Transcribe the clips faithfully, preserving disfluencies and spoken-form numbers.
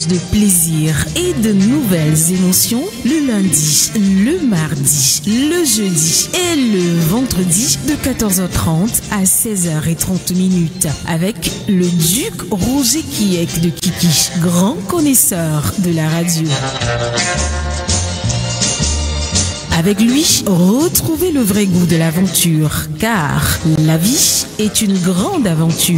De plaisir et de nouvelles émotions le lundi, le mardi, le jeudi et le vendredi de quatorze heures trente à seize heures trente minutes avec le duc Roger Kiek de Kiki, grand connaisseur de la radio. Avec lui, retrouvez le vrai goût de l'aventure, car la vie est une grande aventure.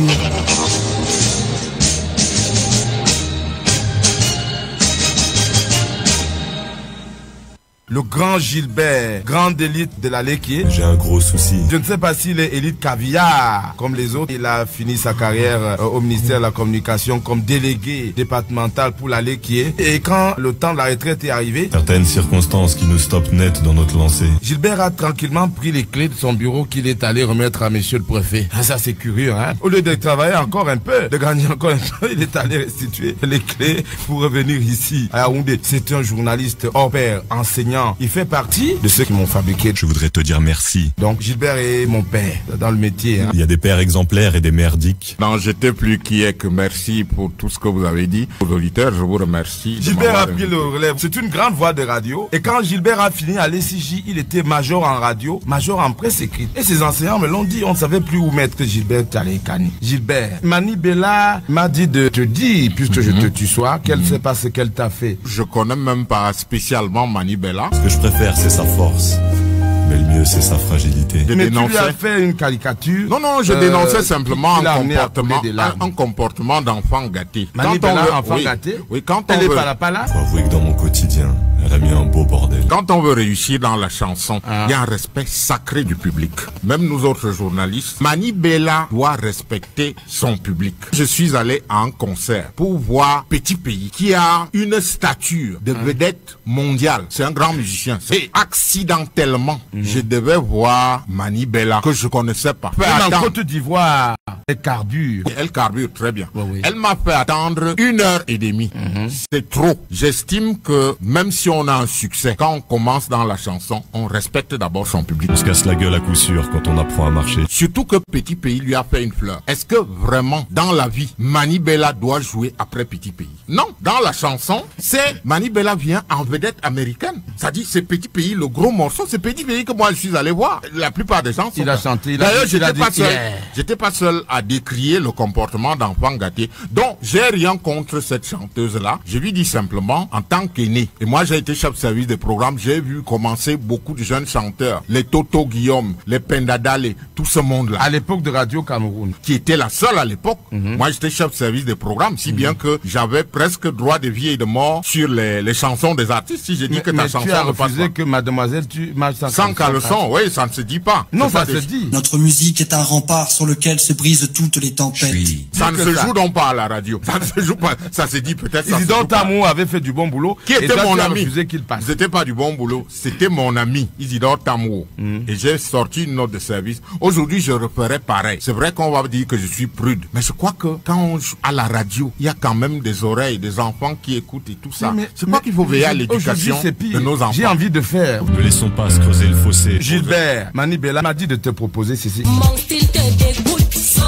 Le grand Gilbert, grande élite de la Léquier. J'ai un gros souci. Je ne sais pas s'il est élite caviar comme les autres. Il a fini sa carrière euh, au ministère de la Communication comme délégué départemental pour la Léquier. Et quand le temps de la retraite est arrivé, certaines circonstances qui nous stoppent net dans notre lancée. Gilbert a tranquillement pris les clés de son bureau qu'il est allé remettre à monsieur le préfet. Ah, ça c'est curieux, hein. Au lieu de travailler encore un peu, de gagner encore un peu, il est allé restituer les clés pour revenir ici à Yaoundé. C'est un journaliste hors pair, enseignant. Il fait partie de ceux qui m'ont fabriqué. Je voudrais te dire merci. Donc Gilbert est mon père dans le métier. Hein. Il y a des pères exemplaires et des merdiques. Non, j'étais plus qui est que merci pour tout ce que vous avez dit. Aux auditeurs, je vous remercie. Gilbert a pris le relève. C'est une grande voix de radio. Et quand Gilbert a fini à l'E C J, il était major en radio, major en presse écrite. Et ses enseignants me l'ont dit, on ne savait plus où mettre Gilbert Tchalékani. Gilbert, Mani Bella m'a dit de te dire, puisque mm-hmm. je te tutoie, qu'elle ne mm-hmm. sait pas ce qu'elle t'a fait. Je connais même pas spécialement Mani Bella. Ce que je préfère, c'est sa force. Mais le mieux, c'est sa fragilité. Je Mais dénonçais... tu lui as fait une caricature. Non, non, je euh, dénonçais simplement un comportement, un, un comportement d'enfant gâté. Mani Bella, veut... enfant oui. gâté. Oui, quand Elle on est veut... pas là, pas là. Faut avouer que dans mon quotidien, elle a mis un beau bordel. Quand on veut réussir dans la chanson, il ah. y a un respect sacré du public. Même nous autres journalistes, Mani Bella doit respecter son public. Je suis allé à un concert pour voir Petit Pays, qui a une stature de vedette mondiale. C'est un grand musicien. Et accidentellement, mm-hmm. je devais voir Mani Bella, que je connaissais pas. Mais en Côte d'Ivoire, elle carbure. Elle carbure très bien. Oui, oui. Elle m'a fait attendre une heure et demie. Mm-hmm. C'est trop. J'estime que même si on a un succès, quand on commence dans la chanson, on respecte d'abord son public. On se casse la gueule à coup sûr quand on apprend à marcher. Surtout que Petit Pays lui a fait une fleur. Est-ce que vraiment, dans la vie, Mani Bella doit jouer après Petit Pays? Non. Dans la chanson, c'est Mani Bella vient en vedette américaine. Ça dit, c'est Petit Pays, le gros morceau, c'est Petit Pays que moi je suis allé voir. La plupart des gens sont... Il a chanté. D'ailleurs, j'étais pas seul. J'étais pas seul à décrier le comportement d'enfant gâté. Donc, j'ai rien contre cette chanteuse-là. Je lui dis simplement, en tant qu'aîné, et moi j'ai été chef de service de programme, j'ai vu commencer beaucoup de jeunes chanteurs, les Toto Guillaume, les Pendadale, tout ce monde-là. À l'époque de Radio Cameroun. Qui était la seule à l'époque. Mm-hmm. Moi j'étais chef de service de programme, si mm-hmm. bien que j'avais presque droit de vie et de mort sur les, les chansons des artistes. Si j'ai dit que ta mais chanson tu as ne passe pas. que Mademoiselle, tu marches sans, sans caleçon, oui, ça ne se dit pas. Non, ça se dit. Notre musique est un rempart sur lequel se brisent toutes les tempêtes. Oui. Ça ne se ça. joue donc pas à la radio. Ça ne se joue pas. Ça se dit peut-être. Isidore Tamou avait fait du bon boulot. Qui était mon ami? Qu'il passe. C'était pas du bon boulot. C'était mon ami Isidore Tamou. Mm. Et j'ai sorti une note de service. Aujourd'hui, je referais pareil. C'est vrai qu'on va dire que je suis prude, mais je crois que quand on joue à la radio, il y a quand même des oreilles, des enfants qui écoutent et tout ça. Mais, je crois qu'il faut veiller à l'éducation de nos enfants. J'ai envie de faire. Ne laissons pas se creuser le fossé. Gilbert, Mani Bella m'a dit de te proposer ceci. Mon style te dégoûte.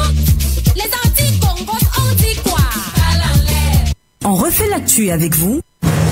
Les anti-congos, on dit quoi? On refait l'actu avec vous.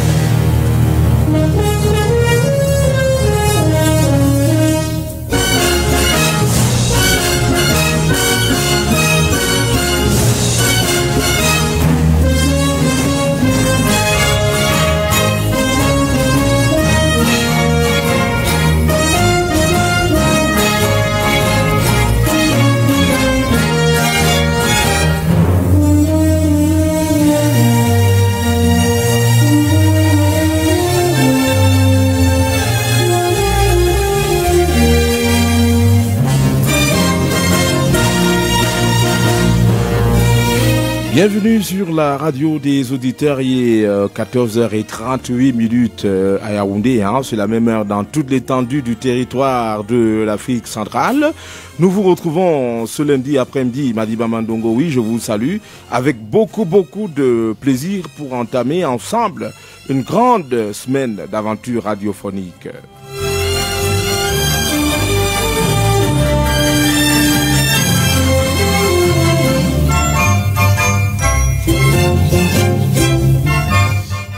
Bienvenue sur la radio des auditeurs, il est euh, quatorze heures trente-huit minutes euh, à Yaoundé, hein, c'est la même heure dans toute l'étendue du territoire de l'Afrique centrale. Nous vous retrouvons ce lundi après-midi, Madiba Mandongo, oui, je vous salue, avec beaucoup beaucoup de plaisir pour entamer ensemble une grande semaine d'aventure radiophonique.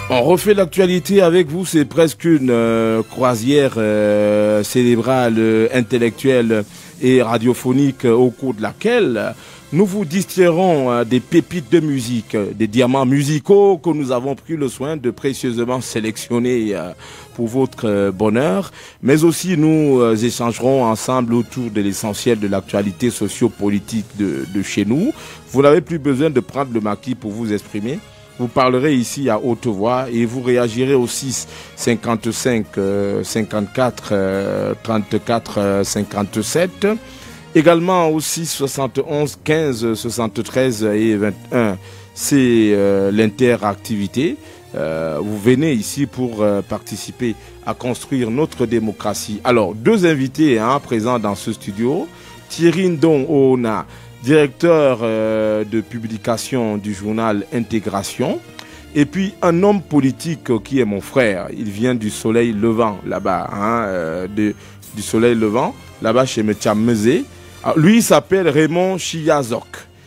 On refait l'actualité avec vous, c'est presque une euh, croisière euh, cérébrale, euh, intellectuelle et radiophonique euh, au cours de laquelle nous vous distillerons euh, des pépites de musique, euh, des diamants musicaux que nous avons pris le soin de précieusement sélectionner euh, pour votre euh, bonheur, mais aussi nous euh, échangerons ensemble autour de l'essentiel de l'actualité socio-politique de, de chez nous. Vous n'avez plus besoin de prendre le maquis pour vous exprimer. Vous parlerez ici à haute voix et vous réagirez au six cinquante-cinq euh, cinquante-quatre euh, trente-quatre euh, cinquante-sept. Également au six soixante-onze quinze soixante-treize et vingt et un. C'est euh, l'interactivité. Euh, vous venez ici pour euh, participer à construire notre démocratie. Alors, deux invités hein, présents dans ce studio. Thierry Ndong Oona, directeur euh, de publication du journal Intégration, et puis un homme politique euh, qui est mon frère. Il vient du Soleil Levant, là-bas, hein, euh, de, du Soleil Levant, là-bas chez Metiameze. Lui, il s'appelle Raymond Chiyazok.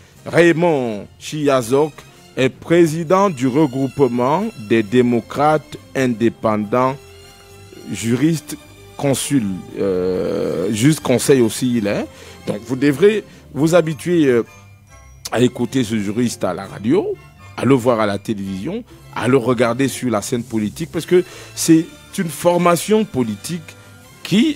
Raymond Chiyazok est président du regroupement des démocrates indépendants, juristes, consul, euh, juste conseil aussi il est. Donc vous devrez vous habituer euh, à écouter ce juriste à la radio, à le voir à la télévision, à le regarder sur la scène politique, parce que c'est une formation politique qui,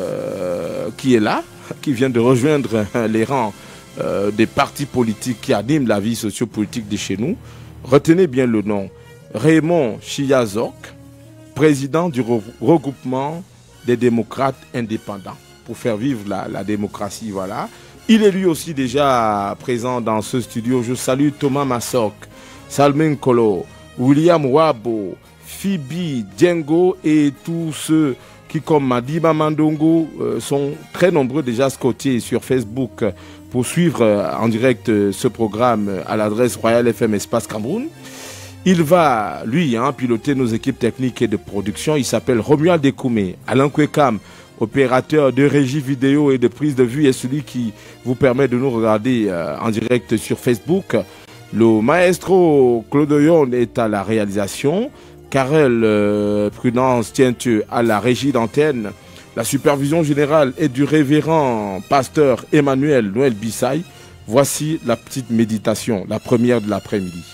euh, qui est là, qui vient de rejoindre les rangs euh, des partis politiques qui animent la vie sociopolitique de chez nous. Retenez bien le nom, Raymond Chiyazok, président du regroupement des démocrates indépendants, pour faire vivre la, la démocratie, voilà. Il est lui aussi déjà présent dans ce studio. Je salue Thomas Massok, Salmin Kolo, William Wabo, Phoebe Djengo et tous ceux qui, comme Madiba Mandongo, euh, sont très nombreux déjà scotés sur Facebook pour suivre euh, en direct euh, ce programme à l'adresse Royal F M Espace Cameroun. Il va, lui, hein, piloter nos équipes techniques et de production. Il s'appelle Romuald Dekoumé. Alain Kwekam, opérateur de régie vidéo et de prise de vue, est celui qui vous permet de nous regarder euh, en direct sur Facebook. Le maestro Claude Yon est à la réalisation. Karel euh, Prudence tient à la régie d'antenne. La supervision générale est du révérend pasteur Emmanuel Noël Bissaï. Voici la petite méditation, la première de l'après-midi.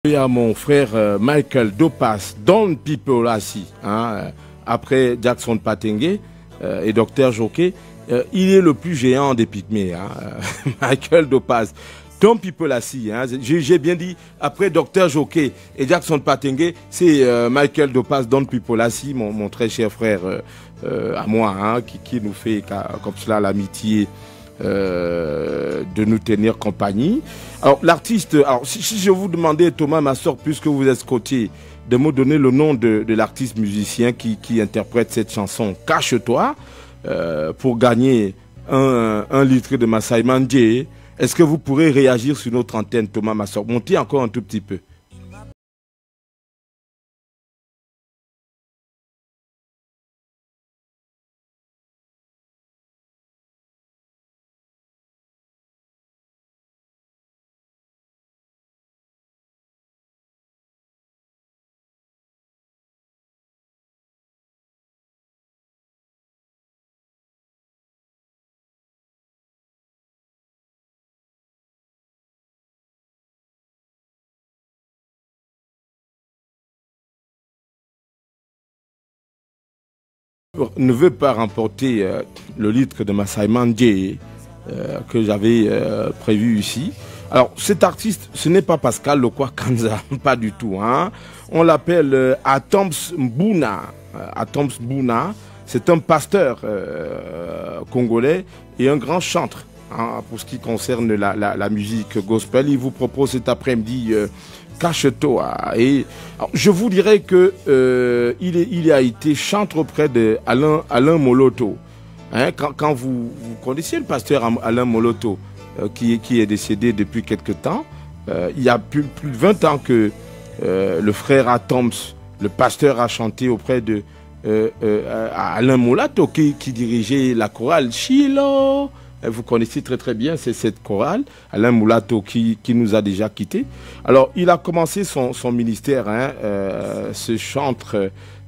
Et à mon frère euh, Michael Dopas, Don People Lassi, hein, euh, après Jackson Patengue euh, et Docteur Jockey, euh, il est le plus géant des pygmées, hein, euh, Michael Dopas, Don People Lassi, hein, j'ai bien dit, après Docteur Jockey et Jackson Patengue, c'est euh, Michael Dopas, Don People Lassi, mon, mon très cher frère euh, euh, à moi, hein, qui, qui nous fait comme cela l'amitié Euh, de nous tenir compagnie. Alors l'artiste, alors si, si je vous demandais, Thomas Massor, puisque vous êtes scotché, de me donner le nom de, de l'artiste musicien qui, qui interprète cette chanson Cache-toi euh, pour gagner un, un litre de Masai Mandé, est-ce que vous pourrez réagir sur notre antenne, Thomas Massor? Montez encore un tout petit peu. Ne veut pas remporter euh, le litre de Masai Mandé euh, que j'avais euh, prévu ici. Alors cet artiste, ce n'est pas Pascal Lokwa Kanza, pas du tout, hein. On l'appelle euh, Atoms Mbuna. Euh, Atoms Mbuna, c'est un pasteur euh, congolais et un grand chanteur, hein, pour ce qui concerne la, la, la musique gospel. Il vous propose cet après-midi euh, Cache-toi. Et alors, je vous dirais que euh, il, est, il a été chanteur auprès de Alain, Alain Moloto. Hein, quand, quand vous, vous connaissez le pasteur Alain Moloto, euh, qui, qui est décédé depuis quelque temps, euh, il y a plus, plus de vingt ans que euh, le frère Atoms, le pasteur, a chanté auprès de euh, euh, Alain Moloto, qui, qui dirigeait la chorale Shiloh. Vous connaissez très très bien, c'est cette chorale, Alain Moulato, qui, qui nous a déjà quittés. Alors, il a commencé son, son ministère, hein, euh, ce chantre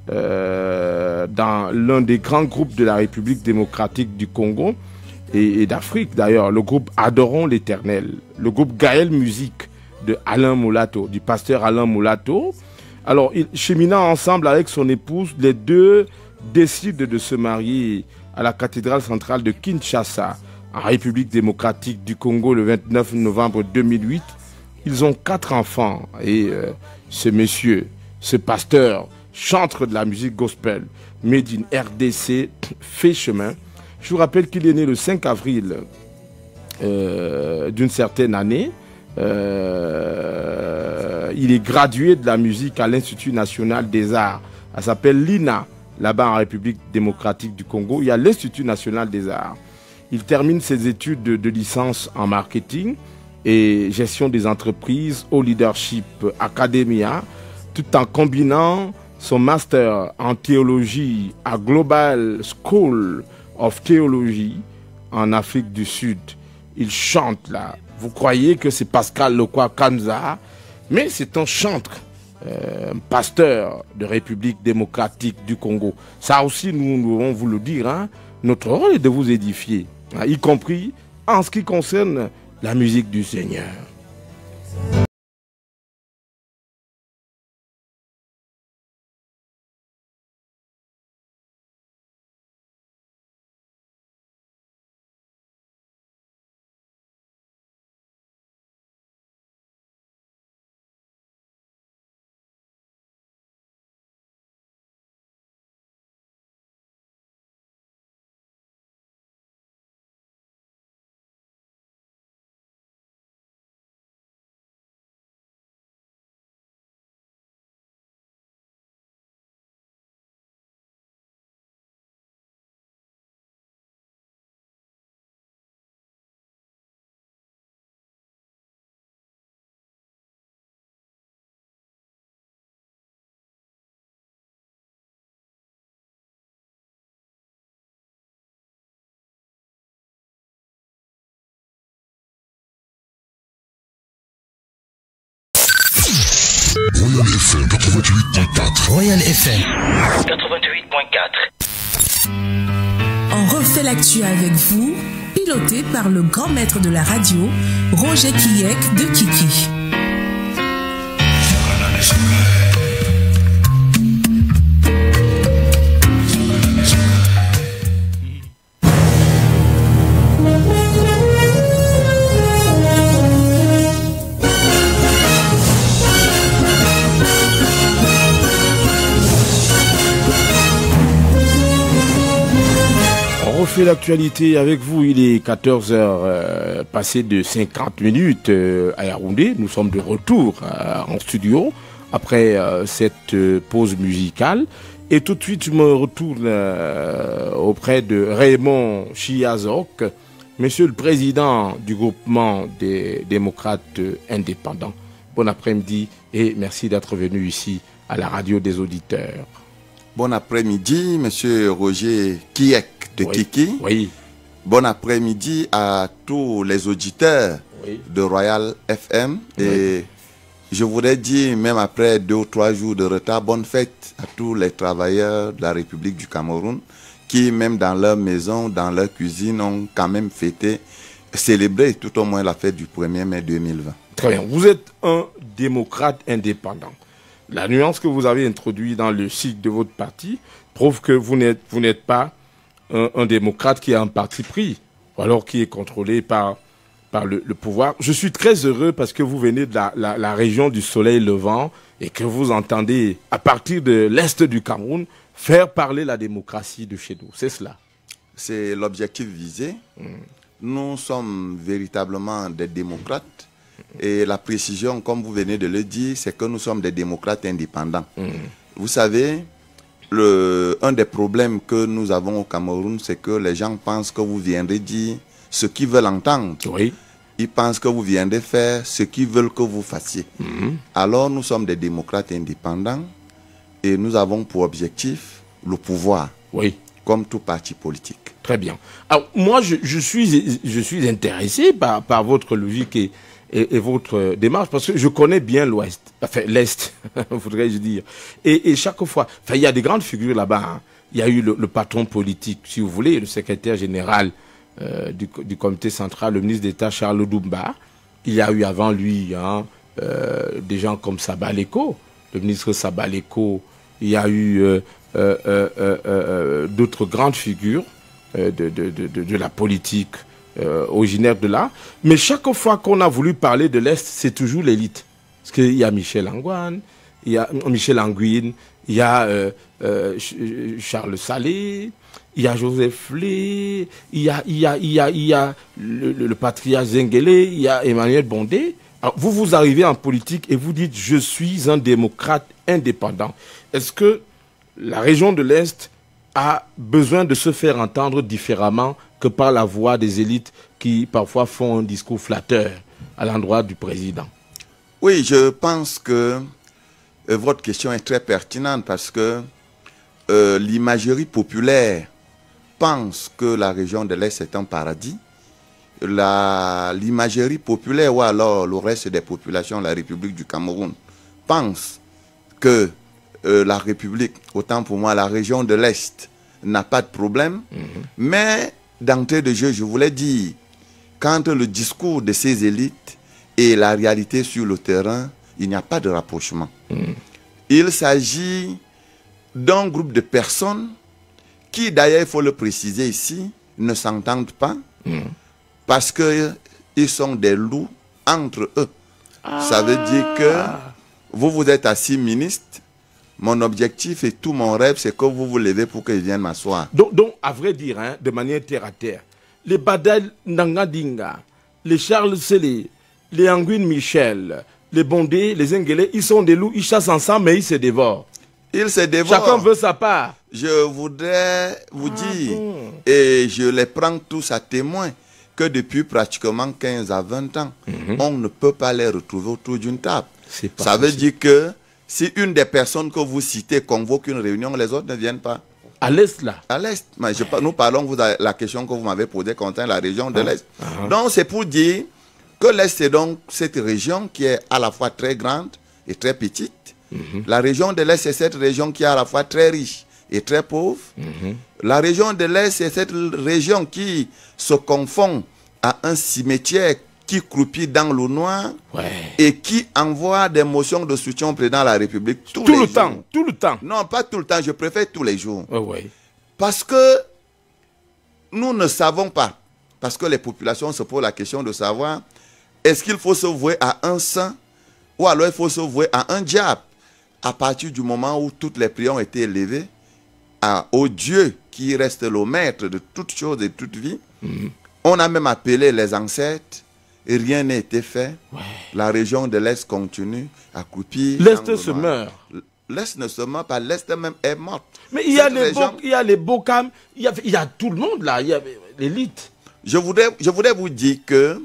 euh, dans l'un des grands groupes de la République démocratique du Congo et, et d'Afrique d'ailleurs, le groupe Adorons l'Éternel, le groupe Gaël Musique de Alain Moulato, du pasteur Alain Moulato. Alors, il, cheminant ensemble avec son épouse, les deux décident de se marier à la cathédrale centrale de Kinshasa, en République démocratique du Congo, le vingt-neuf novembre deux mille huit. Ils ont quatre enfants et euh, ce monsieur, ce pasteur, chantre de la musique gospel, made in R D C, fait chemin. Je vous rappelle qu'il est né le cinq avril euh, d'une certaine année. Euh, il est gradué de la musique à l'Institut national des arts. Ça s'appelle l'I N A, là-bas en République démocratique du Congo. Il y a l'Institut national des arts. Il termine ses études de, de licence en marketing et gestion des entreprises au Leadership Academia, tout en combinant son master en théologie à Global School of Theology en Afrique du Sud. Il chante là. Vous croyez que c'est Pascal Lokwa Kanza, mais c'est un chantre, euh, un pasteur de République démocratique du Congo. Ça aussi, nous devons vous le dire, hein. Notre rôle est de vous édifier, y compris en ce qui concerne la musique du Seigneur. Royal F M quatre-vingt-huit point quatre. Royal F M quatre-vingt-huit point quatre. On refait l'actu avec vous, piloté par le grand maître de la radio, Roger Kiyek de Kiki. fait l'actualité avec vous. Il est quatorze heures euh, passées de cinquante minutes euh, à Yaoundé. Nous sommes de retour euh, en studio après euh, cette euh, pause musicale. Et tout de suite, je me retourne euh, auprès de Raymond Chiazok, monsieur le président du groupement des démocrates indépendants. Bon après-midi et merci d'être venu ici à la radio des auditeurs. Bon après-midi, monsieur Roger Kiek de oui. Kiki. Oui. Bon après-midi à tous les auditeurs oui. de Royal F M. Oui. Et je voudrais dire, même après deux ou trois jours de retard, bonne fête à tous les travailleurs de la République du Cameroun qui, même dans leur maison, dans leur cuisine, ont quand même fêté, célébré tout au moins la fête du premier mai deux mille vingt. Très bien. Vous êtes un démocrate indépendant. La nuance que vous avez introduite dans le cycle de votre parti prouve que vous n'êtes vous n'êtes pas un, un démocrate qui a un parti pris, ou alors qui est contrôlé par, par le, le pouvoir. Je suis très heureux parce que vous venez de la, la, la région du soleil levant et que vous entendez, à partir de l'est du Cameroun, faire parler la démocratie de chez nous. C'est cela. C'est l'objectif visé. Mmh. Nous sommes véritablement des démocrates. Et la précision, comme vous venez de le dire, c'est que nous sommes des démocrates indépendants. Mmh. Vous savez, le, un des problèmes que nous avons au Cameroun, c'est que les gens pensent que vous viendrez dire ce qu'ils veulent entendre. Oui. Ils pensent que vous viendrez faire ce qu'ils veulent que vous fassiez. Mmh. Alors nous sommes des démocrates indépendants et nous avons pour objectif le pouvoir. Oui. Comme tout parti politique. Très bien. Alors moi, je, je, suis, je suis intéressé par, par votre logique et Et, et votre démarche, parce que je connais bien l'Ouest, enfin l'Est, voudrais-je dire. Et, et chaque fois, enfin, il y a des grandes figures là-bas. Hein. Il y a eu le, le patron politique, si vous voulez, le secrétaire général euh, du, du comité central, le ministre d'État Charles Doumba. Il y a eu avant lui hein, euh, des gens comme Sabaleko, le ministre Sabaleko. Il y a eu euh, euh, euh, euh, euh, d'autres grandes figures euh, de, de, de, de, de la politique. Euh, originaire de là, mais chaque fois qu'on a voulu parler de l'Est, c'est toujours l'élite. Parce qu'il y a Michel Angoine, il y a Michel Anguine, il y a euh, euh, Charles Salé, il y a Joseph Lé, il y a, il y a, il y a, il y a le, le, le patriarche Zengele, il y a Emmanuel Bondé. Alors, vous, vous arrivez en politique et vous dites « Je suis un démocrate indépendant ». Est-ce que la région de l'Est a besoin de se faire entendre différemment que par la voix des élites qui parfois font un discours flatteur à l'endroit du président? Oui, je pense que euh, votre question est très pertinente parce que euh, l'imagerie populaire pense que la région de l'Est est un paradis. L'imagerie populaire ou alors le reste des populations de la République du Cameroun pense que Euh, la République, autant pour moi, la région de l'Est n'a pas de problème. Mm-hmm. Mais d'entrée de jeu, je voulais dire, quand le discours de ces élites et la réalité sur le terrain, il n'y a pas de rapprochement. Mm-hmm. Il s'agit d'un groupe de personnes qui, d'ailleurs, il faut le préciser ici, ne s'entendent pas mm-hmm. parce qu'ils sont des loups entre eux. Ah. Ça veut dire que vous, vous êtes assis ministre. Mon objectif et tout mon rêve, c'est que vous vous levez pour qu'ils viennent m'asseoir. Donc, donc, à vrai dire, hein, de manière terre à terre, les Badal Nangadinga, les Charles Sélé, les Anguine Michel, les Bondé, les Engelé, ils sont des loups, ils chassent ensemble, mais ils se dévorent. Ils se dévorent. Chacun veut sa part. Je voudrais vous ah dire, bon. Et je les prends tous à témoin, que depuis pratiquement quinze à vingt ans, mm-hmm. on ne peut pas les retrouver autour d'une table. Ça possible. Veut dire que si une des personnes que vous citez convoque une réunion, les autres ne viennent pas. À l'Est, là. À l'Est. Nous parlons, vous, la question que vous m'avez posée concerne la région de ah. l'Est. Ah. Donc, c'est pour dire que l'Est, c'est donc cette région qui est à la fois très grande et très petite. Mm-hmm. La région de l'Est, c'est cette région qui est à la fois très riche et très pauvre. Mm-hmm. La région de l'Est, c'est cette région qui se confond à un cimetière qui croupit dans le noir ouais. et qui envoie des motions de soutien au président de la République tous tout les le jours. temps, tout le temps. Non, pas tout le temps, je préfère tous les jours. Ouais, ouais. Parce que nous ne savons pas, parce que les populations se posent la question de savoir est-ce qu'il faut se vouer à un saint ou alors il faut se vouer à un diable. À partir du moment où toutes les prières ont été élevées à, au Dieu qui reste le maître de toutes choses et toute vie. Mm-hmm. On a même appelé les ancêtres et rien n'a été fait. Ouais. La région de l'Est continue à croupir. L'Est se meurt. L'Est ne se meurt pas, l'Est même est morte. Mais il y, a les région... beaux, il y a les Bocam, il y a, il y a tout le monde là, il y a l'élite. Je voudrais, je voudrais vous dire que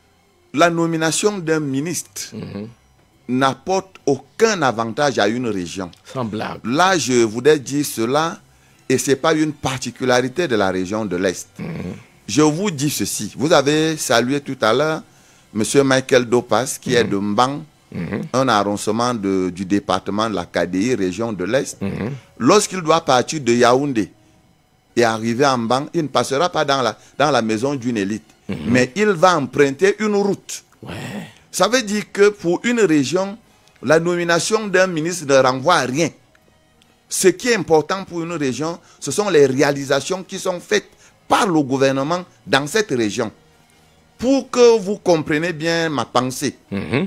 la nomination d'un ministre mm-hmm. n'apporte aucun avantage à une région. Sans blague. Là, je voudrais dire cela, et ce n'est pas une particularité de la région de l'Est. Mm-hmm. Je vous dis ceci. Vous avez salué tout à l'heure M. Michael Dopas, qui mm-hmm. est de Mbang, mm-hmm. un arrondissement de, du département de la K D I, région de l'Est. Mm-hmm. Lorsqu'il doit partir de Yaoundé et arriver à Mbang, il ne passera pas dans la, dans la maison d'une élite. Mm-hmm. Mais il va emprunter une route. Ouais. Ça veut dire que pour une région, la nomination d'un ministre ne renvoie à rien. Ce qui est important pour une région, ce sont les réalisations qui sont faites par le gouvernement dans cette région. Pour que vous compreniez bien ma pensée, mm-hmm.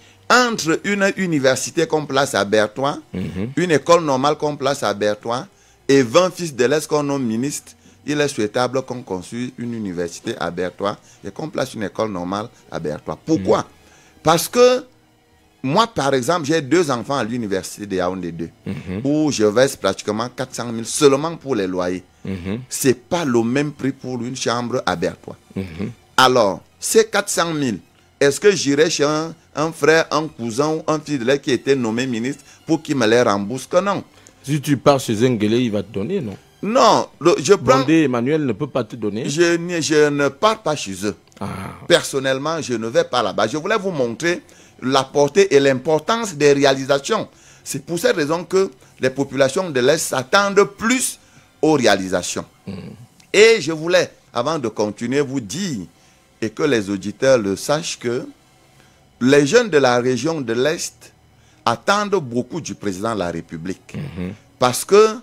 entre une université qu'on place à Bertois, mm-hmm. une école normale qu'on place à Bertois, et vingt fils de l'Est qu'on nomme ministre, il est souhaitable qu'on construise une université à Bertois et qu'on place une école normale à Bertois. Pourquoi? Mm-hmm. Parce que moi, par exemple, j'ai deux enfants à l'université de Yaoundé deux, mm-hmm. où je verse pratiquement quatre cent mille seulement pour les loyers. Mm-hmm. Ce n'est pas le même prix pour une chambre à Bertois. Mm-hmm. Alors, ces quatre cent mille, est-ce que j'irai chez un, un frère, un cousin ou un fils de l'air qui était nommé ministre pour qu'il me les rembourse? Que non. Si tu pars chez Nguélé, il va te donner, non? Non, le, je prends... Bondé Emmanuel ne peut pas te donner? Je, je ne pars pas chez eux. Ah. Personnellement, je ne vais pas là-bas. Je voulais vous montrer la portée et l'importance des réalisations. C'est pour cette raison que les populations de l'Est s'attendent plus aux réalisations. Mm. Et je voulais, avant de continuer, vous dire, et que les auditeurs le sachent, que les jeunes de la région de l'Est attendent beaucoup du président de la République. Mm-hmm. Parce que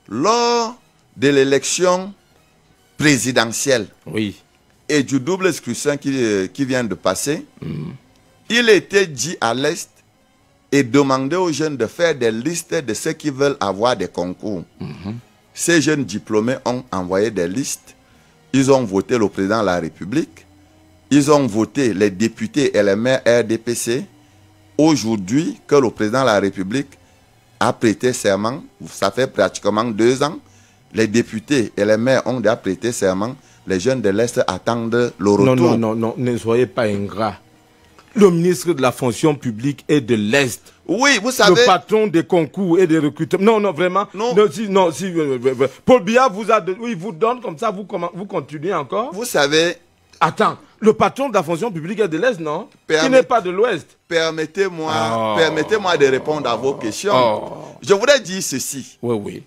lors de l'élection présidentielle, oui. et du double scrutin qui, euh, qui vient de passer, mm. il était dit à l'Est et demandé aux jeunes de faire des listes de ceux qui veulent avoir des concours. Mm-hmm. Ces jeunes diplômés ont envoyé des listes. Ils ont voté le président de la République. Ils ont voté les députés et les maires R D P C. Aujourd'hui, que le président de la République a prêté serment, ça fait pratiquement deux ans, les députés et les maires ont déjà prêté serment. Les jeunes de l'Est attendent le retour. Non, non, non, non, ne soyez pas ingrats. Le ministre de la fonction publique est de l'Est. Oui, vous savez. Le patron des concours et des recrutements. Non, non, vraiment. Non, non si, non, si, euh, euh, Paul Biya vous a, oui, vous donne comme ça, vous, comment, vous continuez encore. Vous savez. Attends, le patron de la fonction publique est de l'Est, non? Permet... Qui n'est pas de l'Ouest. Permettez-moi, oh. permettez-moi de répondre à vos questions. Oh. Je voudrais dire ceci. Oui, oui.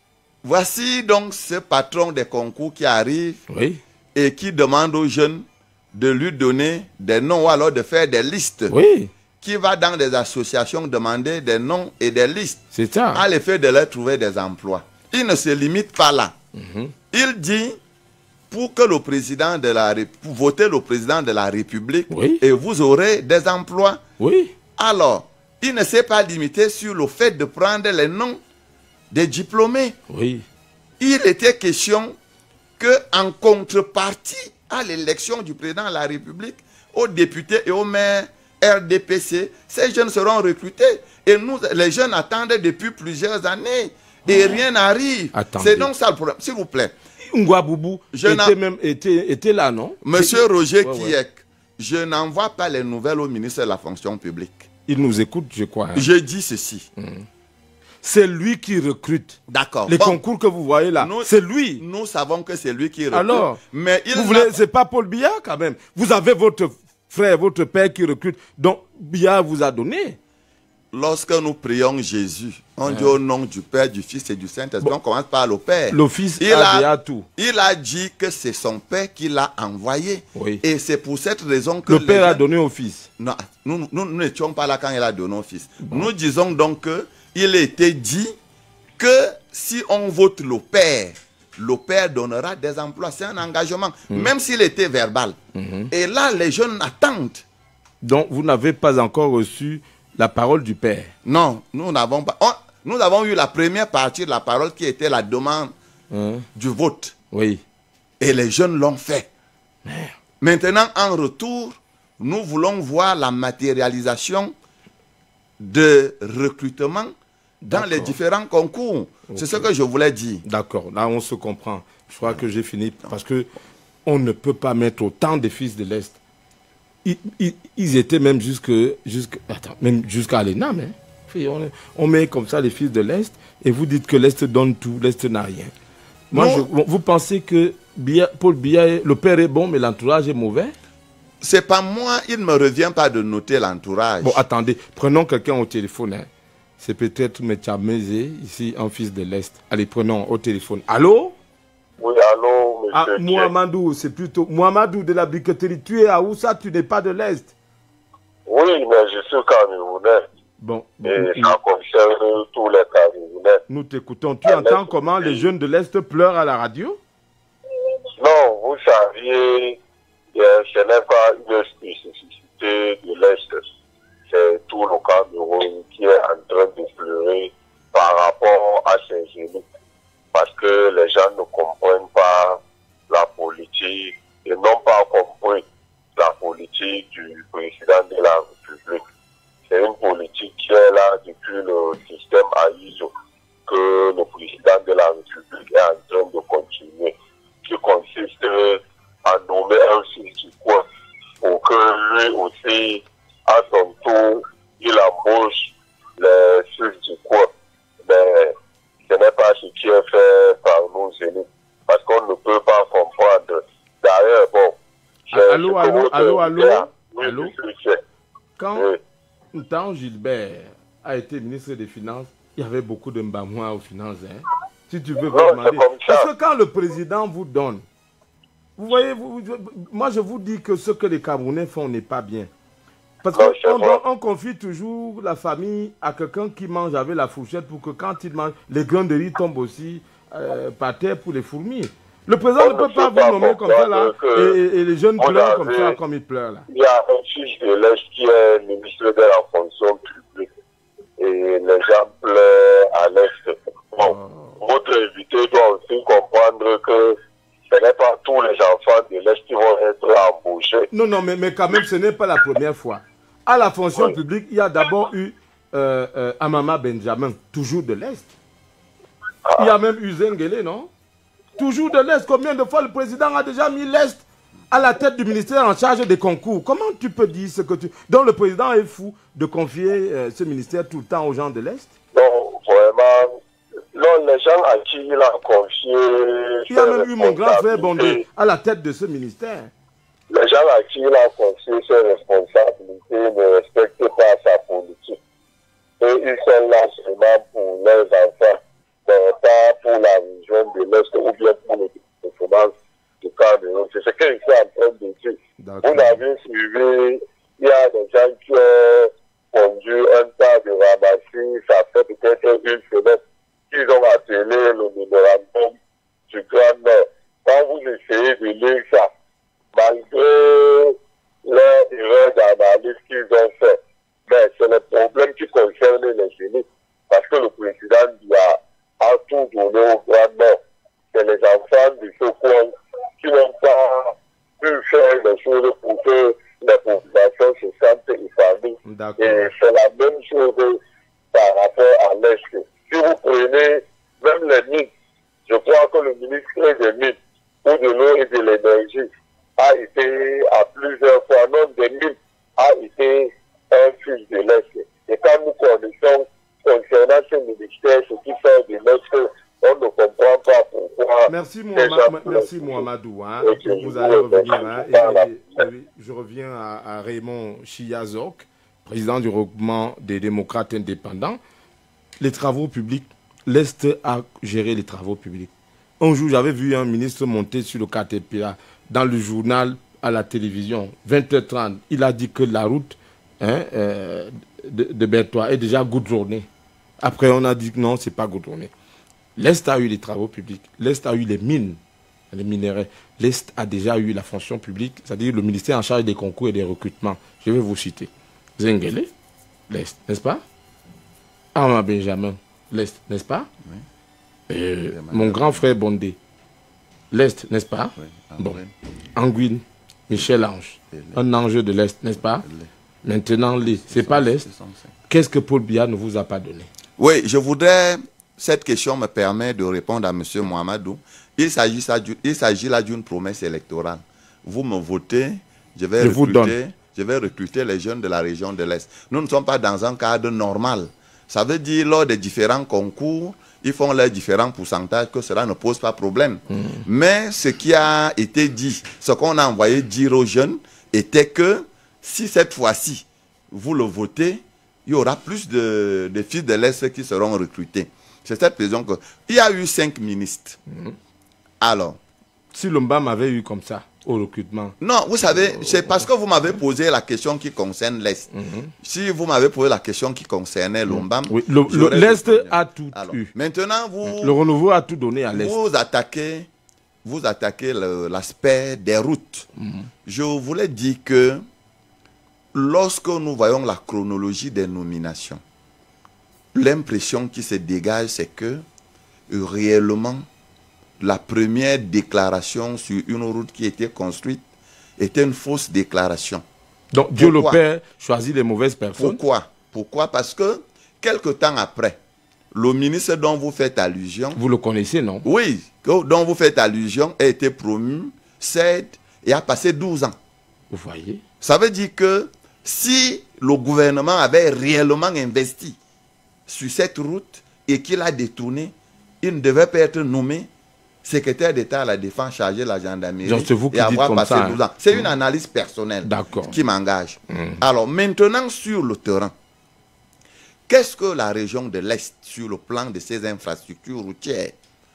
Voici donc ce patron des concours qui arrive, oui. et qui demande aux jeunes de lui donner des noms ou alors de faire des listes. Oui. Qui va dans des associations demander des noms et des listes. C'est ça. À l'effet de leur trouver des emplois. Il ne se limite pas là. Mm-hmm. Il dit, pour que le président de la pour voter le président de la République, oui. et vous aurez des emplois. Oui. Alors, il ne s'est pas limité sur le fait de prendre les noms des diplômés. Oui. Il était question qu'en contrepartie à l'élection du président de la République, aux députés et aux maires R D P C, ces jeunes seront recrutés. Et nous, les jeunes attendent depuis plusieurs années. Et oh. rien n'arrive. C'est donc ça le problème. S'il vous plaît. Ngwaboubou était, même, était, était là, non? Monsieur Roger ouais, Kiek, ouais. je n'envoie pas les nouvelles au ministre de la fonction publique. Il nous écoute, je crois. Hein. Je dis ceci. Mmh. C'est lui qui recrute. D'accord. Les bon, concours que vous voyez là, c'est lui. Nous savons que c'est lui qui recrute. Alors, mais il vous voulez, c'est pas Paul Biya quand même. Vous avez votre frère, votre père qui recrute. Donc, Biya vous a donné. Lorsque nous prions Jésus, on dit au nom du Père, du Fils et du Saint-Esprit. Bon. On commence par le Père. Le Fils il a, a, a tout. Il a dit que c'est son Père qui l'a envoyé. Oui. Et c'est pour cette raison que... Le Père a donné au Fils. Non, nous n'étions pas là quand il a donné au Fils. Bon. Nous disons donc qu'il a été dit que si on vote le Père, le Père donnera des emplois. C'est un engagement, mmh. même s'il était verbal. Mmh. Et là, les jeunes attendent. Donc, vous n'avez pas encore reçu la parole du Père? Non, nous n'avons pas. On, nous avons eu la première partie de la parole qui était la demande hein? du vote. Oui. Et les jeunes l'ont fait. Merde. Maintenant, en retour, nous voulons voir la matérialisation de recrutement dans les différents concours. Okay. C'est ce que je voulais dire. D'accord, là on se comprend. Je crois que j'ai fini parce que on ne peut pas mettre autant de fils de l'Est. Ils, ils, ils étaient même jusque, jusque, attends, même jusqu'à l'E N A M. Hein. On, on met comme ça les fils de l'Est et vous dites que l'Est donne tout, l'Est n'a rien. Moi, je, vous pensez que Biya, Paul Biya, le père est bon mais l'entourage est mauvais? C'est pas moi, il ne me revient pas de noter l'entourage. Bon, attendez, prenons quelqu'un au téléphone. Hein. C'est peut-être Metchameze, ici, un fils de l'Est. Allez, prenons au téléphone. Allô? Oui, allô, monsieur. Ah, Mohamedou, c'est plutôt... Mohamedou de la briqueterie. Tu es à Oussa, tu n'es pas de l'Est. Oui, mais je suis Camerounais. Bon. bon et nous, ça concerne tous les Camerounais. Nous t'écoutons. Tu à entends comment les jeunes de l'Est pleurent à la radio? Non, vous saviez, ce n'est pas une spécificité de l'Est. C'est tout le Cameroun qui est en train de pleurer par rapport à ces élites. Parce que les gens ne comprennent pas la politique et n'ont pas compris la politique du président de la République. C'est une politique qui est là depuis le système Aïzo que le président de la République est en train de continuer, qui consiste à nommer un fils du coin pour que lui aussi, à son tour, il embauche les fils du coin. Mais ce n'est pas ce qui est fait par nos élites, parce qu'on ne peut pas comprendre. D'ailleurs, bon... Allô, allô, allô, allô, allô. Quand oui. Tant Gilbert a été ministre des Finances, il y avait beaucoup de mbamouas aux finances. Hein. Si tu veux vous non, demander. Parce que quand le président vous donne, vous voyez, vous, moi je vous dis que ce que les Camerounais font n'est pas bien. Parce qu'on on confie toujours la famille à quelqu'un qui mange avec la fourchette pour que quand il mange, les grains de riz tombent aussi euh, par terre pour les fourmis. Le président on ne peut pas vous nommer comme ça là et, et, et les jeunes pleurent comme ça, comme ils pleurent là. Il y a un fils de l'Est qui est ministre de la fonction publique et les gens pleurent à l'Est. Bon, oh. Votre invité doit aussi comprendre que ce n'est pas tous les enfants de l'Est qui vont être embauchés. Non, non, mais, mais quand même, ce n'est pas la première fois. À la fonction oui. publique, il y a d'abord eu euh, euh, Amama Benjamin, toujours de l'Est. Ah. Il y a même eu Zengele, non? Toujours de l'Est. Combien de fois le président a déjà mis l'Est à la tête du ministère en charge des concours? Comment tu peux dire ce que tu... Donc le président est fou de confier euh, ce ministère tout le temps aux gens de l'Est? Non, vraiment... Non, les gens à qui il a confié... Il y a même eu mon grand frère Bondé à la tête de ce ministère. Les gens à qui il a confié ses responsabilités ne respectent pas sa politique. Et ils sont là seulement pour leurs enfants, mais pas pour la région de l'Est ou bien pour le développement du Cameroun. C'est ce qu'il est en train de dire. Vous avez suivi, il y a des gens qui ont conduit un tas de ramassis, ça fait peut-être une semaine. Ils ont appelé le mémorandum du Grand Nord. Quand vous essayez de lire ça, malgré les erreurs d'analyse qu'ils ont fait, mais c'est le problème qui concerne les élites. Parce que le président a, a tout donné au Grand Nord. C'est les enfants de ce coin qui n'ont pas pu faire les choses pour que les populations se sentent épanouies. Et c'est la même chose par rapport à l'Est. Si vous prenez même les mines, je crois que le ministre des mines ou de l'eau et de l'énergie a été à plusieurs fois, non des mines, a été un fils de l'Est. Et quand nous connaissons concernant ce ministère, ce qui fait de l'Est, on ne comprend pas pourquoi. Merci, Mohamed, merci Mohamedou. Hein, vous allez revenir. Hein, et, et, et, je reviens à, à Raymond Chiazok, président du regroupement des démocrates indépendants. Les travaux publics, l'Est a géré les travaux publics. Un jour, j'avais vu un ministre monter sur le Caterpillar dans le journal à la télévision, vingt heures trente. Il a dit que la route hein, euh, de, de Bertois est déjà goudronnée. Après, on a dit que non, ce n'est pas goudronné. L'Est a eu les travaux publics. L'Est a eu les mines, les minerais. L'Est a déjà eu la fonction publique, c'est-à-dire le ministère en charge des concours et des recrutements. Je vais vous citer. Zengele, l'Est, n'est-ce pas? Amama Benjamin, l'Est, n'est-ce pas? Oui. Euh, mon grand frère Bondé. L'Est, n'est-ce pas? Oui, bon. Anguine, Michel-Ange. Un ange de l'Est, n'est-ce pas? Maintenant, les. C'est pas l'Est. Qu'est-ce que Paul Biya ne vous a pas donné? Oui, je voudrais... Cette question me permet de répondre à M. Mohamedou. Il s'agit il s'agit là d'une promesse électorale. Vous me votez, je vais, je, recruter, vous donne. je vais recruter les jeunes de la région de l'Est. Nous ne sommes pas dans un cadre normal. Ça veut dire, lors des différents concours, ils font leurs différents pourcentages, que cela ne pose pas problème. Mmh. Mais ce qui a été dit, ce qu'on a envoyé dire aux jeunes, était que si cette fois-ci, vous le votez, il y aura plus de, de fils de l'Est qui seront recrutés. C'est cette raison que... Il y a eu cinq ministres. Mmh. Alors... Si l'Omba m'avait eu comme ça, au recrutement... Non, vous savez, c'est parce que vous m'avez posé la question qui concerne l'Est. Mmh. Si vous m'avez posé la question qui concernait l'Omba... Oui, l'Est a tout Alors, eu. Maintenant, vous... Le renouveau a tout donné à l'Est. Vous attaquez, vous attaquez l'aspect des routes. Mmh. Je voulais dire que lorsque nous voyons la chronologie des nominations, l'impression qui se dégage, c'est que euh, réellement, la première déclaration sur une route qui était construite était une fausse déclaration. Donc Dieu le Père choisit les mauvaises personnes. Pourquoi? Pourquoi? Parce que quelque temps après, le ministre dont vous faites allusion... Vous le connaissez, non? Oui, dont vous faites allusion a été promu, cède et a passé douze ans. Vous voyez? Ça veut dire que si le gouvernement avait réellement investi sur cette route et qu'il a détourné, il ne devait pas être nommé secrétaire d'État à la Défense chargé de la gendarmerie vous qui et avoir passé ça, douze ans. C'est mmh. une analyse personnelle qui m'engage. Mmh. Alors maintenant, sur le terrain, qu'est-ce que la région de l'Est sur le plan de ses infrastructures routières?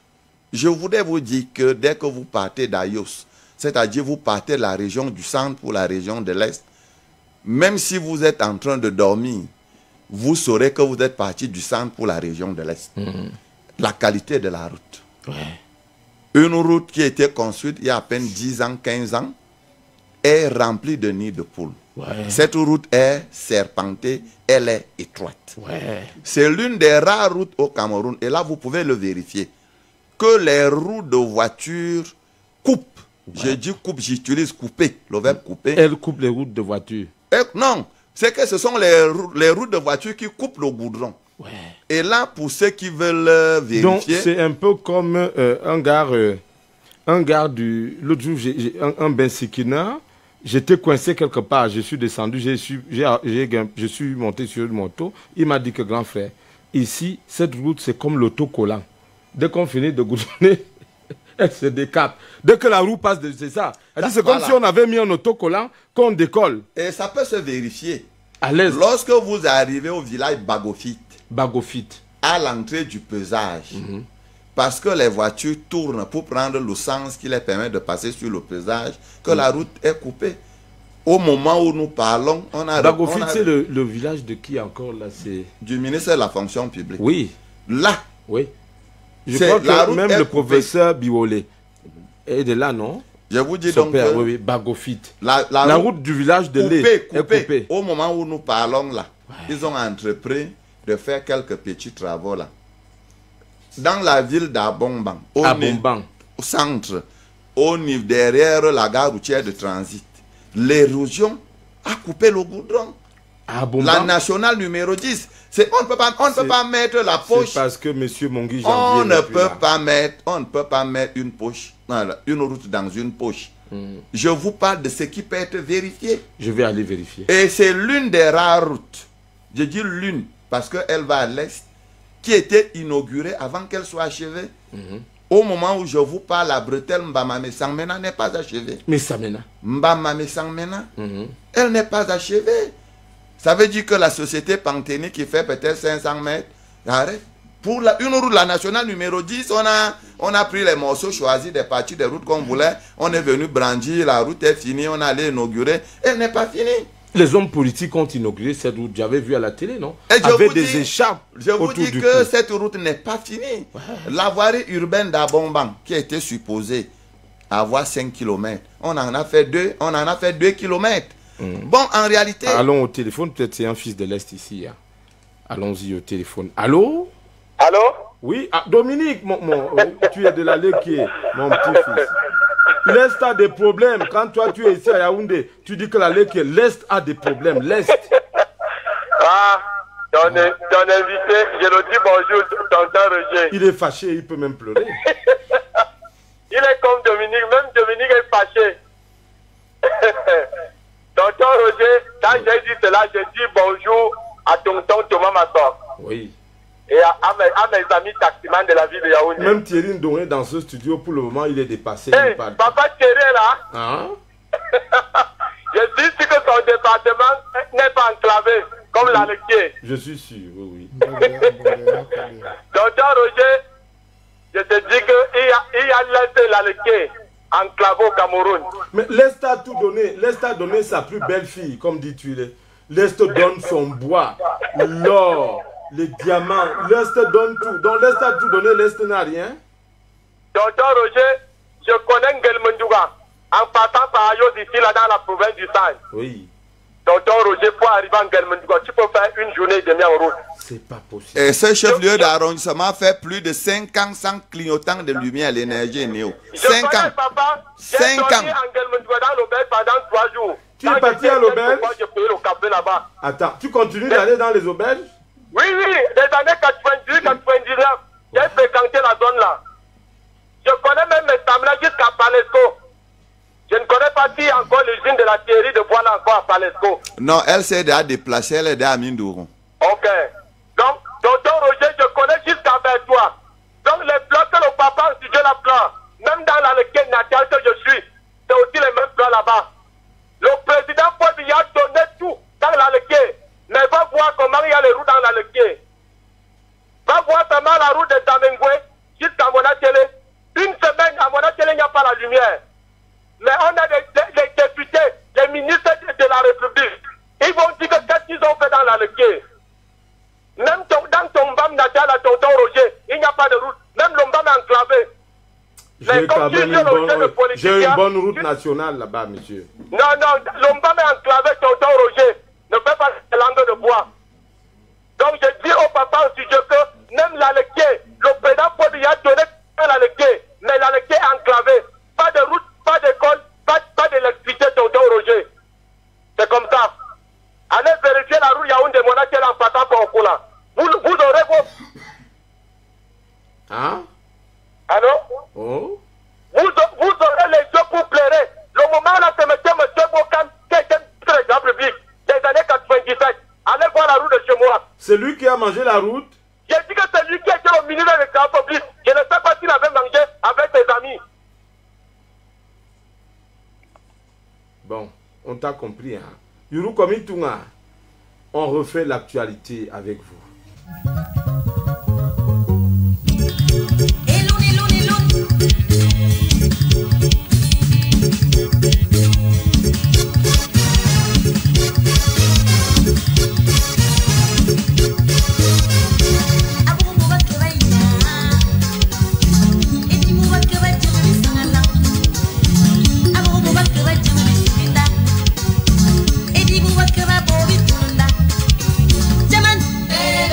Je voudrais vous dire que dès que vous partez d'Ayos, c'est-à-dire vous partez de la région du centre pour la région de l'Est, même si vous êtes en train de dormir, vous saurez que vous êtes parti du centre pour la région de l'Est. Mmh. La qualité de la route. Ouais. Une route qui a été construite il y a à peine dix ans, quinze ans, est remplie de nids de poules. Ouais. Cette route est serpentée, elle est étroite. Ouais. C'est l'une des rares routes au Cameroun, et là vous pouvez le vérifier, que les roues de voitures coupent. Ouais. Je dis coupe, j'utilise couper, le verbe couper. Elle coupe les routes de voitures. Et non, c'est que ce sont les, les routes de voitures qui coupent le goudron. Ouais. Et là, pour ceux qui veulent euh, vérifier... Donc, c'est un peu comme euh, un gars, euh, un gars du... L'autre jour, j'ai un, un Ben Sikina, j'étais coincé quelque part, je suis descendu, je suis, je suis monté sur une moto, il m'a dit que grand frère, ici, cette route, c'est comme l'autocollant. Dès qu'on finit de goudronner, elle se décape. Dès que la roue passe, c'est ça. C'est comme voilà. Si on avait mis un autocollant, qu'on décolle. Et ça peut se vérifier. À l'aise. Lorsque vous arrivez au village Bagofit, Bagofit, à l'entrée du pesage, mm-hmm. parce que les voitures tournent pour prendre le sens qui les permet de passer sur le pesage, que mm. la route est coupée. Au moment où nous parlons, on a... Bagofit, c'est le, le village de qui encore là? C'est du ministre de la fonction publique. Oui. Là. Oui. Je crois que même le professeur Biolé est de là, non? Je vous dis Son donc père, que oui, oui, Bagofit. La, la, la route, route du village de coupée, Lé coupée. est coupée. Au moment où nous parlons là, ouais. Ils ont entrepris de faire quelques petits travaux là. Dans la ville d'Abomban, au, au centre, au niveau derrière la gare routière de transit, l'érosion a coupé le goudron. La nationale numéro dix. On ne peut pas, on ne peut pas mettre la poche. C'est parce que M. Mongui Janvier on ne peut là. pas mettre, on ne peut pas mettre une poche, une route dans une poche. Hmm. Je vous parle de ce qui peut être vérifié. Je vais aller vérifier. Et c'est l'une des rares routes. Je dis l'une parce qu'elle va à l'est, qui était inaugurée avant qu'elle soit achevée. Mm-hmm. Au moment où je vous parle, la bretelle Mbamame Sangmena n'est pas achevée. Mais Samena. Mbamame Sangmena, mm-hmm. elle n'est pas achevée. Ça veut dire que la société Panthénie qui fait peut-être cinq cents mètres, arrête. Pour la, une route, la nationale numéro dix, on a, on a pris les morceaux choisis des parties des routes qu'on voulait. On est venu brandir, la route est finie, on allait inaugurer. Elle n'est pas finie. Les hommes politiques ont inauguré cette route, j'avais vu à la télé, non? Et je Avec vous des dis, écharpes. Je vous dis que cou. cette route n'est pas finie. Ouais. La voirie urbaine d'Abomban, qui était supposée avoir cinq kilomètres, on en a fait deux, on en a fait deux kilomètres. Mmh. Bon, en réalité... Allons au téléphone, peut-être c'est un fils de l'Est ici. Hein. Allons-y au téléphone. Allô? Allô? Oui, ah, Dominique, mon, mon, tu es de la Léquier, mon petit-fils. L'Est a des problèmes. Quand toi tu es ici à Yaoundé, tu dis que la Léquier, l'Est a des problèmes. L'Est. Ah, ton, ton invité, je le dis bonjour, tonton Roger. Il est fâché, il peut même pleurer. Il est comme Dominique, même Dominique est fâché. Tonton Roger, quand j'ai dit cela, j'ai dit bonjour à tonton Thomas Masson. Oui. Et à, à, mes, à mes amis taximans de la ville de Yaoundé. Même Thierry Ndoré dans ce studio, pour le moment, il est dépassé. Hey, il papa Thierry est là. Hein? Je suis sûr que son département n'est pas enclavé, comme la Léquier. Je suis sûr, oui, oui. Tonton Roger, je te dis qu'il y a, il y a laissé la Léquier enclavé au Cameroun. Mais l'Est a tout donné. L'Est a donné sa plus belle fille, comme dit tu l'es. L'Est donne son bois, l'or, les diamants. L'Est donne tout. Donc l'Est a tout donné, l'Est n'a rien. Tonton Roger, je connais Ngelmendouga. En passant par Ayo d'ici, là, dans la province du Sahel. Oui. Tonton Roger, pour arriver en Ngelmendouga, tu peux faire une journée et demie en route. C'est pas possible. Et ce chef-lieu d'arrondissement fait plus de cinq ans sans clignotant de lumière à l'énergie néo. cinq ans. Papa, cinq ans. en Ngelmendouga dans l'auberge pendant trois jours. Tu es parti à l'auberge? J'ai payé le café là-bas. Attends, tu continues d'aller dans les auberges? Oui, oui, des années quatre-vingt-dix quatre-vingt-dix-neuf, j'ai fréquenté la zone là. Je connais même mes stamina jusqu'à Palesco. Je ne connais pas si encore l'usine de la Thierry de Bois encore à Palesco. Non, elle s'est déjà déplacée, elle est déjà à Mindouron. Ok. Donc, tonton Roger, je connais jusqu'à toi. Donc, les plans que le papa en studio la plan, même dans la Léquier natale que je suis, c'est aussi les mêmes plans là-bas. Le président Paul Biya a donné tout dans la Léquier. Mais va voir comment il y a les routes dans la Léquier. Va voir comment la route de Tamengoué jusqu'à Monatélé. Une semaine à Monatélé, il n'y a pas la lumière. Mais on a des, des, des députés, les ministres de, de la République. Ils vont dire que qu'est-ce qu'ils ont fait dans la Léquier. Même ton, dans ton bam natal à tonton Roger, il n'y a pas de route. Même l'ombam est enclavé. J'ai quand même une bonne, j'ai une bonne route nationale là-bas, monsieur. Non, non, l'ombam est enclavé, tonton Roger. Ne fait pas la langue de bois. Donc je dis au papa au studio que même la Léquier, le président Paul Biya a donné la Léquier, mais la Léquier est enclavée. Pas de route, pas d'école, pas, pas d'électricité, tonton Roger. C'est comme ça. Allez vérifier la route Yaoundé Monatélé en passant par Okola. Vous, vous aurez vos... Hein? Allô? Oh? Vous, vous aurez les yeux pour pleurer. Le moment là, c'est M. M. Bokam qui était président public des années quatre-vingt-dix-sept. Allez voir la route de chez moi. C'est lui qui a mangé la route? J'ai dit que c'est lui qui était au ministère des Travaux publics. Je ne sais pas s'il avait mangé avec ses amis. Bon, on t'a compris, hein? Yuru Komitunga, on refait l'actualité avec vous. Jaman,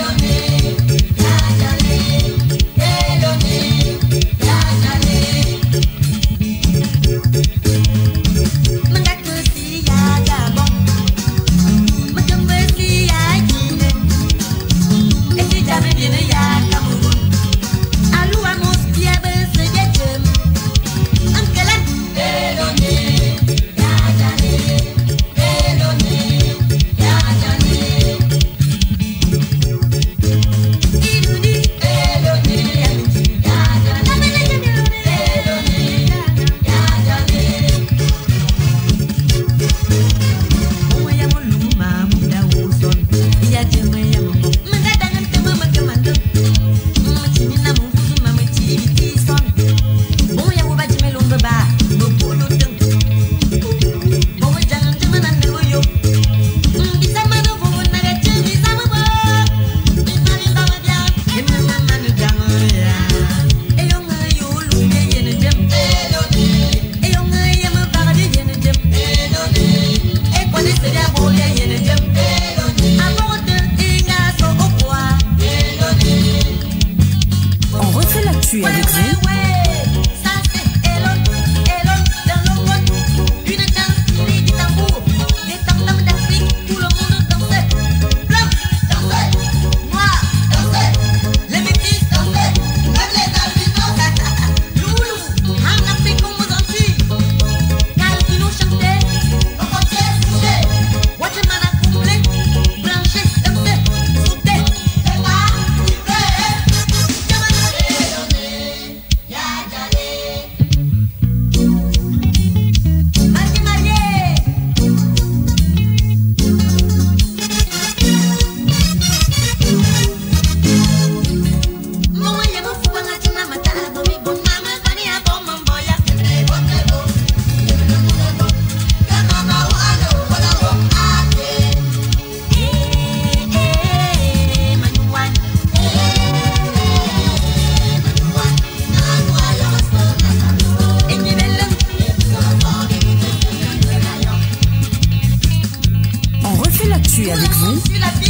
suis avec vous.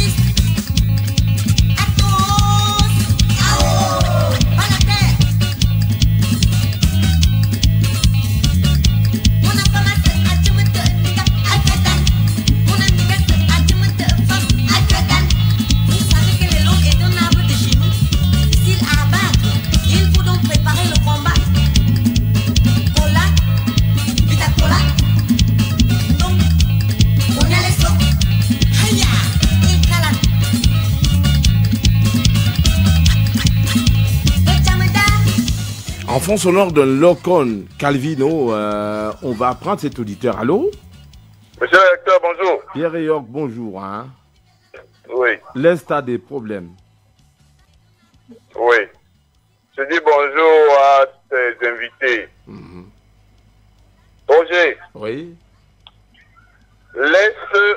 En fond sonore de Locon Calvino, euh, on va apprendre cet auditeur. Allô? Monsieur le lecteur, bonjour. Pierre et York, bonjour. Hein? Oui. L'Est a des problèmes. Oui. Je dis bonjour à tes invités. Mm-hmm. Roger. Oui. L'Est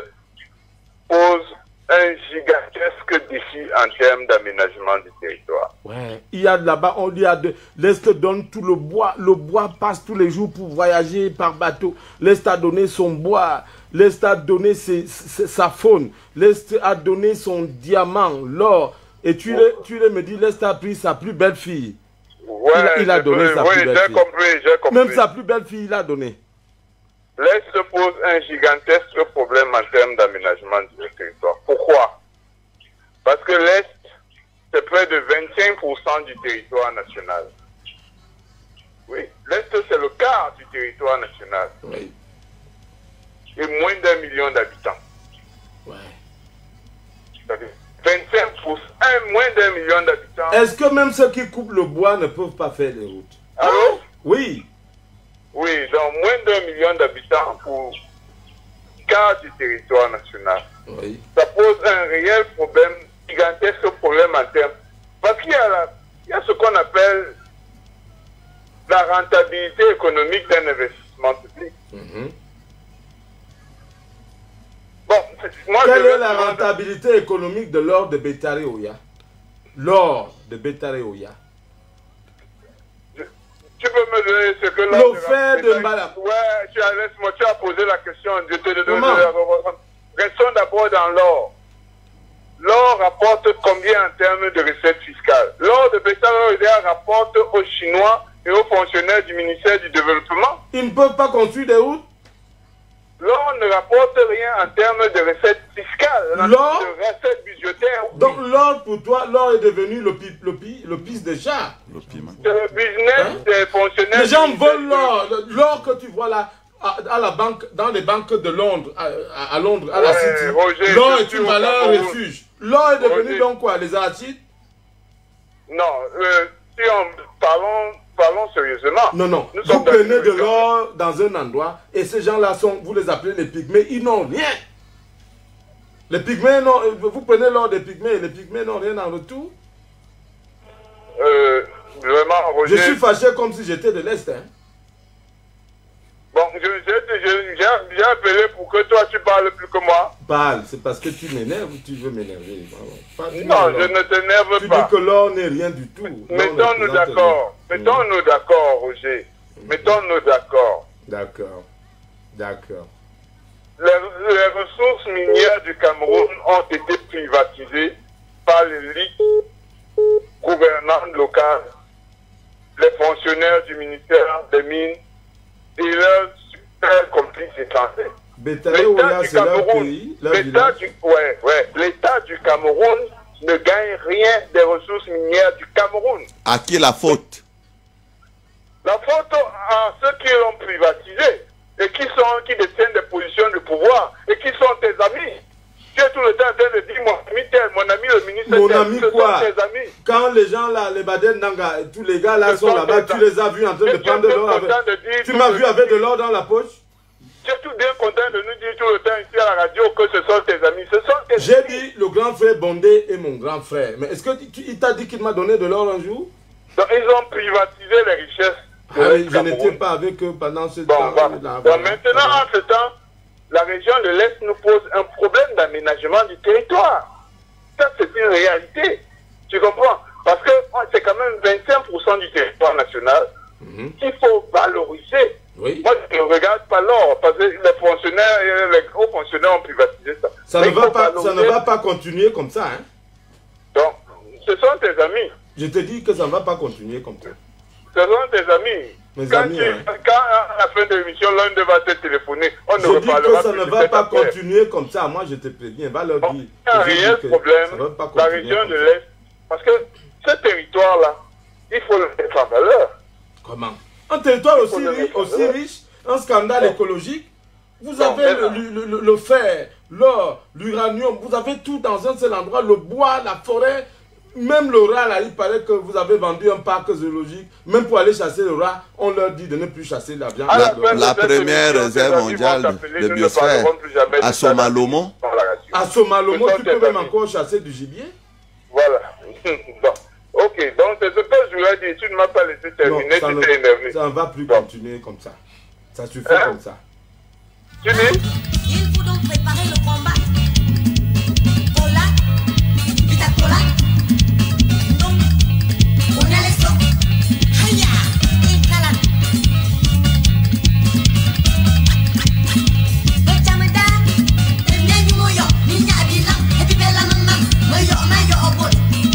pose un gigantesque défi en termes d'aménagement du territoire. Ouais. Il y a là-bas, on dit, de l'Est donne tout le bois. Le bois passe tous les jours pour voyager par bateau. L'Est a donné son bois. L'Est a donné ses, ses, sa faune. L'Est a donné son diamant, l'or. Et tu, le, tu le me dis, l'Est a pris sa plus belle fille. Ouais, il a, il a donné oui, sa oui, plus belle j'ai fille. compris, j'ai compris. Même sa plus belle fille, il a donné. L'Est pose un gigantesque problème en termes d'aménagement du territoire. Pourquoi? Parce que l'Est, c'est près de vingt-cinq pour cent du territoire national. Oui, l'Est, c'est le quart du territoire national. Oui. Et moins d'un million d'habitants. Ouais. vingt-cinq pour cent, un, moins d'un million d'habitants. Est-ce que même ceux qui coupent le bois ne peuvent pas faire les routes? Allô? Oui. Oui, donc moins d'un million d'habitants pour quart du territoire national. Oui. Ça pose un réel problème, gigantesque problème en termes. Parce qu'il y a, la, il y a ce qu'on appelle la rentabilité économique d'un investissement public. Mm-hmm. Bon, moi, quelle je est la rentabilité économique de l'or de Bétaré Oya? L'or de Bétaré Oya. Tu peux me donner ce que l'or... Le fait de Mbala. Ouais, tu as, laisse-moi, tu as posé la question. Je te donne. Restons d'abord dans l'or. L'or rapporte combien en termes de recettes fiscales? L'or de Bétaré Oya rapporte aux Chinois et aux fonctionnaires du ministère du Développement. Ils ne peuvent pas construire des routes? L'or ne rapporte rien en termes de recettes fiscales, l'or, de recettes budgétaires. Oui. Donc l'or, pour toi, l'or est devenu le, pi, le, pi, le piste de chat. C'est le business hein? des fonctionnaires. Les gens volent l'or. L'or que tu vois là, à, à la banque, dans les banques de Londres, à, à, à Londres, à ouais, la City, l'or est une valeur refuge. L'or est devenu Roger. Donc quoi, les arachides? Non, euh, si on parlons... Parlons sérieusement. Non, non. Nous vous prenez de l'or dans un endroit et ces gens-là sont, vous les appelez les pygmées, ils n'ont rien. Les pygmées, non, vous prenez l'or des pygmées et les pygmées n'ont rien en retour. Euh, vraiment, Roger. Je suis fâché comme si j'étais de l'Est. Hein. Bon, j'ai appelé pour que toi tu parles plus que moi. Parle, c'est parce que tu m'énerves ou tu veux m'énerver? Non, je ne t'énerve pas. Tu dis que l'or n'est rien du tout. Mettons-nous d'accord. Mettons-nous d'accord, Roger. Mettons-nous d'accord. D'accord. D'accord. Les, les ressources minières du Cameroun ont été privatisées par l'élite gouvernante locale, les fonctionnaires du ministère des Mines et leurs super complices étrangers. L'État du Cameroun, l'État du, ouais, ouais, l'État du Cameroun ne gagne rien des ressources minières du Cameroun. À qui la faute? La faute à ceux qui l'ont privatisé et qui sont qui détiennent des positions de pouvoir et qui sont tes amis. Tu es tout le temps en train de dire mon ami tel, mon ami le ministre mon tel, ami ce quoi? sont tes amis. Quand les gens là, les Baden Nanga, tous les gars là sont, sont là-bas, tu les as vus en train de prendre de l'or avec... Tu m'as vu avec de l'or dans la poche? Tu es tout bien content de nous dire tout le temps ici à la radio que ce sont tes amis. Ce sont tes J'ai amis. dit le grand frère Bondé est mon grand frère. Mais est-ce qu'il t'a dit qu'il m'a donné de l'or un jour? Donc, ils ont privatisé les richesses. Ah oui, je n'étais pas avec eux pendant ce bon, temps. Bah, là, bon, maintenant, en ce temps, la région de l'Est nous pose un problème d'aménagement du territoire. Ça, c'est une réalité. Tu comprends? Parce que c'est quand même vingt-cinq pour cent du territoire national mm-hmm. qu'il faut valoriser. Oui. Moi, je ne regarde pas l'or, parce que les fonctionnaires, les gros fonctionnaires ont privatisé ça. Ça ne, va pas, ça ne va pas continuer comme ça. Hein? Donc, ce sont tes amis. Je te dis que ça ne va pas continuer comme ça. Ce sont tes amis. Mes quand, amis, tu, hein. quand à la fin de l'émission, l'un d'eux va te téléphoner, on je ne dis que ça ne va pas continuer comme ça. Moi, je te préviens. Va leur dire. Il y a un réel problème. La région de l'Est. Parce que ce territoire-là, il faut le mettre en valeur. Comment? Un territoire aussi, riche, aussi riche, un scandale non. écologique. Vous non, avez le, le, le, le fer, l'or, l'uranium, vous avez tout dans un seul endroit, le bois, la forêt, même le rat, là, il paraît que vous avez vendu un parc zoologique, même pour aller chasser le rat, on leur dit de ne plus chasser la viande. La, la, la première réserve mondiale de biosphère, à Somalomo. À Somalomo, tu peux même encore chasser du gibier. Voilà. Bon. Ok, donc c'est ce que je lui ai dit, tu ne m'as pas laissé terminer, non, tu t'es énervé. Ça ne va plus bon. continuer comme ça. Ça suffit hein? comme ça. Tu dis? Il faut donc préparer le combat. Cola, vita cola. Non, on a les sons. Haya, et calade. Et chameda, et bien du moyo, minya abila, et puis bella maman, moyo, mayo, obot.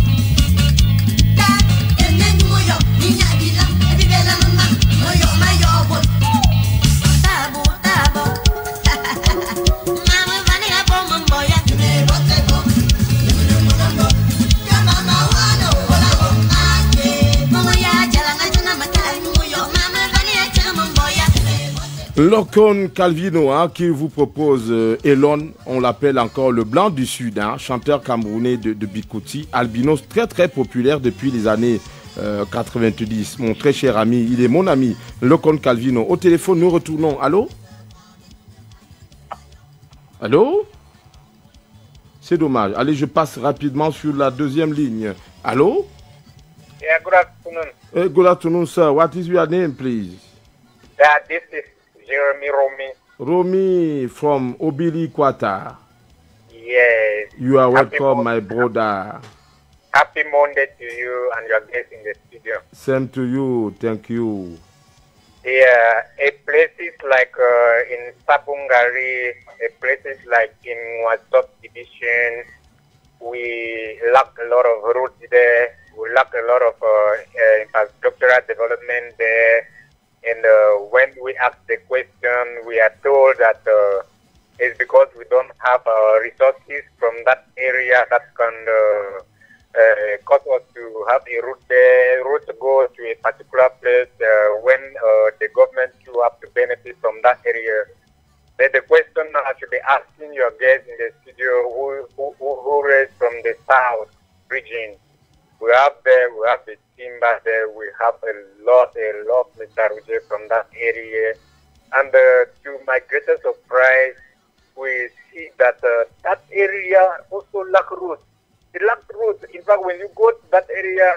Locon Calvino, hein, qui vous propose euh, Elon, on l'appelle encore le blanc du Sud, hein, chanteur camerounais de, de Bikouti, albinos très très populaire depuis les années euh, quatre-vingt-dix. Mon très cher ami, il est mon ami, Locon Calvino. Au téléphone, nous retournons. Allô? Allô? C'est dommage. Allez, je passe rapidement sur la deuxième ligne. Allô? Yeah, good afternoon. Hey, good afternoon, sir. What is your name, please? Yeah, this is Jeremy Romy. Romy from Obili Kwata. Yes. You are welcome, my brother. Happy Monday to you and your guest in the studio. Same to you. Thank you. Yeah, a places like uh, in Sabungari, a places like in Wasop division, we lack a lot of roads there. We lack a lot of uh, uh, infrastructural development there. And uh, when we ask the question, we are told that uh, it's because we don't have uh, resources from that area that can uh, uh, cause us to have a route there, route to go to a particular place uh, when uh, the government to have to benefit from that area. Then the question I should be asking your guests in the studio who, who, who is from the south region. We have there, we have the timber there, we have a lot, a lot, Mister Ruje, from that area. And uh, to my greatest surprise, we see that uh, that area also lack roads. It lacks roads. In fact, when you go to that area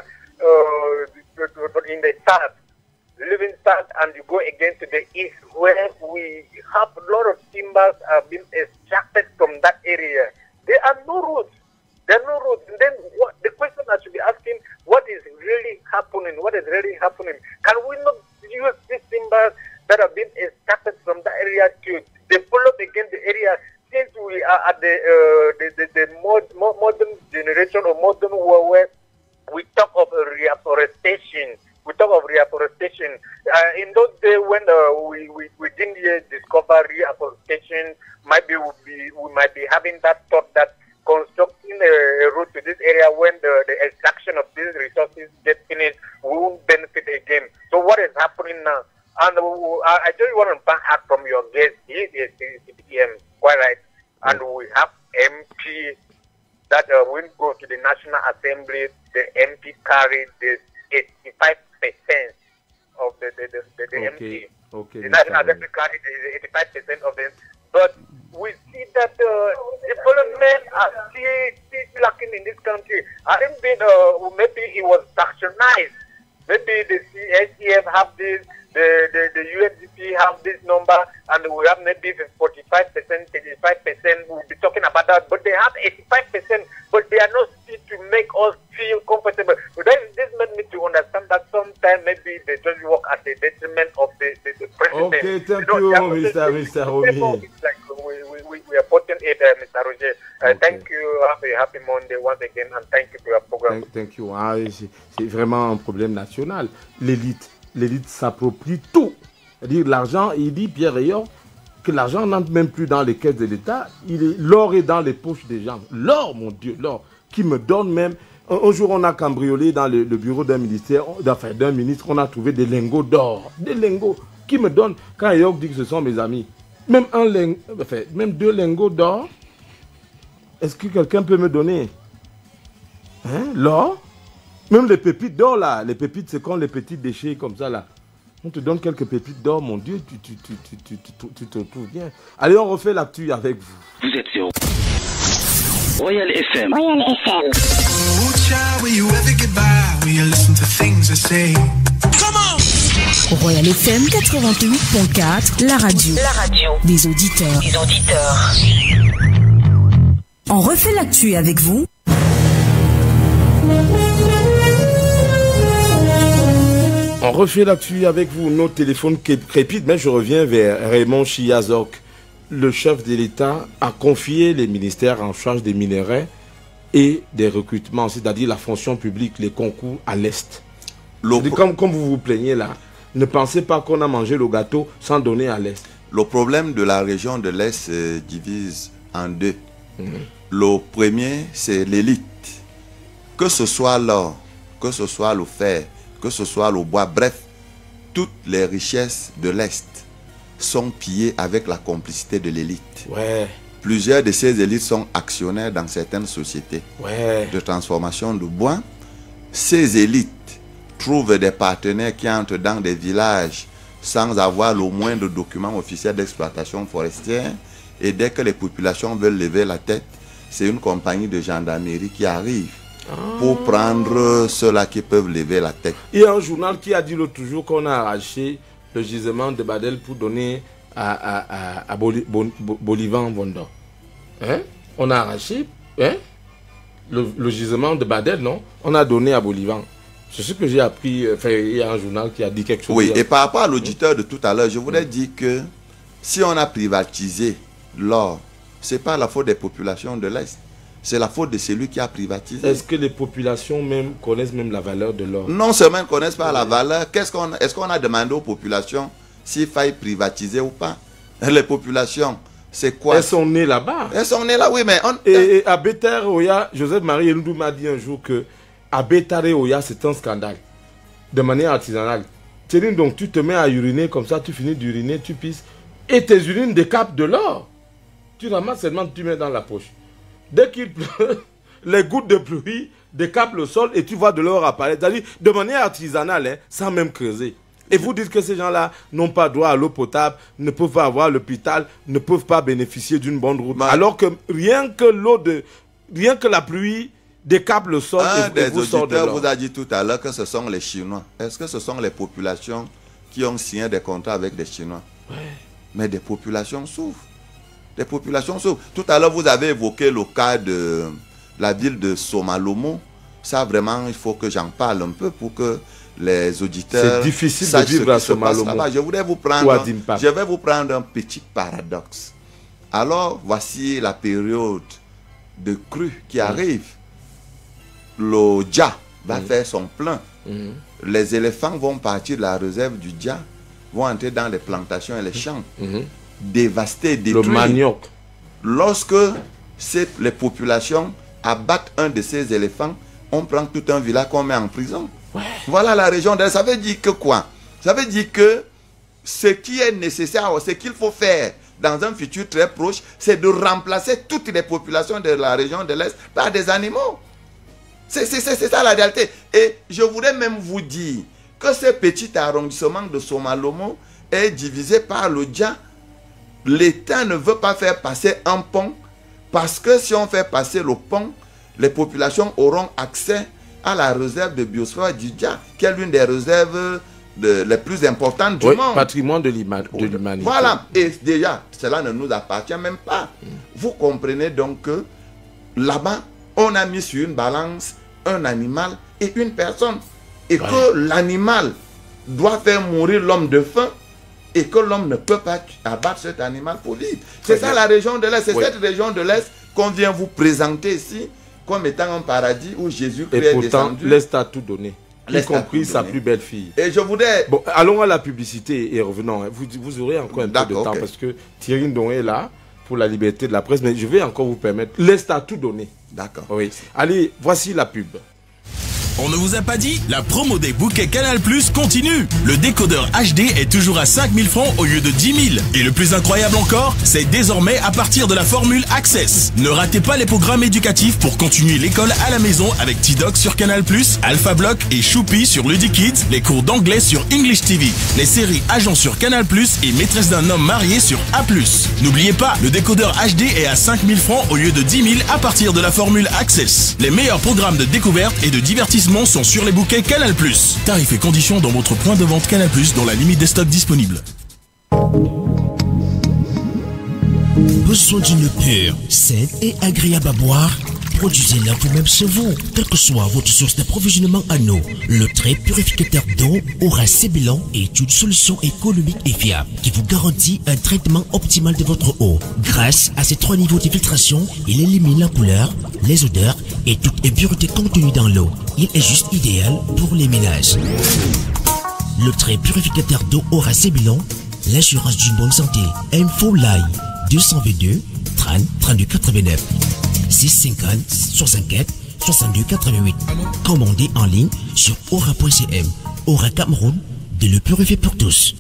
uh, in the south, living south, and you go again to the east, where we have a lot of timbers are being extracted from that area. There are no roads. There are no roads. And then what, the question I should be asking, what is really happening? What is really happening? Can we not use these timbers that have been extracted from that area to develop again the area? Since we are at the uh, the, the, the mod, modern generation or modern world where we talk of reforestation, we talk of reforestation. Uh, in those days when uh, we, we, we didn't yet discover reforestation, maybe we'll be, we might be having that thought that constructing a route to this area when the, the extraction of these resources get finished, we won't benefit again. So what is happening now? And uh, I just want to back up from your guest. He is C P M, quite right. And we have M P that uh, will go to the National Assembly. The M P carried this eighty-five percent of the, the, the, the, the okay. M P. Okay. The National Assembly carried eighty-five percent of them. But we see that uh, development are still, still lacking in this country. I think that uh, maybe it was fractionized. Maybe the S D F have this, the, the, the U N D P have this number, and we have maybe forty-five percent, thirty-five percent. We'll be talking about that. But they have eighty-five percent, but they are not still to make us feel comfortable. So that, this made me to understand that sometimes maybe they just work at the detriment of the, the, the president. Okay, thank you, you know, Mister Mister Omi. Like we, we, we are putting a there, Mister Roger. Uh, okay. Thank you. Have a happy Monday once again, and thank you for your program. Thank, thank you. Ah, c'est vraiment un problème national. L'élite, l'élite s'approprie tout. C'est-à-dire l'argent, il dit Pierre Rayon que l'argent n'entre même plus dans les caisses de l'État. L'or est dans les poches des gens. L'or, mon Dieu, l'or, qui me donne même. Un, un jour, on a cambriolé dans le, le bureau d'un ministère, enfin d'un ministre, on a trouvé des lingots d'or. Des lingots qui me donnent. Quand York dit que ce sont mes amis, même, un ling, enfin, même deux lingots d'or, est-ce que quelqu'un peut me donner hein, l'or? Même les pépites d'or là, les pépites c'est comme les petits déchets comme ça là. On te donne quelques pépites d'or, mon Dieu, tu, tu, tu, tu, tu, tu, tu te trouves bien. Allez, on refait l'actu avec vous. Vous êtes sur Royal F M. Royal F M. Oh, child, will you ever get by? Will you listen to things I say? Come on! Royal F M quatre-vingt-huit point quatre, la radio. La radio. Des auditeurs. Des auditeurs. On refait l'actu avec vous. On refait l'actu avec vous. Nos téléphones crépitent, mais je reviens vers Raymond Chiazok. Le chef de l'État a confié les ministères en charge des minerais et des recrutements, c'est-à-dire la fonction publique, les concours à l'Est. Comme, comme vous vous plaignez là, ne pensez pas qu'on a mangé le gâteau sans donner à l'Est. Le problème de la région de l'Est se divise en deux. Mmh. Le premier, c'est l'élite. Que ce soit l'or, que ce soit le fer, que ce soit le bois, bref, toutes les richesses de l'Est sont pillées avec la complicité de l'élite. Ouais. Plusieurs de ces élites sont actionnaires dans certaines sociétés ouais. de transformation de bois. Ces élites trouvent des partenaires qui entrent dans des villages sans avoir le moindre document officiel d'exploitation forestière. Et dès que les populations veulent lever la tête, c'est une compagnie de gendarmerie qui arrive ah. pour prendre ceux-là qui peuvent lever la tête. Il y a un journal qui a dit l'autre jour qu'on a arraché le gisement de Badel pour donner à, à, à, à Boli, Bon, Bolivan Vondo. Hein? On a arraché hein? le, le gisement de Badel, non? On a donné à Bolivan. C'est ce que j'ai appris. Enfin, il y a un journal qui a dit quelque chose. Oui, et par rapport à l'auditeur de tout à l'heure, je voudrais mmh. dire que si on a privatisé l'or, ce n'est pas la faute des populations de l'Est. C'est la faute de celui qui a privatisé. Est-ce que les populations même connaissent même la valeur de l'or? Non seulement ne connaissent pas la valeur, qu'est-ce qu'on, est-ce qu'on a demandé aux populations s'il faille privatiser ou pas? Les populations, c'est quoi? Elles sont nées là-bas. Elles sont nées là, oui, mais... On... Et, et à Bétar Oya, Joseph-Marie Eloudou m'a dit un jour que à Bétar Oya, c'est un scandale. De manière artisanale. C'est-à-dire, donc, tu te mets à uriner comme ça, tu finis d'uriner, tu pisses, et tes urines décapent de l'or. Tu ramasses seulement, tu mets dans la poche. Dès qu'il pleut, les gouttes de pluie décapent le sol et tu vois de l'or apparaître. C'est-à-dire de manière artisanale, hein, sans même creuser. Et vous dites que ces gens-là n'ont pas droit à l'eau potable, ne peuvent pas avoir l'hôpital, ne peuvent pas bénéficier d'une bonne route. Bah, alors que rien que l'eau de, rien que la pluie décape le sol un et, et vous sort de l'or. Un des auditeurs vous a dit tout à l'heure que ce sont les Chinois. Est-ce que ce sont les populations qui ont signé des contrats avec des Chinois? Ouais. Mais des populations souffrent. Des populations souffrent. Tout à l'heure, vous avez évoqué le cas de la ville de Somalomo. Ça, vraiment, il faut que j'en parle un peu pour que les auditeurs... C'est difficile de vivre à Somalomo. Je voudrais vous prendre... Je vais vous prendre un petit paradoxe. Alors, voici la période de crue qui arrive. Le Dja va mmh. faire son plein. Mmh. Les éléphants vont partir de la réserve du Dja, vont entrer dans les plantations et les champs. Mmh. Dévaster, détruire. Le manioc. Lorsque les populations abattent un de ces éléphants, on prend tout un village qu'on met en prison. Ouais. Voilà la région de... Ça veut dire que quoi? Ça veut dire que ce qui est nécessaire, ce qu'il faut faire dans un futur très proche, c'est de remplacer toutes les populations de la région de l'Est par des animaux. C'est ça la réalité. Et je voudrais même vous dire que ce petit arrondissement de Somalomo est divisé par le Dja. L'État ne veut pas faire passer un pont parce que si on fait passer le pont, les populations auront accès à la réserve de biosphère du Dja, qui est l'une des réserves de, les plus importantes du oui, monde. Patrimoine de l'humanité. Voilà, et déjà, cela ne nous appartient même pas. Mm. Vous comprenez donc que là-bas, on a mis sur une balance un animal et une personne. Et ouais. que l'animal doit faire mourir l'homme de faim. et que l'homme ne peut pas abattre cet animal pour libre. C'est ça la région de l'Est. C'est oui. cette région de l'Est qu'on vient vous présenter ici comme étant un paradis où Jésus-Christ est descendu. L'Est a tout donné. Y compris sa plus belle fille. Et je voudrais... Bon, allons à la publicité et revenons. Vous, vous aurez encore un peu de temps okay. parce que Thierry Ndong est là pour la liberté de la presse, mais je vais encore vous permettre. L'Est a tout donné. D'accord. Oui. Allez, voici la pub. On ne vous a pas dit? La promo des bouquets Canal Plus continue. Le décodeur H D est toujours à cinq mille francs au lieu de dix mille. Et le plus incroyable encore, c'est désormais à partir de la formule Access. Ne ratez pas les programmes éducatifs pour continuer l'école à la maison avec T-Doc sur Canal Plus, Alpha Block et Choupi sur Ludikids, les cours d'anglais sur English T V, les séries Agents sur Canal Plus et Maîtresse d'un homme marié sur A plus. N'oubliez pas, le décodeur H D est à cinq mille francs au lieu de dix mille à partir de la formule Access. Les meilleurs programmes de découverte et de divertissement sont sur les bouquets Canal Plus. Tarifs et conditions dans votre point de vente Canal Plus dans la limite des stocks disponibles. Besoin d'une pure, saine et agréable à boire? Produisez-la vous-même chez vous, quelle que soit votre source d'approvisionnement en eau. Le trait purificateur d'eau aura ses bilans et est une solution économique et fiable qui vous garantit un traitement optimal de votre eau. Grâce à ses trois niveaux de filtration, il élimine la couleur, les odeurs et toute impureté contenue dans l'eau. Il est juste idéal pour les ménages. Le trait purificateur d'eau aura ses bilans, l'assurance d'une bonne santé. Info Line deux cent vingt-deux trente trente-deux quatre-vingt-neuf six cinquante soixante-quatre soixante-deux quatre-vingt-huit. Commandez en ligne sur aura point c m. Aura Cameroun, de le purifier pour tous.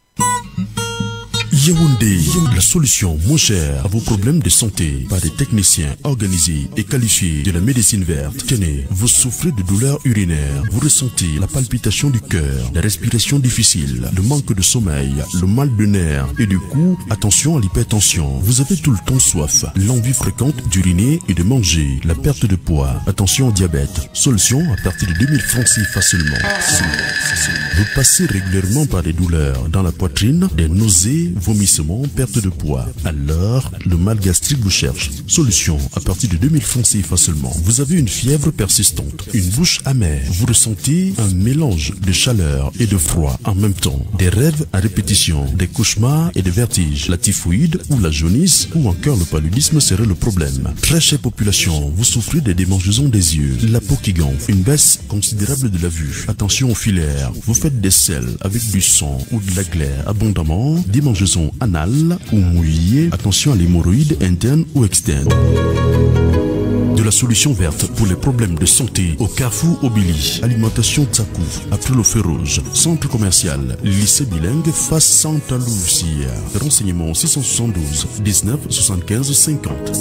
Yaoundé, la solution moins chère à vos problèmes de santé par des techniciens organisés et qualifiés de la médecine verte. Tenez, vous souffrez de douleurs urinaires, vous ressentez la palpitation du cœur, la respiration difficile, le manque de sommeil, le mal de nerfs et du coup, attention à l'hypertension. Vous avez tout le temps soif, l'envie fréquente d'uriner et de manger, la perte de poids. Attention au diabète. Solution à partir de deux mille francs C F A seulement. Vous passez régulièrement par des douleurs dans la poitrine, des nausées, vomissements, perte de poids. Alors, le mal gastrique vous cherche. Solution à partir de deux mille francs C F A seulement. Vous avez une fièvre persistante, une bouche amère. Vous ressentez un mélange de chaleur et de froid en même temps. Des rêves à répétition, des cauchemars et des vertiges. La typhoïde ou la jaunisse ou encore le paludisme serait le problème. Très chère population, vous souffrez des démangeaisons des yeux, la peau qui gonfle, une baisse considérable de la vue. Attention aux filaires. Vous faites des selles avec du sang ou de la glaire abondamment, démangeaisons anales ou mouillées. Attention à l'hémorroïde interne ou externe. De la solution verte pour les problèmes de santé au Carrefour Obili. Alimentation Tsakou, après le feu rouge. Centre commercial, lycée bilingue, face Santa Lucia. Renseignements six cent soixante-douze dix-neuf soixante-quinze cinquante.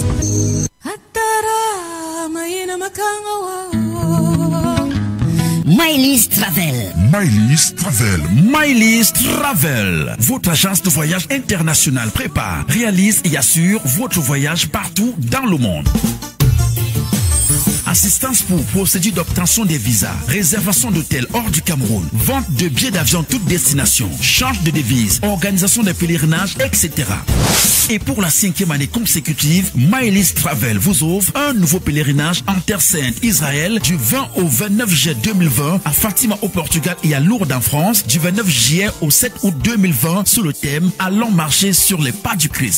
Mylis Travel. Mylis Travel. Mylis Travel. Votre agence de voyage international prépare, réalise et assure votre voyage partout dans le monde. Assistance pour procédure d'obtention des visas, réservation d'hôtels hors du Cameroun, vente de billets d'avion toute destination, change de devise, organisation des pèlerinages, et cetera. Et pour la cinquième année consécutive, Mylis Travel vous offre un nouveau pèlerinage en Terre Sainte, Israël, du vingt au vingt-neuf juillet deux mille vingt, à Fatima au Portugal et à Lourdes en France, du vingt-neuf juillet au sept août deux mille vingt, sous le thème « Allons marcher sur les pas du Christ ».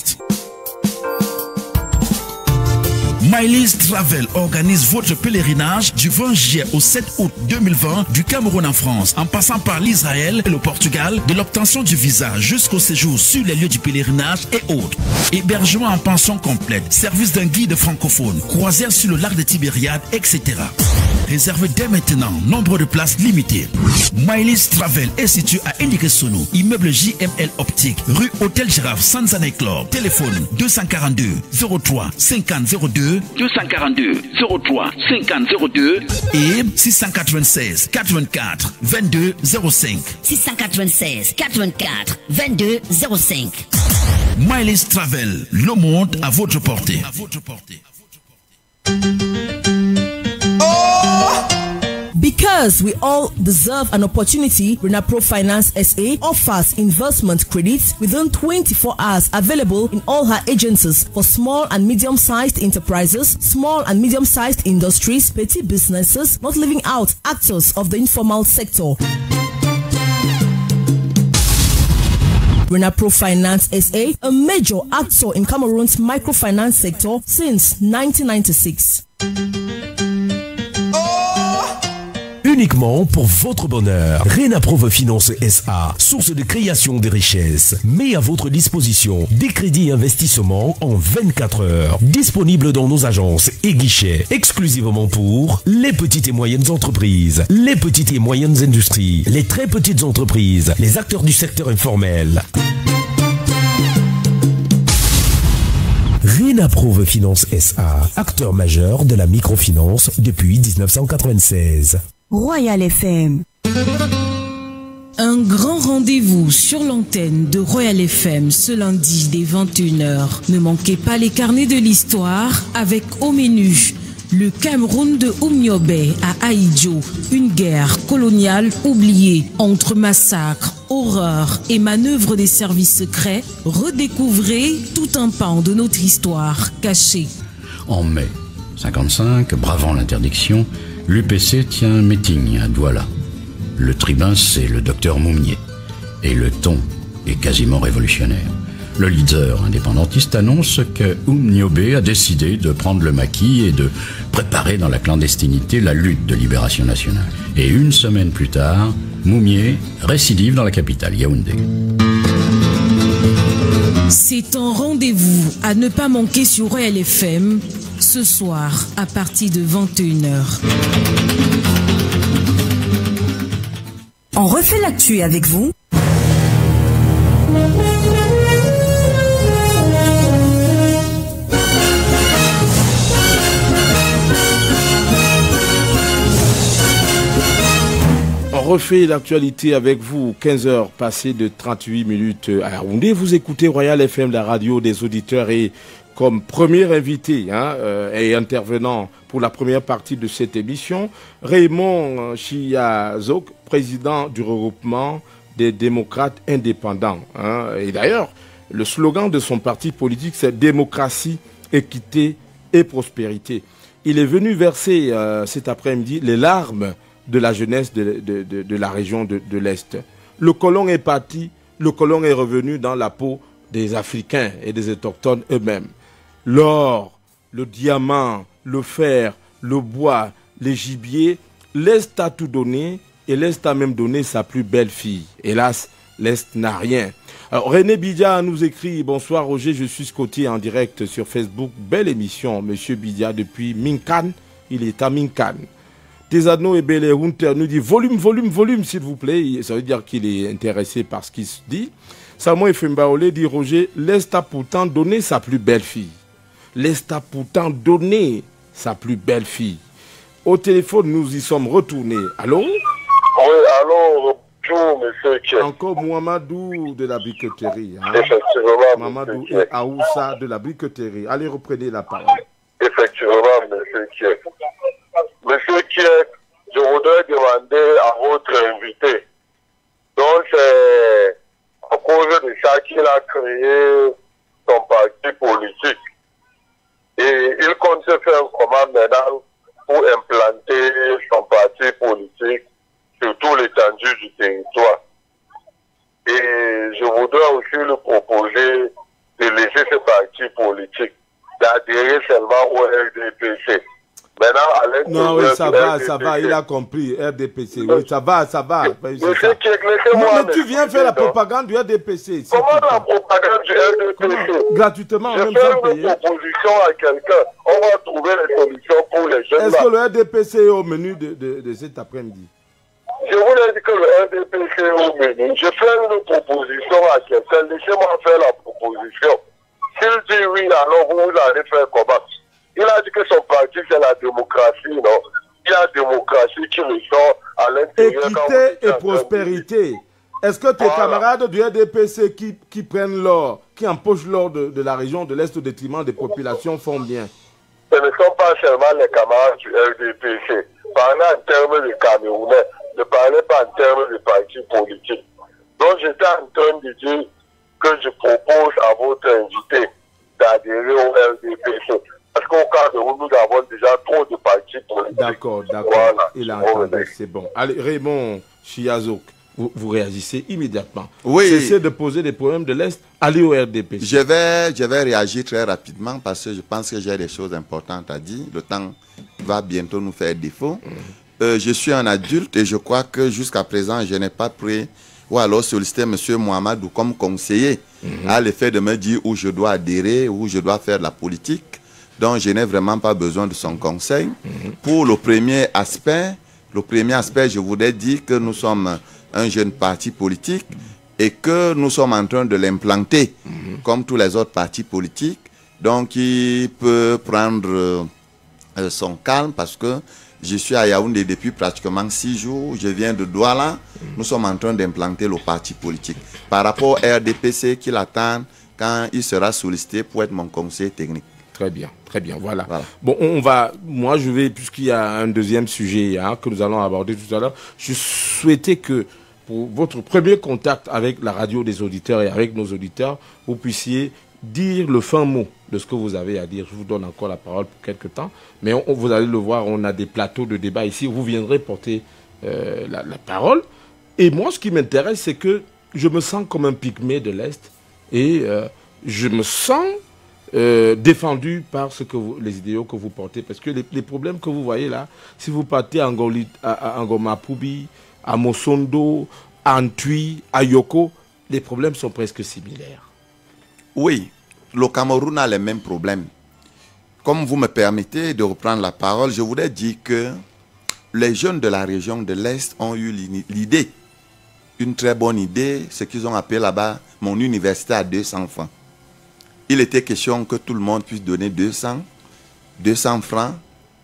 Mylis Travel organise votre pèlerinage du vingt juillet au sept août deux mille vingt du Cameroun en France, en passant par l'Israël et le Portugal, de l'obtention du visa jusqu'au séjour sur les lieux du pèlerinage et autres. Hébergement en pension complète, service d'un guide francophone, croisière sur le lac de Tibériade, et cetera. Réservez dès maintenant, nombre de places limitées. Mylis Travel est situé à Indikesono, immeuble J M L Optique, rue Hôtel Giraffe, Sanzane Club. Téléphone deux cent quarante-deux zéro trois cinquante zéro deux, deux cent quarante-deux zéro trois cinquante zéro deux et six cent quatre-vingt-seize quatre-vingt-quatre vingt-deux zéro cinq. six cent quatre-vingt-seize quatre-vingt-quatre vingt-deux zéro cinq. Mylis Travel, le monde à votre portée. Because we all deserve an opportunity, Renapro Finance S A offers investment credits within twenty-four hours, available in all her agencies for small and medium-sized enterprises, small and medium-sized industries, petty businesses, not leaving out actors of the informal sector. Renapro Finance S A, a major actor in Cameroon's microfinance sector since nineteen ninety-six. Uniquement pour votre bonheur, Renapro Finance S A, source de création de richesses, met à votre disposition des crédits investissements en vingt-quatre heures, disponibles dans nos agences et guichets, exclusivement pour les petites et moyennes entreprises, les petites et moyennes industries, les très petites entreprises, les acteurs du secteur informel. Renapro Finance S A, acteur majeur de la microfinance depuis mille neuf cent quatre-vingt-seize. Royal F M. Un grand rendez-vous sur l'antenne de Royal F M ce lundi dès vingt et une heures. Ne manquez pas les carnets de l'histoire avec au menu le Cameroun de Oumniobé à Aïdjo, une guerre coloniale oubliée entre massacres, horreurs et manœuvres des services secrets. Redécouvrez tout un pan de notre histoire cachée. En mai cinquante-cinq, bravant l'interdiction, l'U P C tient un meeting à Douala. Le tribun, c'est le docteur Moumier. Et le ton est quasiment révolutionnaire. Le leader indépendantiste annonce que Oumniobé a décidé de prendre le maquis et de préparer dans la clandestinité la lutte de libération nationale. Et une semaine plus tard, Moumier récidive dans la capitale, Yaoundé. C'est un rendez-vous à ne pas manquer sur Royal F M ce soir à partir de vingt et une heures. On refait l'actu avec vous. On refait l'actualité avec vous, quinze heures passées de trente-huit minutes à Yaoundé. Vous écoutez Royal F M, la radio des auditeurs, et comme premier invité hein, euh, et intervenant pour la première partie de cette émission, Raymond Chiazok, président du regroupement des démocrates indépendants. Hein. Et d'ailleurs, le slogan de son parti politique, c'est démocratie, équité et prospérité. Il est venu verser euh, cet après-midi les larmes de la jeunesse de, de, de, de la région de, de l'Est. Le colon est parti, le colon est revenu dans la peau des Africains et des autochtones eux-mêmes. L'or, le diamant, le fer, le bois, les gibiers, l'Est a tout donné et l'Est a même donné sa plus belle fille. Hélas, l'Est n'a rien. Alors, René Bidia nous écrit « Bonsoir Roger, je suis Scotty en direct sur Facebook. Belle émission, Monsieur Bidia, depuis Minkan. Il est à Minkan. » Tesano et Bele Hunter nous dit « Volume, volume, volume, s'il vous plaît. » Ça veut dire qu'il est intéressé par ce qu'il se dit. Samuel Fembaolé dit « Roger, l'Est a pourtant donné sa plus belle fille. L'Est a pourtant donné sa plus belle fille. » Au téléphone, nous y sommes retournés. Allô? Oui, allô, bonjour, monsieur Kier. Encore Mohamedou de la briqueterie. Hein? Effectivement, Mohamedou et Aoussa de la briqueterie. Allez, reprenez la parole. Effectivement, monsieur Kier. Monsieur Kier, je voudrais demander à votre invité. Donc, c'est à cause de ça qu'il a créé son parti politique. Et il compte se faire comment maintenant pour implanter son parti politique sur tout l'étendue du territoire. Et je voudrais aussi lui proposer de laisser ce parti politique, d'adhérer seulement au R D P C. Maintenant, à l'intérieur non, oui, ça va, R D P C, ça va, il a compris, R D P C, oui, ça va, ça va. Monsieur Kiek, laissez-moi. Mais tu viens faire la propagande du R D P C. Comment la propagande du R D P C? Gratuitement, je même fais sans une payer. proposition à quelqu'un, on va trouver les solutions pour les jeunes. Est-ce que le R D P C est au menu de, de, de cet après-midi? Je vous ai dit que le R D P C est au menu. Je fais une proposition à quelqu'un, laissez-moi faire la proposition. S'il dit oui, alors vous allez faire comment? Il a dit que son parti, c'est la démocratie, non? Il y a la démocratie qui ressort à l'intérieur. Équité et prospérité. Est-ce que tes voilà. camarades du R D P C qui, qui prennent l'or, qui empochent l'or de, de la région de l'Est au détriment des populations font bien? Ce ne sont pas seulement les camarades du R D P C. Parlez en termes de Camerounais, ne parlez pas en termes de partis politiques. Donc j'étais en train de dire que je propose à votre invité d'adhérer au R D P C. Parce qu'au cas de où nous avons déjà trop de partis politiques. D'accord, d'accord. Voilà. Il a entendu, c'est bon. Allez, Raymond Chiazok, vous, vous réagissez immédiatement. Oui. Cessez de poser des problèmes de l'Est, allez au R D P C. Je vais, je vais réagir très rapidement parce que je pense que j'ai des choses importantes à dire. Le temps va bientôt nous faire défaut. Mmh. Euh, je suis un adulte et je crois que jusqu'à présent, je n'ai pas pris ou alors sollicité M. Mohamedou comme conseiller mmh. à l'effet de me dire où je dois adhérer, où je dois faire de la politique. Donc, je n'ai vraiment pas besoin de son conseil. Mmh. Pour le premier aspect, le premier aspect, je voudrais dire que nous sommes un jeune parti politique et que nous sommes en train de l'implanter mmh. comme tous les autres partis politiques. Donc, il peut prendre euh, son calme parce que je suis à Yaoundé depuis pratiquement six jours. Je viens de Douala. Mmh. Nous sommes en train d'implanter le parti politique. Par rapport au R D P C qui l'attend quand il sera sollicité pour être mon conseiller technique. Très bien, très bien, voilà. voilà. Bon, on va, moi je vais, puisqu'il y a un deuxième sujet hein, que nous allons aborder tout à l'heure, je souhaitais que pour votre premier contact avec la radio des auditeurs et avec nos auditeurs, vous puissiez dire le fin mot de ce que vous avez à dire. Je vous donne encore la parole pour quelques temps, mais on, vous allez le voir, on a des plateaux de débat ici, vous viendrez porter euh, la, la parole. Et moi, ce qui m'intéresse, c'est que je me sens comme un pygmée de l'Est et euh, je me sens Euh, défendu par ce que vous, les idéaux que vous portez. Parce que les, les problèmes que vous voyez là, si vous partez à Ngoli, à, à Ngomapoubi, à Mosondo, à Antui, à Yoko, les problèmes sont presque similaires. Oui, le Cameroun a les mêmes problèmes. Comme vous me permettez de reprendre la parole, je voudrais dire que les jeunes de la région de l'Est ont eu l'idée, une très bonne idée, ce qu'ils ont appelé là-bas mon université à deux cents francs. Il était question que tout le monde puisse donner deux cents, deux cents francs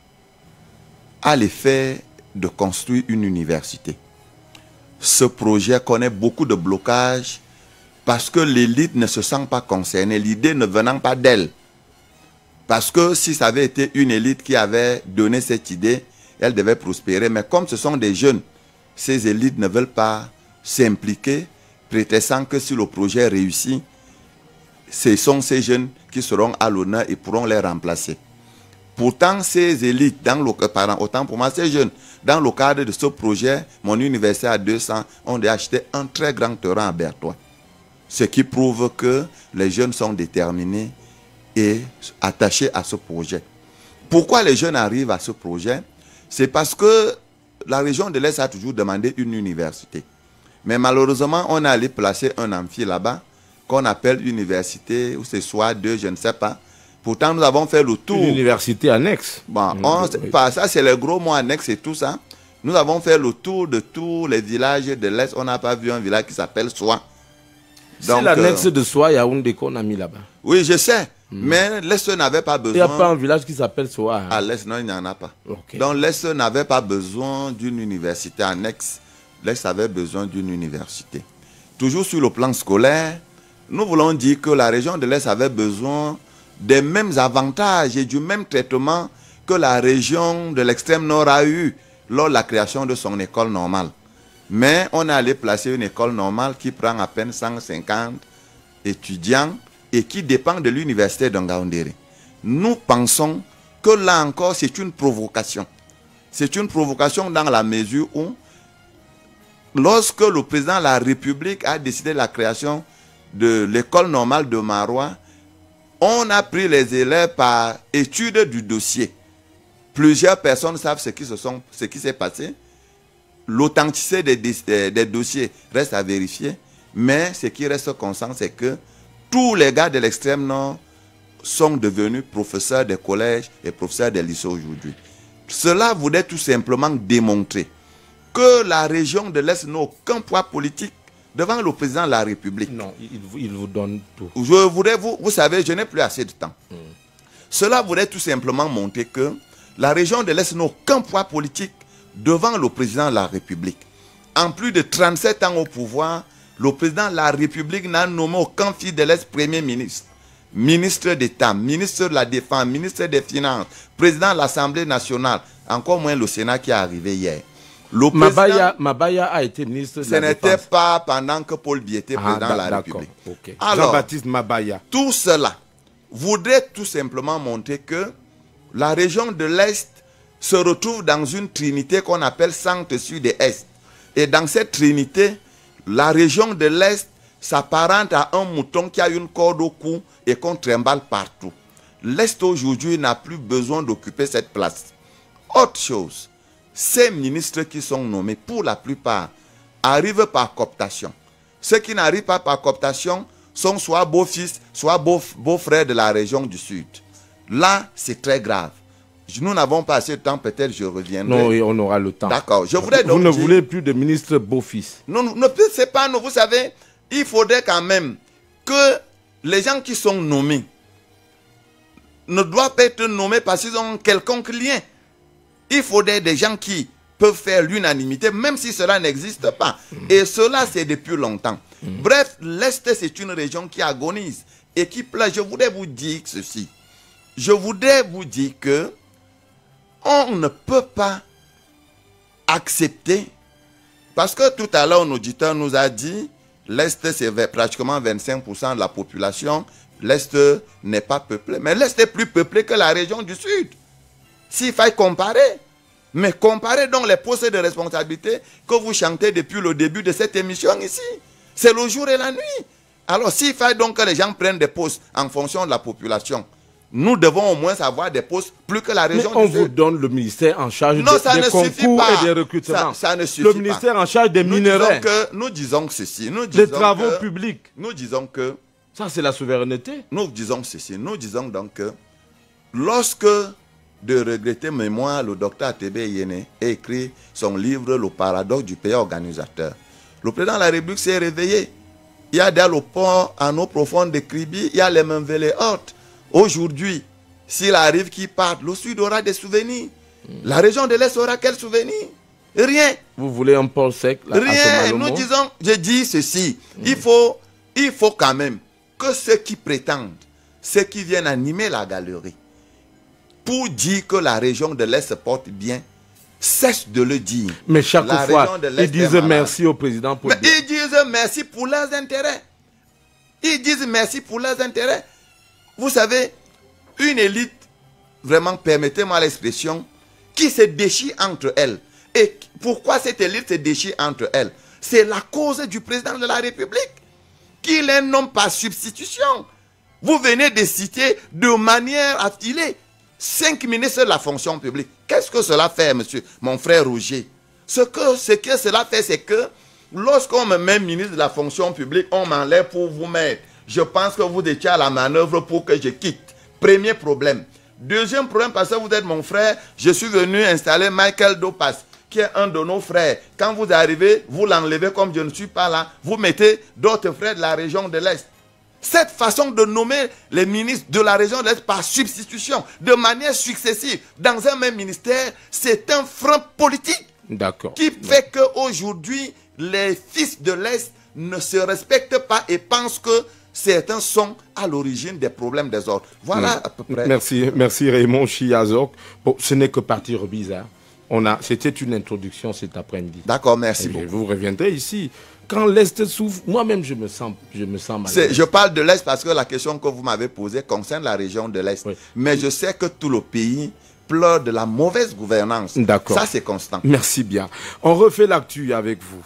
à l'effet de construire une université. Ce projet connaît beaucoup de blocages parce que l'élite ne se sent pas concernée, l'idée ne venant pas d'elle. Parce que si ça avait été une élite qui avait donné cette idée, elle devait prospérer. Mais comme ce sont des jeunes, ces élites ne veulent pas s'impliquer, prétextant que si le projet réussit, ce sont ces jeunes qui seront à l'honneur et pourront les remplacer. Pourtant, ces élites, dans le, pardon, autant pour moi, ces jeunes, dans le cadre de ce projet, mon université à deux cents, ont acheté un très grand terrain à Bertois. Ce qui prouve que les jeunes sont déterminés et attachés à ce projet. Pourquoi les jeunes arrivent à ce projet? C'est parce que la région de l'Est a toujours demandé une université. Mais malheureusement, on est allé placer un amphi là-bas, qu'on appelle université, ou c'est soit deux, je ne sais pas. Pourtant, nous avons fait le tour. Une université annexe. Bon, on, oui. pas, ça, c'est le gros mot annexe et tout ça. Nous avons fait le tour de tous les villages de l'Est. On n'a pas vu un village qui s'appelle Soie. C'est l'annexe euh, de Soie, Yaoundé qu'on a mis là-bas. Oui, je sais. Mm. Mais l'Est n'avait pas besoin. Il n'y a pas un village qui s'appelle Soie. Hein. À l'Est, non, il n'y en a pas. Okay. Donc, l'Est n'avait pas besoin d'une université annexe. L'Est avait besoin d'une université. Toujours sur le plan scolaire, nous voulons dire que la région de l'Est avait besoin des mêmes avantages et du même traitement que la région de l'extrême nord a eu lors de la création de son école normale. Mais on est allé placer une école normale qui prend à peine cent cinquante étudiants et qui dépend de l'université de Ngaoundéré. Nous pensons que là encore, c'est une provocation. C'est une provocation dans la mesure où, lorsque le président de la République a décidé de la création de l'école normale de Marois, on a pris les élèves par étude du dossier. Plusieurs personnes savent ce qui se sont, ce qui s'est passé. L'authenticité des, des, des dossiers reste à vérifier. Mais ce qui reste constant, c'est que tous les gars de l'extrême nord sont devenus professeurs des collèges et professeurs des lycées aujourd'hui. Cela voulait tout simplement démontrer que la région de l'Est n'a aucun poids politique devant le président de la République. Non, il, il vous donne tout. Je voudrais vous, vous savez, je n'ai plus assez de temps. Mm. Cela voudrait tout simplement montrer que la région de l'Est n'a aucun poids politique devant le président de la République. En plus de trente-sept ans au pouvoir, le président de la République n'a nommé aucun fils de l'Est premier ministre, ministre d'État, ministre de la Défense, ministre des Finances, président de l'Assemblée nationale, encore moins le Sénat qui est arrivé hier. Le Mabaya, Mabaya a été ministre de la Défense. Ce n'était pas pendant que Paul Biya était président ah, de la République. Okay. Jean-Baptiste Mabaya. Tout cela voudrait tout simplement montrer que la région de l'Est se retrouve dans une trinité qu'on appelle centre, sud et est. Et dans cette trinité, la région de l'Est s'apparente à un mouton qui a une corde au cou et qu'on trimballe partout. L'Est aujourd'hui n'a plus besoin d'occuper cette place. Autre chose, ces ministres qui sont nommés, pour la plupart, arrivent par cooptation. Ceux qui n'arrivent pas par cooptation sont soit beaux-fils, soit beaux-frères de la région du Sud. Là, c'est très grave. Nous n'avons pas assez de temps, peut-être je reviendrai. Non, et on aura le temps. D'accord. Je voudrais donc Vous ne dire... voulez plus de ministre beau-fils. Non, non, non c'est pas nous. Vous savez, il faudrait quand même que les gens qui sont nommés ne doivent pas être nommés parce qu'ils ont quelconque lien. Il faudrait des gens qui peuvent faire l'unanimité, même si cela n'existe pas. Mmh. Et cela, c'est depuis longtemps. Mmh. Bref, l'Est, c'est une région qui agonise et qui plaît. Je voudrais vous dire ceci. Je voudrais vous dire que on ne peut pas accepter, parce que tout à l'heure, un auditeur nous a dit, l'Est, c'est pratiquement vingt-cinq pour cent de la population. L'Est n'est pas peuplé. Mais l'Est est plus peuplé que la région du Sud. S'il faut comparer. Mais comparez donc les postes de responsabilité que vous chantez depuis le début de cette émission ici. C'est le jour et la nuit. Alors s'il faut donc que les gens prennent des postes en fonction de la population, nous devons au moins avoir des postes plus que la région Mais on du Sud. vous donne le ministère en charge non, de, ça des ne concours pas. et des recrutements. Ça, ça ne suffit le ministère pas. en charge des nous minerais. Disons que, nous disons ceci. Nous disons des travaux que, publics. Nous disons que... Ça, c'est la souveraineté. Nous disons ceci. Nous disons donc que lorsque, de regretter mémoire, le docteur Atebe Yene a écrit son livre « Le paradoxe du pays organisateur ». Le président de la République s'est réveillé. Il y a dans le port en eau profonde de Kribi, il y a les Memvele hautes. Aujourd'hui, s'il arrive qu'il parte, le Sud aura des souvenirs. Mm. La région de l'Est aura quel souvenir? Rien. Vous voulez un port sec là, Rien. Nous disons, je dis ceci. Mm. Il faut, il faut quand même que ceux qui prétendent, ceux qui viennent animer la galerie, pour dire que la région de l'Est se porte bien, cesse de le dire. Mais chaque la fois, ils disent merci au président pour Mais ils disent merci pour leurs intérêts. Ils disent merci pour leurs intérêts. Vous savez, une élite, vraiment, permettez-moi l'expression, qui se déchire entre elles. Et pourquoi cette élite se déchire entre elles? C'est la cause du président de la République, qu'il est un homme par substitution. Vous venez de citer de manière affilée cinq ministres de la fonction publique. Qu'est-ce que cela fait, monsieur, mon frère Roger? Ce que, ce que cela fait, c'est que lorsqu'on me met ministre de la fonction publique, on m'enlève pour vous mettre. Je pense que vous étiez à la manœuvre pour que je quitte. Premier problème. Deuxième problème, parce que vous êtes mon frère, je suis venu installer Michael Dopas, qui est un de nos frères. Quand vous arrivez, vous l'enlevez comme je ne suis pas là. Vous mettez d'autres frères de la région de l'Est. Cette façon de nommer les ministres de la région de l'Est par substitution, de manière successive, dans un même ministère, c'est un frein politique. D'accord. Qui fait qu'aujourd'hui, les fils de l'Est ne se respectent pas et pensent que certains sont à l'origine des problèmes des autres. Voilà mmh. à peu près. Merci, merci Raymond Chiazok. Bon, ce n'est que partie bizarre. On a, c'était une introduction cet après-midi. D'accord, merci et beaucoup. Vous reviendrez ici. Quand l'Est souffre, moi-même je me sens, je me sens mal. Je parle de l'Est parce que la question que vous m'avez posée concerne la région de l'Est. Oui. Mais je sais que tout le pays pleure de la mauvaise gouvernance. D'accord. Ça, c'est constant. Merci bien. On refait l'actu avec vous.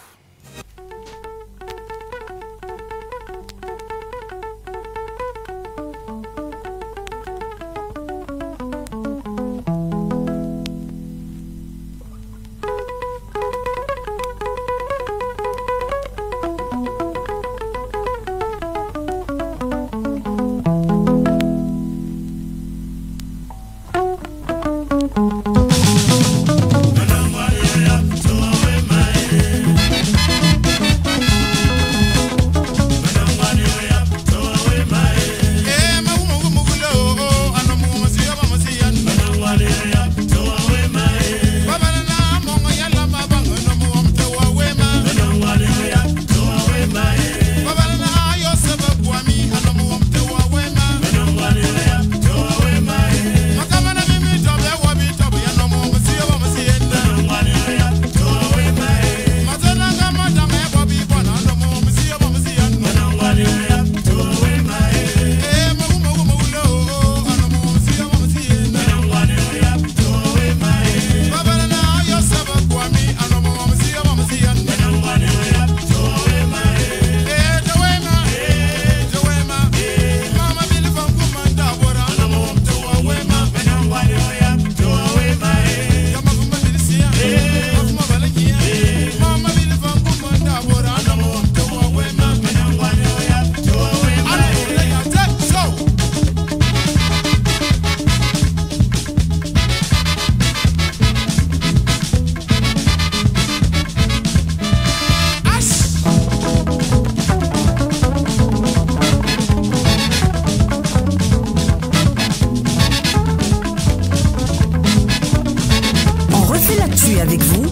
l'actu avec vous.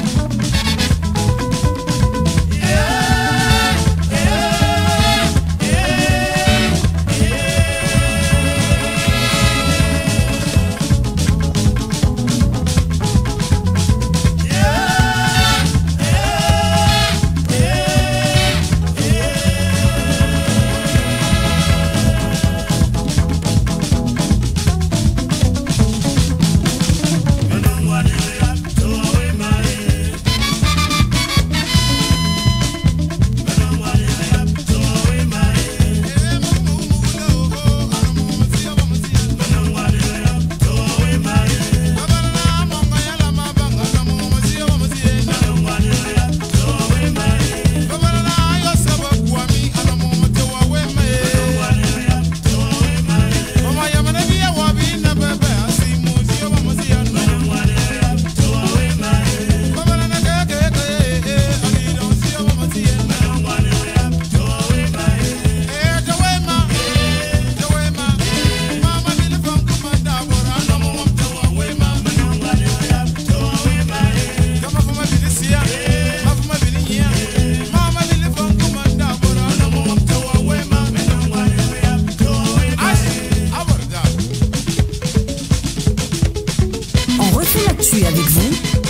Avec vous,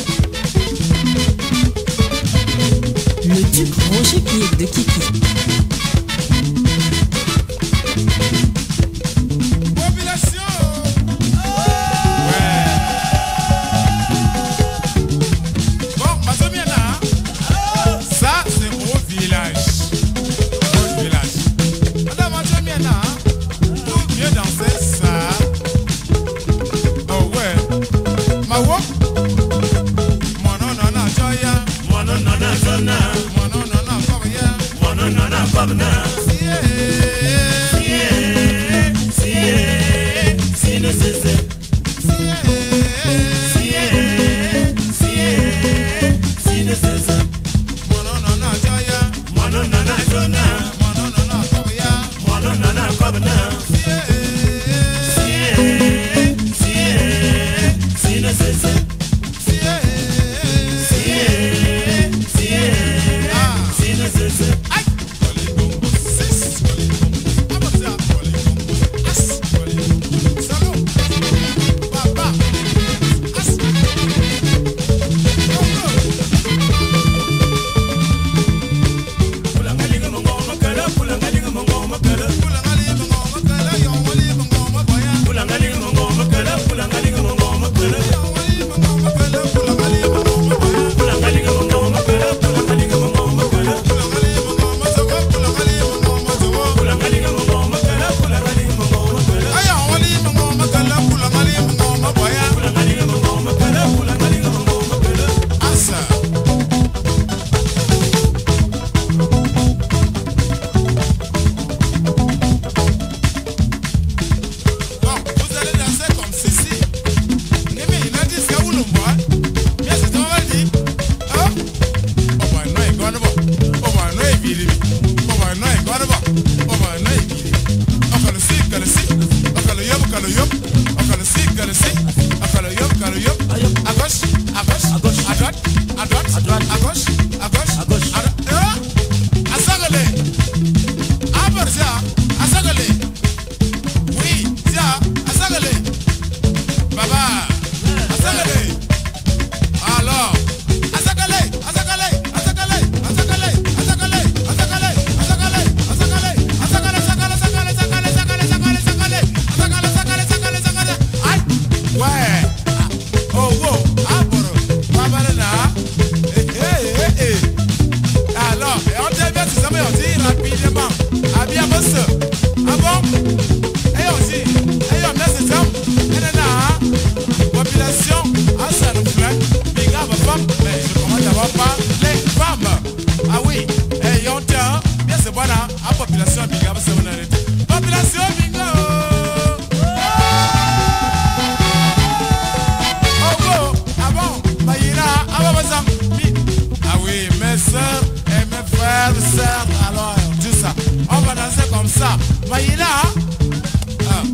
le duc Roger Pied de Kiki.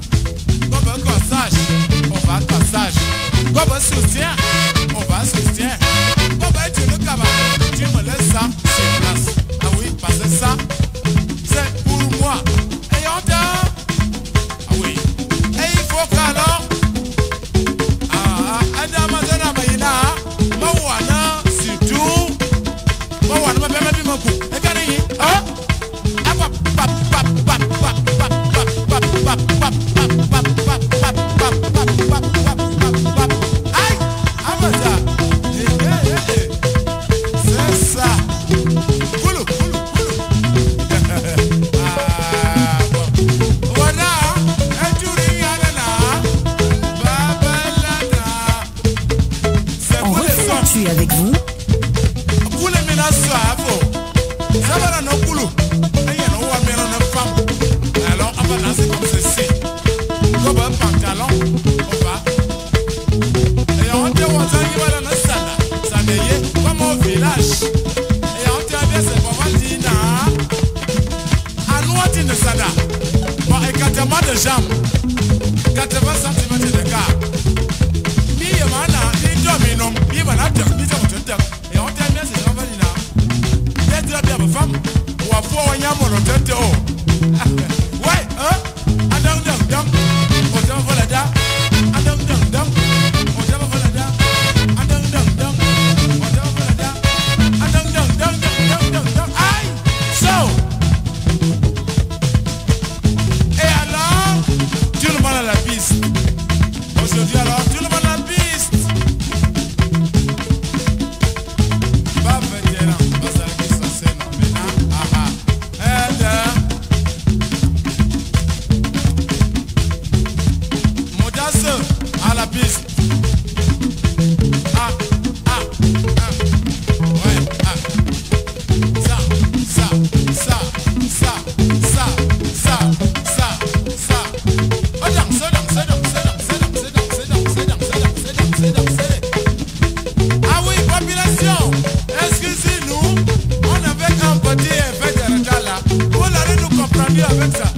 Gobe soutien, on va soutien. avec vous. De jambes, quatre-vingts centimètres de gare. Ni yamana, ni dominum, ni manata, ni tamoteur. Et on t'aime bien, c'est vraiment là. D'être la bien femme, ou à fois, on y a mon hôtel. Ouais, hein? Adam, dam, dam. On t'aime voilà, da. Adam, dam, dam. On t'aime voilà, da. Adam, dam, dam. On t'aime voilà, da. Adam, dam, dam, dam, dam, dam. Aïe! So! Tout le monde à la piste. Aujourd'hui alors, tout le monde à la piste. Pas vétéran, pas ça qui s'en scène. Maintenant, ah ah. Aide. Modasse à la piste. Ah, ah, ah. Ouais, ah. Ça, ça, ça, ça, ça, ça, ça, ça. Ah oui, population, excusez-nous, on avait un petit effet de retard là. Vous allez nous comprendre avec ça.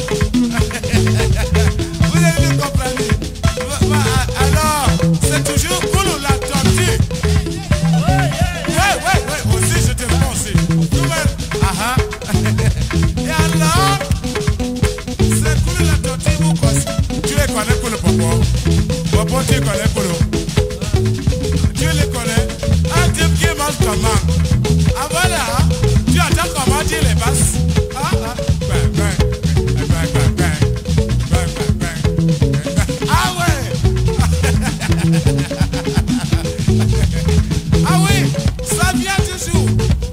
Vous allez nous comprendre. Alors, c'est toujours cool ou la tortue. Ouais, ouais, ouais, aussi je te prends aussi. Ah ah. Et alors, c'est cool la tortue ou quoi? Tu les connais pour le popo. Popo, tu connais pour le. Tu les connais. Un type qui mange comment? Ah voilà. Tu attends comment tu les passes. Ah ah. Ben, ben. Ben, ben, ben. Ben, ben, ben. Ah ouais. Ah oui. Ça vient toujours.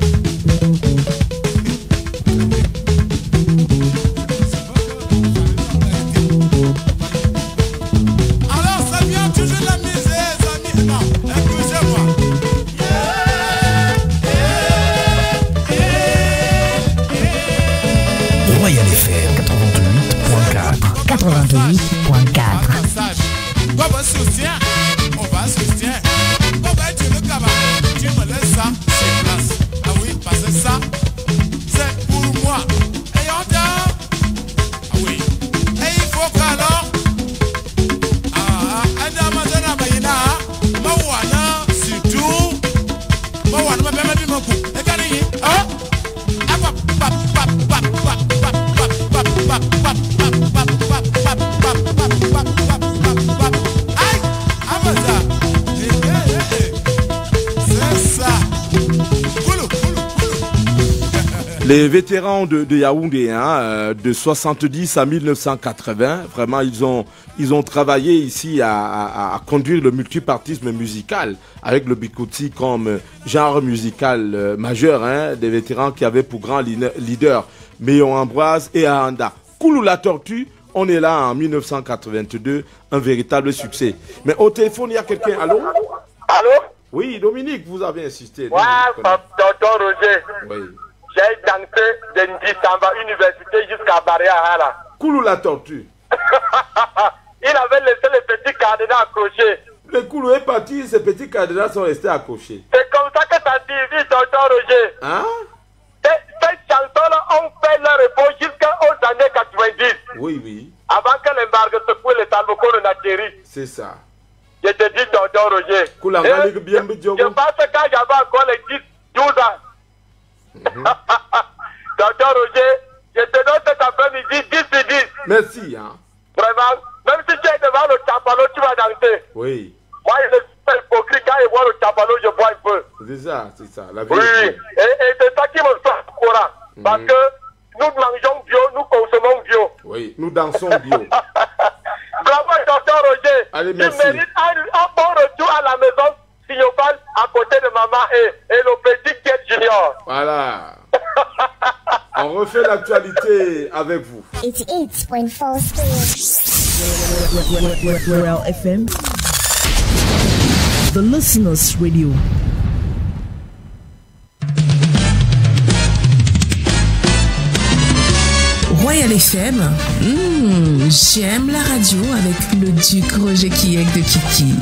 quatre-vingt-huit point quatre. On va soutien, on va soutien. On va tu le cabas, tu me laisses ça, c'est place. Ah oui, parce que ça, c'est pour moi. Et on dort. Ah oui. Et il faut qu'alors. Ah, Adam Adana Bayina, Mawana, surtout. Mawana, ma belle, ma coup. Et quand il est, hein? Ah, pap, pap, pap, pap, pap, pap, pap, pap, pap, pap, Les vétérans de, de Yaoundé, hein, de soixante-dix à mille neuf cent quatre-vingts, vraiment, ils ont, ils ont travaillé ici à, à, à conduire le multipartisme musical avec le bikoti comme genre musical euh, majeur, hein, des vétérans qui avaient pour grand leader Méon Ambroise et Ahanda. Koulou la Tortue, on est là en mille neuf cent quatre-vingt-deux, un véritable succès. Mais au téléphone, il y a quelqu'un. Allô? Allô? Oui, Dominique, vous avez insisté. Ouais, tonton Roger. Oui. J'ai dansé de Ndisamba Université jusqu'à Baréa. Koulou la Tortue. Il avait laissé les petits cadenas accrochés. Le Koulou est parti, ces petits cadenas sont restés accrochés. C'est comme ça que ça dit, tonton Roger. Hein? Ces chansons-là ont fait leur repos jusqu'aux années quatre-vingt-dix. Oui, oui. Avant que l'embargo secoue les albocos de Nathérie. C'est ça. Je te dis, tonton Roger. Koulou, bien, bien, je pense que quand j'avais encore les dix, douze ans. Mm-hmm. Tonton Roger, je te donne cet après-midi dix sur dix. Merci. Hein. Vraiment, même si tu es devant le chapalo, tu vas danser. Oui. Moi, je suis hypocrite quand je vois le chapalo, je bois un peu. C'est ça, c'est ça. La oui, et, et c'est ça qui me fait au courant. Mm-hmm. Parce que nous mangeons bio, nous consommons bio. Oui, nous dansons bio. Bravo, tonton Roger. Allez, merci. Tu mérites un, un bon retour à la maison Signopal à côté de maman et, et le petit Ket Junior. Voilà. On refait l'actualité avec vous. eighty-eight point four Royal F M. The Listeners Radio. Total F M. Mmh, j'aime la radio avec le duc Roger Kiek de Kiki.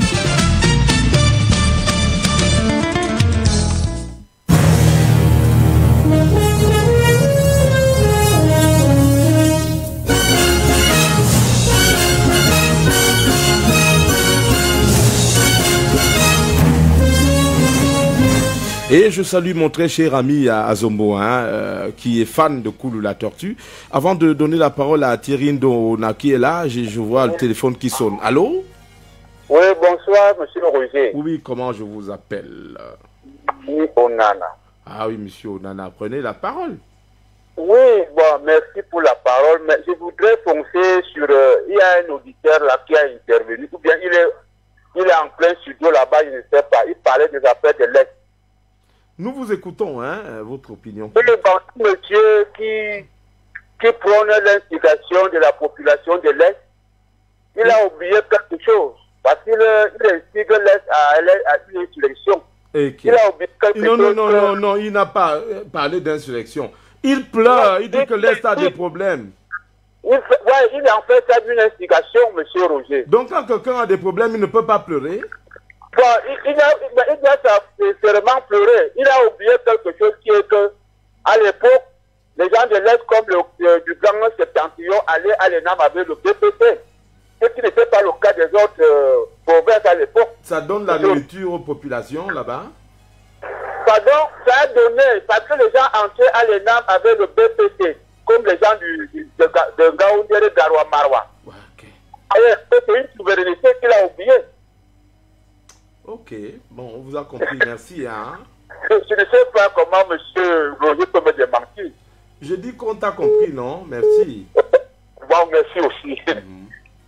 Et je salue mon très cher ami Azombo, hein, euh, qui est fan de Koulou la Tortue. Avant de donner la parole à Thierry Ndona qui est là, je, je vois le téléphone qui sonne. Allô? Oui, bonsoir, monsieur Roger. Oui, comment je vous appelle? Oui, Onana. Ah oui, monsieur Onana, prenez la parole. Oui, bon, merci pour la parole, mais je voudrais foncer sur... Euh, il y a un auditeur là qui a intervenu, ou bien il est, il est en plein studio là-bas, je ne sais pas, il parlait des affaires de l'Est. Nous vous écoutons, hein, votre opinion. Oui, bon, monsieur qui, qui prône l'instigation de la population de l'Est, il a oublié quelque chose. Parce qu'il il instigue l'Est à, à une insurrection. Okay. Il a oublié quelque non, chose. Non, non, que... non, non, il n'a pas parlé d'insurrection. Il pleure, il dit que l'Est a des problèmes. Il, fait, ouais, il en fait ça d'une instigation, monsieur Roger. Donc quand quelqu'un a des problèmes, il ne peut pas pleurer? Bon, il, il, a, il a sincèrement pleuré. Il a oublié quelque chose qui est que, à l'époque, les gens de l'Est, comme le, le, du Grand Septentrion, allaient à l'E N A M avec le B P C. Ce qui n'était pas le cas des autres euh, provinces à l'époque. Ça donne la nourriture aux populations là-bas? Pardon, ça a donné, parce que les gens entraient à l'E N A M avec le B P C, comme les gens du, du, de, de Gaoundé et Garoua Marwa. Ouais, okay. Alors, c'est une souveraineté qu'il a oubliée. Ok, bon, on vous a compris, merci. Hein. Je, je ne sais pas comment monsieur Roger peut me démentir. Je dis qu'on t'a compris, non? Merci. Bon, merci aussi. Mm-hmm.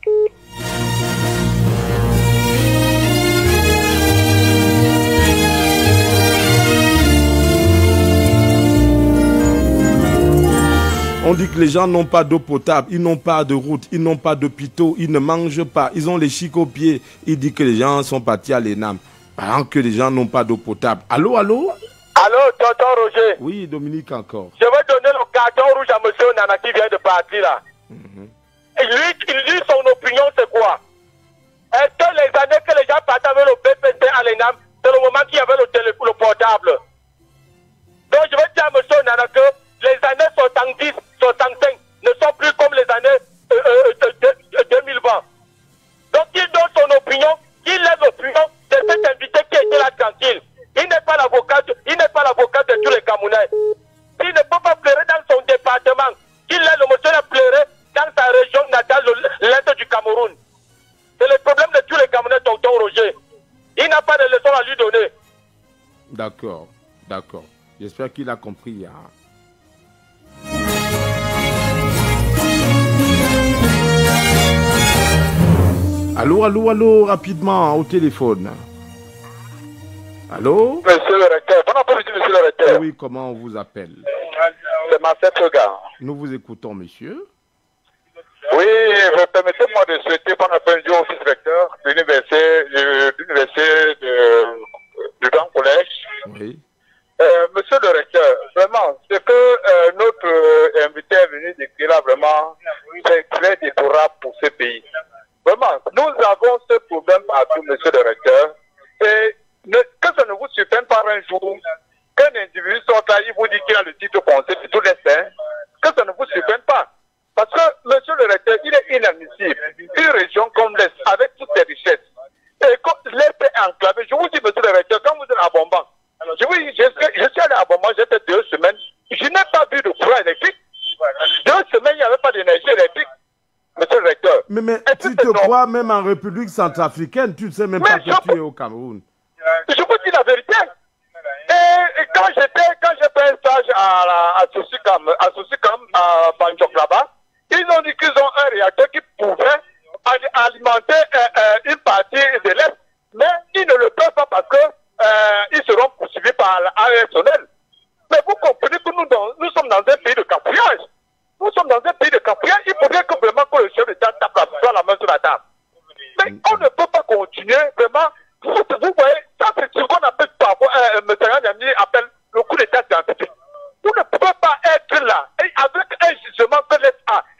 On dit que les gens n'ont pas d'eau potable, ils n'ont pas de route, ils n'ont pas d'hôpitaux, ils ne mangent pas, ils ont les chics aux pieds. Il dit que les gens sont partis à l'E N A M, alors que les gens n'ont pas d'eau potable. Allô, allô? Allô, tonton Roger? Oui, Dominique encore. Je vais donner le carton rouge à monsieur Nana qui vient de partir là. Mm-hmm. Et lui, lui, son opinion, c'est quoi? Est-ce que les années que les gens partaient avec le B P C à l'E N A M, c'est le moment qu'il y avait le, télé, le portable? Donc je vais dire à monsieur Nana que les années soixante-dix, soixante-cinq ne sont plus comme les années euh, euh, de, de, de deux mille vingt. Donc il donne son opinion, il lève l'opinion de cet invité qui était là tranquille. Il n'est pas l'avocat, il n'est pas l'avocat de tous les Camerounais. Il ne peut pas pleurer dans son département. Il laisse le monsieur à pleurer dans sa région natale, l'est du Cameroun. C'est le problème de tous les Camerounais, tonton Roger. Il n'a pas de leçon à lui donner. D'accord, d'accord. J'espère qu'il a compris. Hein. Allô, allô, allô, rapidement, au téléphone. Allô? Monsieur le recteur, bon après-midi, monsieur le recteur. Oui, comment on vous appelle? C'est Marcel Pega. Nous vous écoutons, monsieur. Oui, permettez-moi de souhaiter bon après-midi au fils recteur de l'université du Grand Collège. Oui. Euh, monsieur le recteur, vraiment, ce que euh, notre euh, invité est venu décrire là, vraiment, c'est très déplorable pour ce pays. Vraiment, nous avons ce problème partout, monsieur le recteur, et ne, que ça ne vous surprenne pas un jour qu'un individu sorte là, il vous dit qu'il a le titre conseil de tout l'Est, que ça ne vous surprenne pas. Parce que, monsieur le recteur, il est inadmissible. Une région comme l'Est, avec toutes ses richesses, et comme l'Est est enclavé, je vous dis, monsieur le recteur, quand vous êtes à Bomban, je, oui, je, je suis allé à Bomban, j'ai fait deux semaines, je n'ai pas vu de courant électrique. Deux semaines, il n'y avait pas d'énergie électrique. Monsieur le recteur. Mais, mais tu te crois même en République centrafricaine, tu ne sais même mais pas que tu es au Cameroun. Je vous dis la vérité. Et, et quand j'étais, quand j'ai fait un stage à, à Sosikam, à Sosikam, à Banjok là-bas, ils ont dit qu'ils ont un réacteur qui pouvait alimenter euh, euh, une partie de l'Est, mais ils ne le peuvent pas parce que euh, ils seront poursuivis par l'A S O N L. Mais vous comprenez que nous, dans, nous sommes dans un pays de capouillage. Nous sommes dans un pays de capouillage. Il faudrait que vraiment que le chef d'État tape la, la main sur la table. Mais on ne peut pas continuer vraiment. Vous, vous voyez, ça c'est ce qu'on appelle parfois, euh, M. Yami appelle le coup d'État scientifique. Vous ne pouvez pas être là et avec un jugement que l'État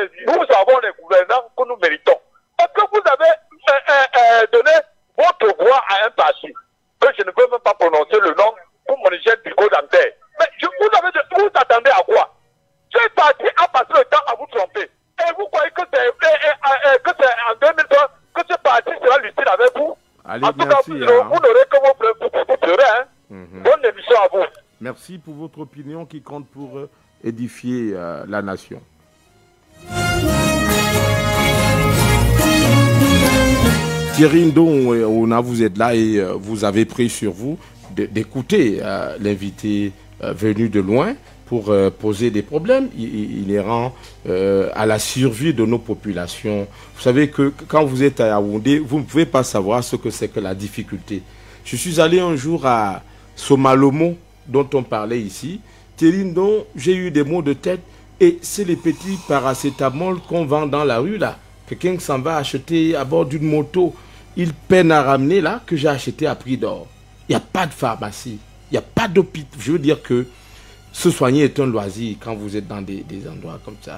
nous avons les gouvernants que nous méritons. Est-ce que vous avez euh, euh, euh, donné votre voix à un parti que je ne peux même pas prononcer le nom pour mon cher Bigot Dantec? Mais je, vous, avez de, vous attendez à quoi? Ce parti a passé le temps à vous tromper. Et vous croyez que c'est en deux mille vingt que ce parti sera lucide avec vous? Allez, en tout merci, cas, vous, hein. vous n'aurez que vos pleurs, vous, vous pleurez. Hein. Mhm. Bonne émission à vous. Merci pour votre opinion qui compte pour euh, édifier euh, la nation. Thierry Ndon, euh, Ona, vous êtes là et euh, vous avez pris sur vous d'écouter euh, l'invité euh, venu de loin pour euh, poser des problèmes inhérents euh, à la survie de nos populations. Vous savez que quand vous êtes à Yaoundé, vous ne pouvez pas savoir ce que c'est que la difficulté. Je suis allé un jour à Somalomo, dont on parlait ici. Thierry Ndon, j'ai eu des maux de tête et c'est les petits paracétamol qu'on vend dans la rue là. Quelqu'un s'en va acheter à bord d'une moto, il peine à ramener là, que j'ai acheté à prix d'or. Il n'y a pas de pharmacie, il n'y a pas d'hôpital. Je veux dire que se soigner est un loisir quand vous êtes dans des, des endroits comme ça.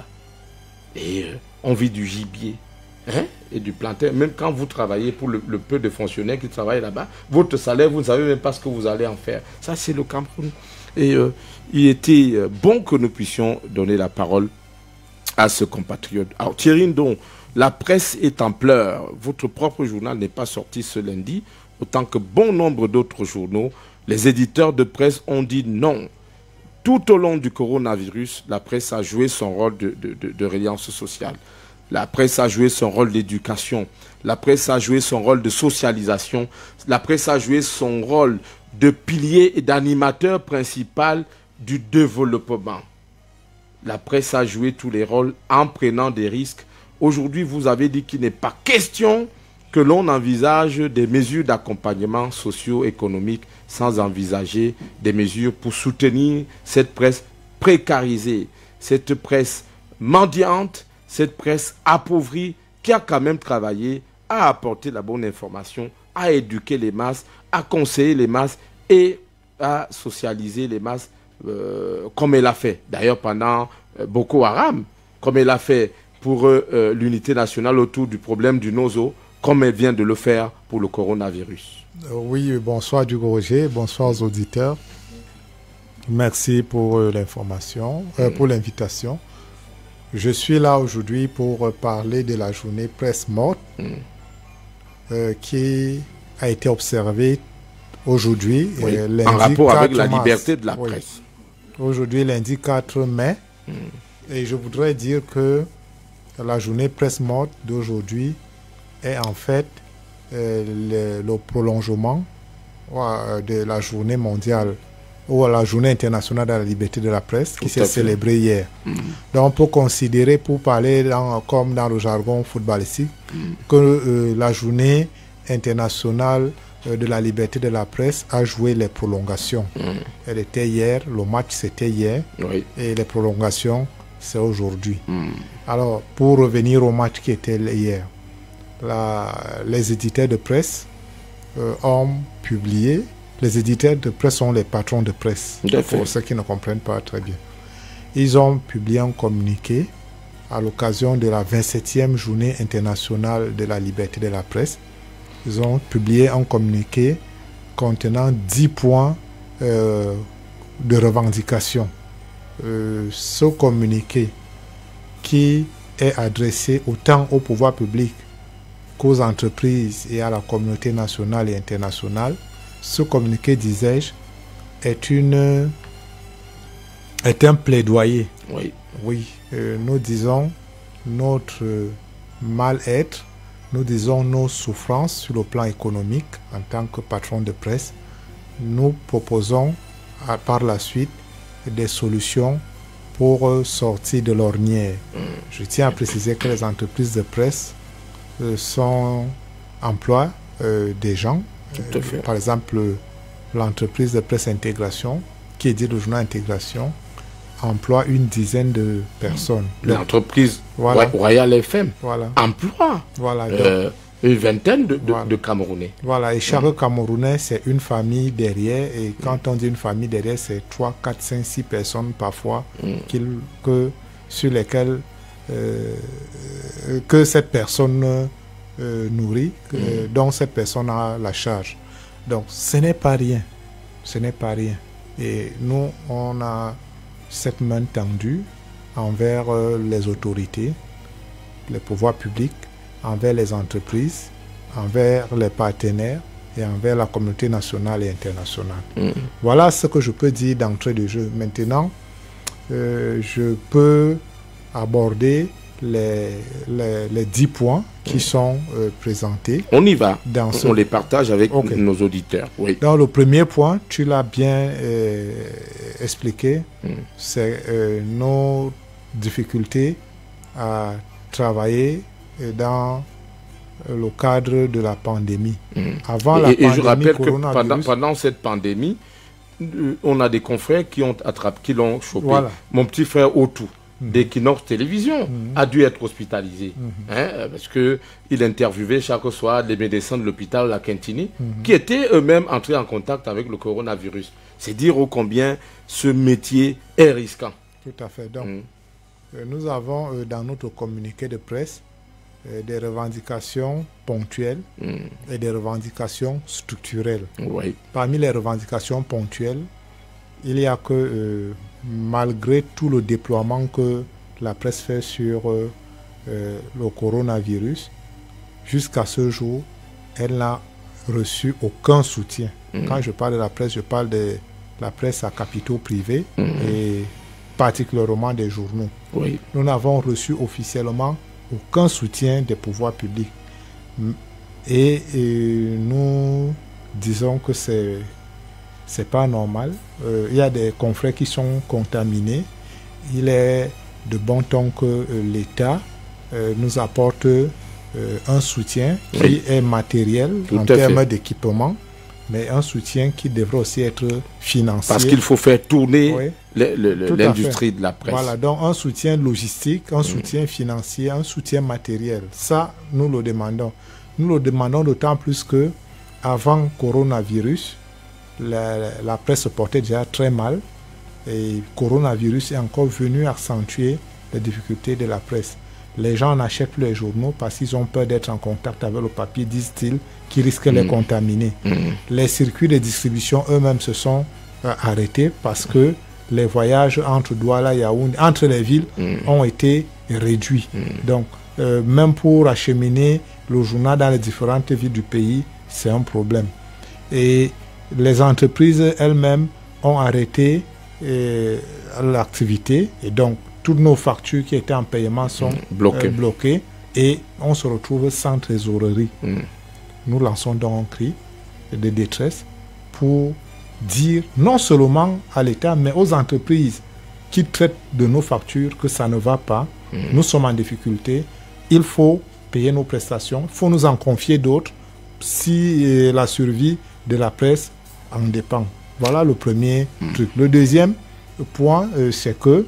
Et euh, on vit du gibier hein, et du plantain. Même quand vous travaillez pour le, le peu de fonctionnaires qui travaillent là-bas, votre salaire, vous ne savez même pas ce que vous allez en faire. Ça, c'est le Cameroun. Et euh, il était euh, bon que nous puissions donner la parole à ce compatriote. Alors Thierry Ndon, la presse est en pleurs. Votre propre journal n'est pas sorti ce lundi, autant que bon nombre d'autres journaux. Les éditeurs de presse ont dit non. Tout au long du coronavirus, la presse a joué son rôle de, de, de, de reliance sociale. La presse a joué son rôle d'éducation. La presse a joué son rôle de socialisation. La presse a joué son rôle de pilier et d'animateur principal du développement. La presse a joué tous les rôles en prenant des risques. Aujourd'hui, vous avez dit qu'il n'est pas question que l'on envisage des mesures d'accompagnement socio-économique sans envisager des mesures pour soutenir cette presse précarisée, cette presse mendiante, cette presse appauvrie qui a quand même travaillé à apporter la bonne information, à éduquer les masses, à conseiller les masses et à socialiser les masses euh, comme elle a fait. D'ailleurs, pendant euh, Boko Haram, comme elle a fait pour euh, l'unité nationale autour du problème du Nozo, comme elle vient de le faire pour le coronavirus. Euh, oui, bonsoir Dugo Roger, bonsoir aux auditeurs. Merci pour euh, l'information, euh, mmh. pour l'invitation. Je suis là aujourd'hui pour euh, parler de la journée presse morte mmh. euh, qui a été observée aujourd'hui. Oui, euh, lundi en rapport avec la mars. liberté de la oui. presse. Aujourd'hui, lundi quatre mai. Mmh. Et je voudrais dire que la journée presse morte d'aujourd'hui est en fait euh, le, le prolongement euh, de la journée mondiale ou la journée internationale de la liberté de la presse qui s'est célébrée hier. Mmh. Donc on peut considérer, pour parler dans, comme dans le jargon footballistique, mmh. que euh, la journée internationale euh, de la liberté de la presse a joué les prolongations. Mmh. Elle était hier, le match c'était hier, oui. et les prolongations c'est aujourd'hui. Mmh. Alors pour revenir au match qui était hier, La, les éditeurs de presse euh, ont publié. Les éditeurs de presse sont les patrons de presse, pour ceux qui ne comprennent pas très bien. Ils ont publié un communiqué à l'occasion de la vingt-septième journée internationale de la liberté de la presse. Ils ont publié un communiqué contenant dix points euh, de revendication. Euh, ce communiqué qui est adressé autant au pouvoir public qu'aux entreprises et à la communauté nationale et internationale, ce communiqué, disais-je, est, une, est un plaidoyer. Oui. Oui. Euh, nous disons notre mal-être, nous disons nos souffrances sur le plan économique en tant que patron de presse. Nous proposons à, par la suite des solutions pour sortir de l'ornière. Mm. Je tiens à préciser que les entreprises de presse euh, sont, emploient euh, des gens. Tout à fait. Euh, par exemple, l'entreprise de presse intégration, qui est dit le journal intégration, emploie une dizaine de personnes. L'entreprise voilà. Royal F M voilà. emploie voilà, euh, une vingtaine de, de, voilà. de Camerounais. Voilà, et chaque mmh. Camerounais, c'est une famille derrière. Et quand mmh. on dit une famille derrière, c'est trois, quatre, cinq, six personnes parfois mmh. qu'il, que, sur lesquelles euh, que cette personne euh, nourrit, que, Mm. dont cette personne a la charge. Donc, ce n'est pas rien. Ce n'est pas rien. Et nous, on a cette main tendue envers euh, les autorités, les pouvoirs publics, envers les entreprises, envers les partenaires et envers la communauté nationale et internationale. Mm. Voilà ce que je peux dire d'entrée de jeu. Maintenant, euh, je peux aborder les, les, les dix points qui sont euh, présentés. On y va. Dans On ce... les partage avec Ok. nos auditeurs. Oui. Dans le premier point, tu l'as bien euh, expliqué, Mm. c'est euh, nos difficultés à travailler euh, dans euh, le cadre de la pandémie. Mm. Avant et, la et pandémie je rappelle que coronavirus, pendant, pendant cette pandémie, euh, on a des confrères qui ont attrapé, qui l'ont chopé. Voilà. Mon petit frère Otou, Mhm. d'Equinox Télévision, Mhm. a dû être hospitalisé. Mhm. Hein, euh, parce qu'il interviewait chaque soir les médecins de l'hôpital La Quintini, Mhm. qui étaient eux-mêmes entrés en contact avec le coronavirus. C'est dire ô combien ce métier est risquant. Tout à fait. Donc, Mm. euh, nous avons euh, dans notre communiqué de presse euh, des revendications ponctuelles Mm. et des revendications structurelles. Oui. Parmi les revendications ponctuelles, il y a que, euh, malgré tout le déploiement que la presse fait sur euh, euh, le coronavirus, jusqu'à ce jour, elle n'a reçu aucun soutien. Mm. Quand je parle de la presse, je parle de la presse à capitaux privés Mm. et particulièrement des journaux. Oui. Nous n'avons reçu officiellement aucun soutien des pouvoirs publics. M- Et, et nous disons que c'est c'est pas normal. Euh, il y a des confrères qui sont contaminés. Il est de bon ton que euh, l'État euh, nous apporte euh, un soutien qui Oui. est matériel Tout en à termes fait. d'équipement, mais un soutien qui devrait aussi être financier. Parce qu'il faut faire tourner Oui. le- le- le- Tout à l'industrie fait. de la presse. Voilà, donc un soutien logistique, un soutien financier, un soutien matériel. Ça, nous le demandons. Nous le demandons d'autant plus que avant coronavirus, la, la presse se portait déjà très mal. Et coronavirus est encore venu accentuer les difficultés de la presse. Les gens n'achètent plus les journaux parce qu'ils ont peur d'être en contact avec le papier, disent-ils, qui risque de les Mm. contaminer. Mm. Les circuits de distribution eux-mêmes se sont euh, arrêtés parce que les voyages entre Douala et Yaoundé, entre les villes, Mm. ont été réduits. Mm. Donc, euh, même pour acheminer le journal dans les différentes villes du pays, c'est un problème. Et les entreprises elles-mêmes ont arrêté euh, l'activité et donc toutes nos factures qui étaient en paiement sont Bloquées. euh, bloquées et on se retrouve sans trésorerie. Mm. Nous lançons donc un cri de détresse pour dire non seulement à l'État mais aux entreprises qui traitent de nos factures que ça ne va pas. Mm. Nous sommes en difficulté. Il faut payer nos prestations. Il faut nous en confier d'autres si euh, la survie de la presse en dépend. Voilà le premier truc. Le deuxième point, euh, c'est que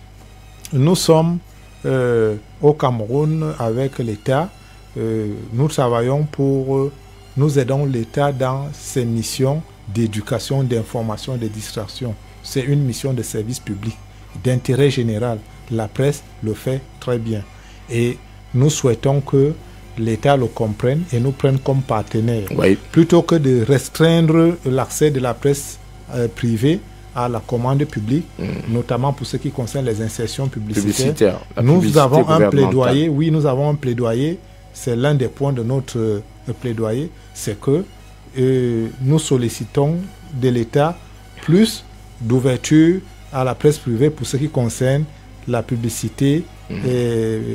nous sommes euh, au Cameroun avec l'État. Euh, nous travaillons pour... euh, nous aidons l'État dans ses missions d'éducation, d'information et de distraction. C'est une mission de service public, d'intérêt général. La presse le fait très bien. Et nous souhaitons que l'État le comprenne et nous prenne comme partenaire. Oui. Plutôt que de restreindre l'accès de la presse euh, privée à la commande publique, Mm. notamment pour ce qui concerne les insertions publicitaires. Publicitaire, la Nous publicité avons un gouvernementale. plaidoyer, oui, nous avons un plaidoyer, c'est l'un des points de notre euh, plaidoyer, c'est que euh, nous sollicitons de l'État plus d'ouverture à la presse privée pour ce qui concerne la publicité Mm. euh,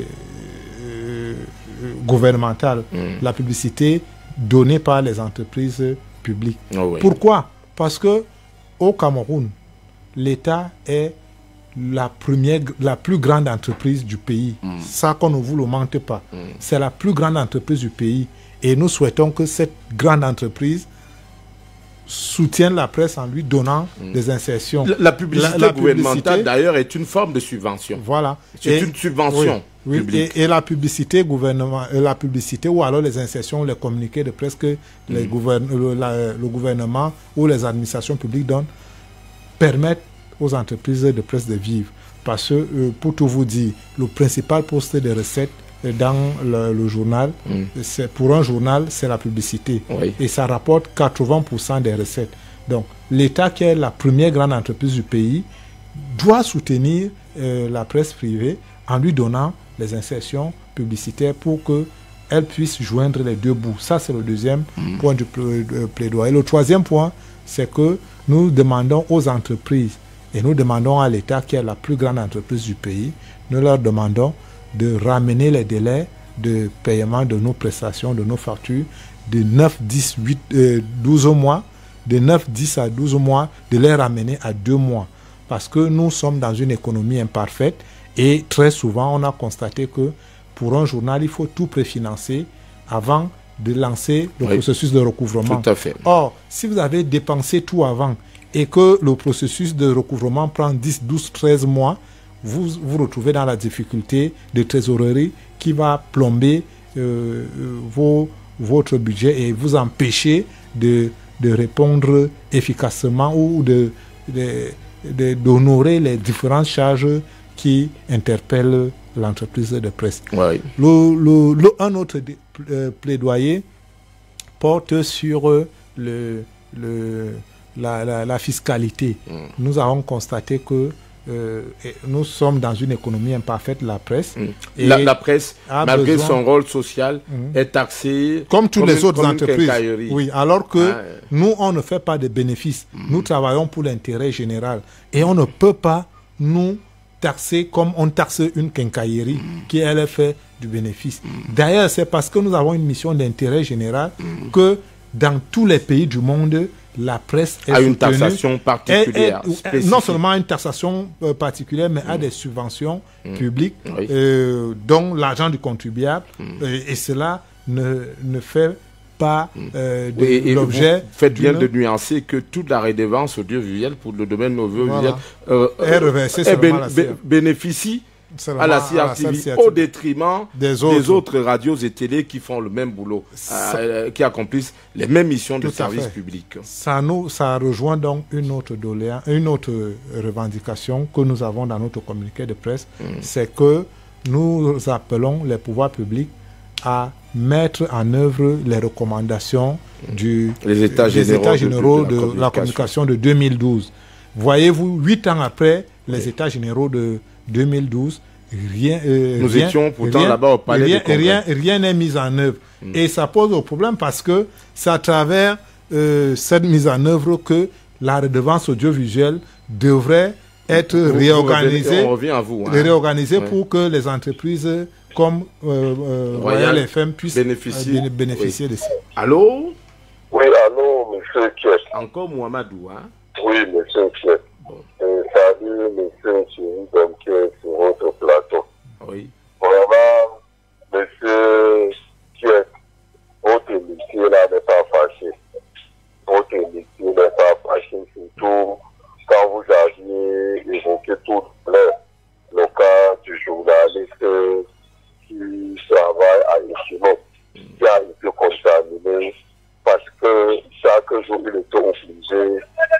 euh, gouvernementale, Mm. la publicité donnée par les entreprises publiques. Oh oui. Pourquoi? Parce que au Cameroun, l'État est la première, la plus grande entreprise du pays. Mm. Ça qu'on ne vous le mente pas. Mm. C'est la plus grande entreprise du pays. Et nous souhaitons que cette grande entreprise soutienne la presse en lui donnant Mm. des insertions. La, la publicité La- la gouvernementale, publicité- d'ailleurs, est une forme de subvention. Voilà. C'est Et- une subvention oui, oui, publique. Et, et la publicité gouvernement, et la publicité ou alors les insertions, les communiqués de presse que les Mm. gouverne- le, la- le gouvernement ou les administrations publiques donnent permettent aux entreprises de presse de vivre. Parce que, euh, pour tout vous dire, le principal poste de recettes dans le, le journal, mm. c'est, pour un journal, c'est la publicité. Oui. Et ça rapporte quatre-vingts pour cent des recettes. Donc, l'État, qui est la première grande entreprise du pays, doit soutenir euh, la presse privée en lui donnant les insertions publicitaires pour qu'elle puisse joindre les deux bouts. Ça, c'est le deuxième mm. point du plaidoyer. Le troisième point, c'est que nous demandons aux entreprises et nous demandons à l'État, qui est la plus grande entreprise du pays, nous leur demandons de ramener les délais de paiement de nos prestations, de nos factures, de neuf, dix, huit, euh, douze mois, de neuf, dix à douze mois, de les ramener à deux mois. Parce que nous sommes dans une économie imparfaite et très souvent, on a constaté que pour un journal, il faut tout préfinancer avant de lancer le oui. processus de recouvrement. Tout à fait. Or, si vous avez dépensé tout avant et que le processus de recouvrement prend dix, douze, treize mois, vous vous retrouvez dans la difficulté de trésorerie qui va plomber euh, vos, votre budget et vous empêcher de, de répondre efficacement ou de, de, de, d'honorer les différentes charges qui interpellent l'entreprise de presse. Oui. Le, le, le, un autre euh, plaidoyer porte sur euh, le, le, la, la, la fiscalité. Mm. Nous avons constaté que euh, nous sommes dans une économie imparfaite, la presse. Mm. Et la, la presse, malgré besoin, son rôle social, mm. est taxée comme toutes les une, autres entreprises. Oui, alors que ah, nous, on ne fait pas de bénéfices. Mm. Nous travaillons pour l'intérêt général. Et on ne peut pas nous taxer comme on taxe une quincaillerie mm. qui, elle, fait du bénéfice. Mm. D'ailleurs, c'est parce que nous avons une mission d'intérêt général mm. que dans tous les pays du monde, la presse est a une taxation particulière. Est, est, non seulement une taxation euh, particulière, mais mm. a des subventions mm. publiques oui. euh, dont l'argent du contribuable. Mm. Euh, et cela ne, ne fait pas euh, de oui, l'objet. Faites bien de nuancer que toute la redevance audiovisuelle pour le domaine audiovisuel voilà. euh, est reversée euh, bé bé bénéficie à la C R T V au détriment des autres. des autres radios et télé qui font le même boulot, euh, qui accomplissent les mêmes missions de service public. Ça, nous, ça rejoint donc une autre, doléance, une autre revendication que nous avons dans notre communiqué de presse, mm. c'est que nous appelons les pouvoirs publics à mettre en œuvre les recommandations du, les états des généraux, états généraux de, de, de, de la communication de deux mille douze. Voyez-vous, huit ans après les oui. états généraux de deux mille douze, rien, euh, nous rien, étions pourtant là-bas au palais rien, de Congrès. Rien, rien n'est mis en œuvre. Mm. Et ça pose un problème parce que c'est à travers euh, cette mise en œuvre que la redevance audiovisuelle devrait être vous, réorganisée, vous revenez, on revient à vous, hein. réorganisée ouais. pour que les entreprises comme euh, euh, Royal F M puissent bénéficier, euh, bénéficier oui. de ça. Allô? Oui, allô, monsieur Kiet. Encore Mohamedou, hein? Oui, monsieur Kiet. Bon. Euh, salut, monsieur Thierry Domke sur votre plateau. Oui. Vraiment, monsieur Kiet, votre émission là n'est pas fâché. Votre émission n'est pas fâché, surtout quand vous aviez évoqué tout le, le cas du journaliste qui travaille à l'échelon, qui a été contaminé parce que chaque jour il était obligé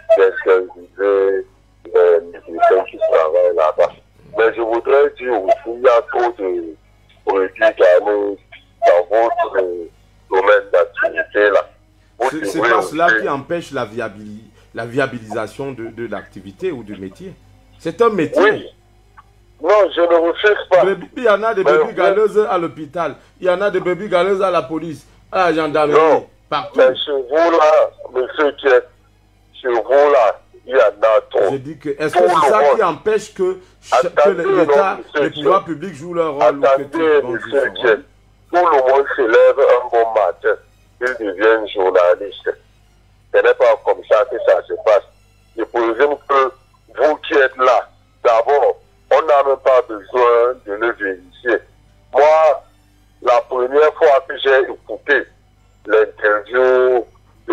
d'interviewer les militaires qui travaillent là-bas. Mais je voudrais dire aussi qu'il y a trop de produits gagnés dans votre domaine d'activité là. C'est pas cela qui empêche la, viabili la viabilisation de, de l'activité ou du métier. C'est un métier. Oui. Non, je ne refuse pas. Il y en a des bébés galeuses à l'hôpital. Il y en a des bébés galeuses à la police, à la gendarmerie, non, partout. Mais chez vous là, monsieur Kiet, chez vous là, il y en a trop. Je dis que, est-ce que c'est ça monde. qui empêche que, que l'État, les pouvoirs publics jouent leur rôle? Attendez, monsieur Kiet, tout le monde se lève un bon matin, ils deviennent journalistes. Ce n'est pas comme ça que ça se passe. Je présume que vous qui êtes là, d'abord, on n'a même pas besoin de le vérifier. Moi, la première fois que j'ai écouté l'interview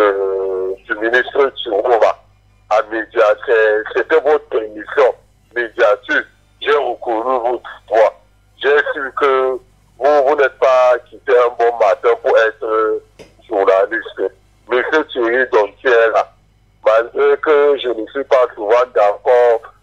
du ministre Tchiroma à Médiature, c'était votre émission Médiature. J'ai reconnu votre voix. J'ai su que vous, vous n'êtes pas quitté un bon matin pour être journaliste. Monsieur Thierry Domke est là. Malgré que je ne suis pas souvent d'accord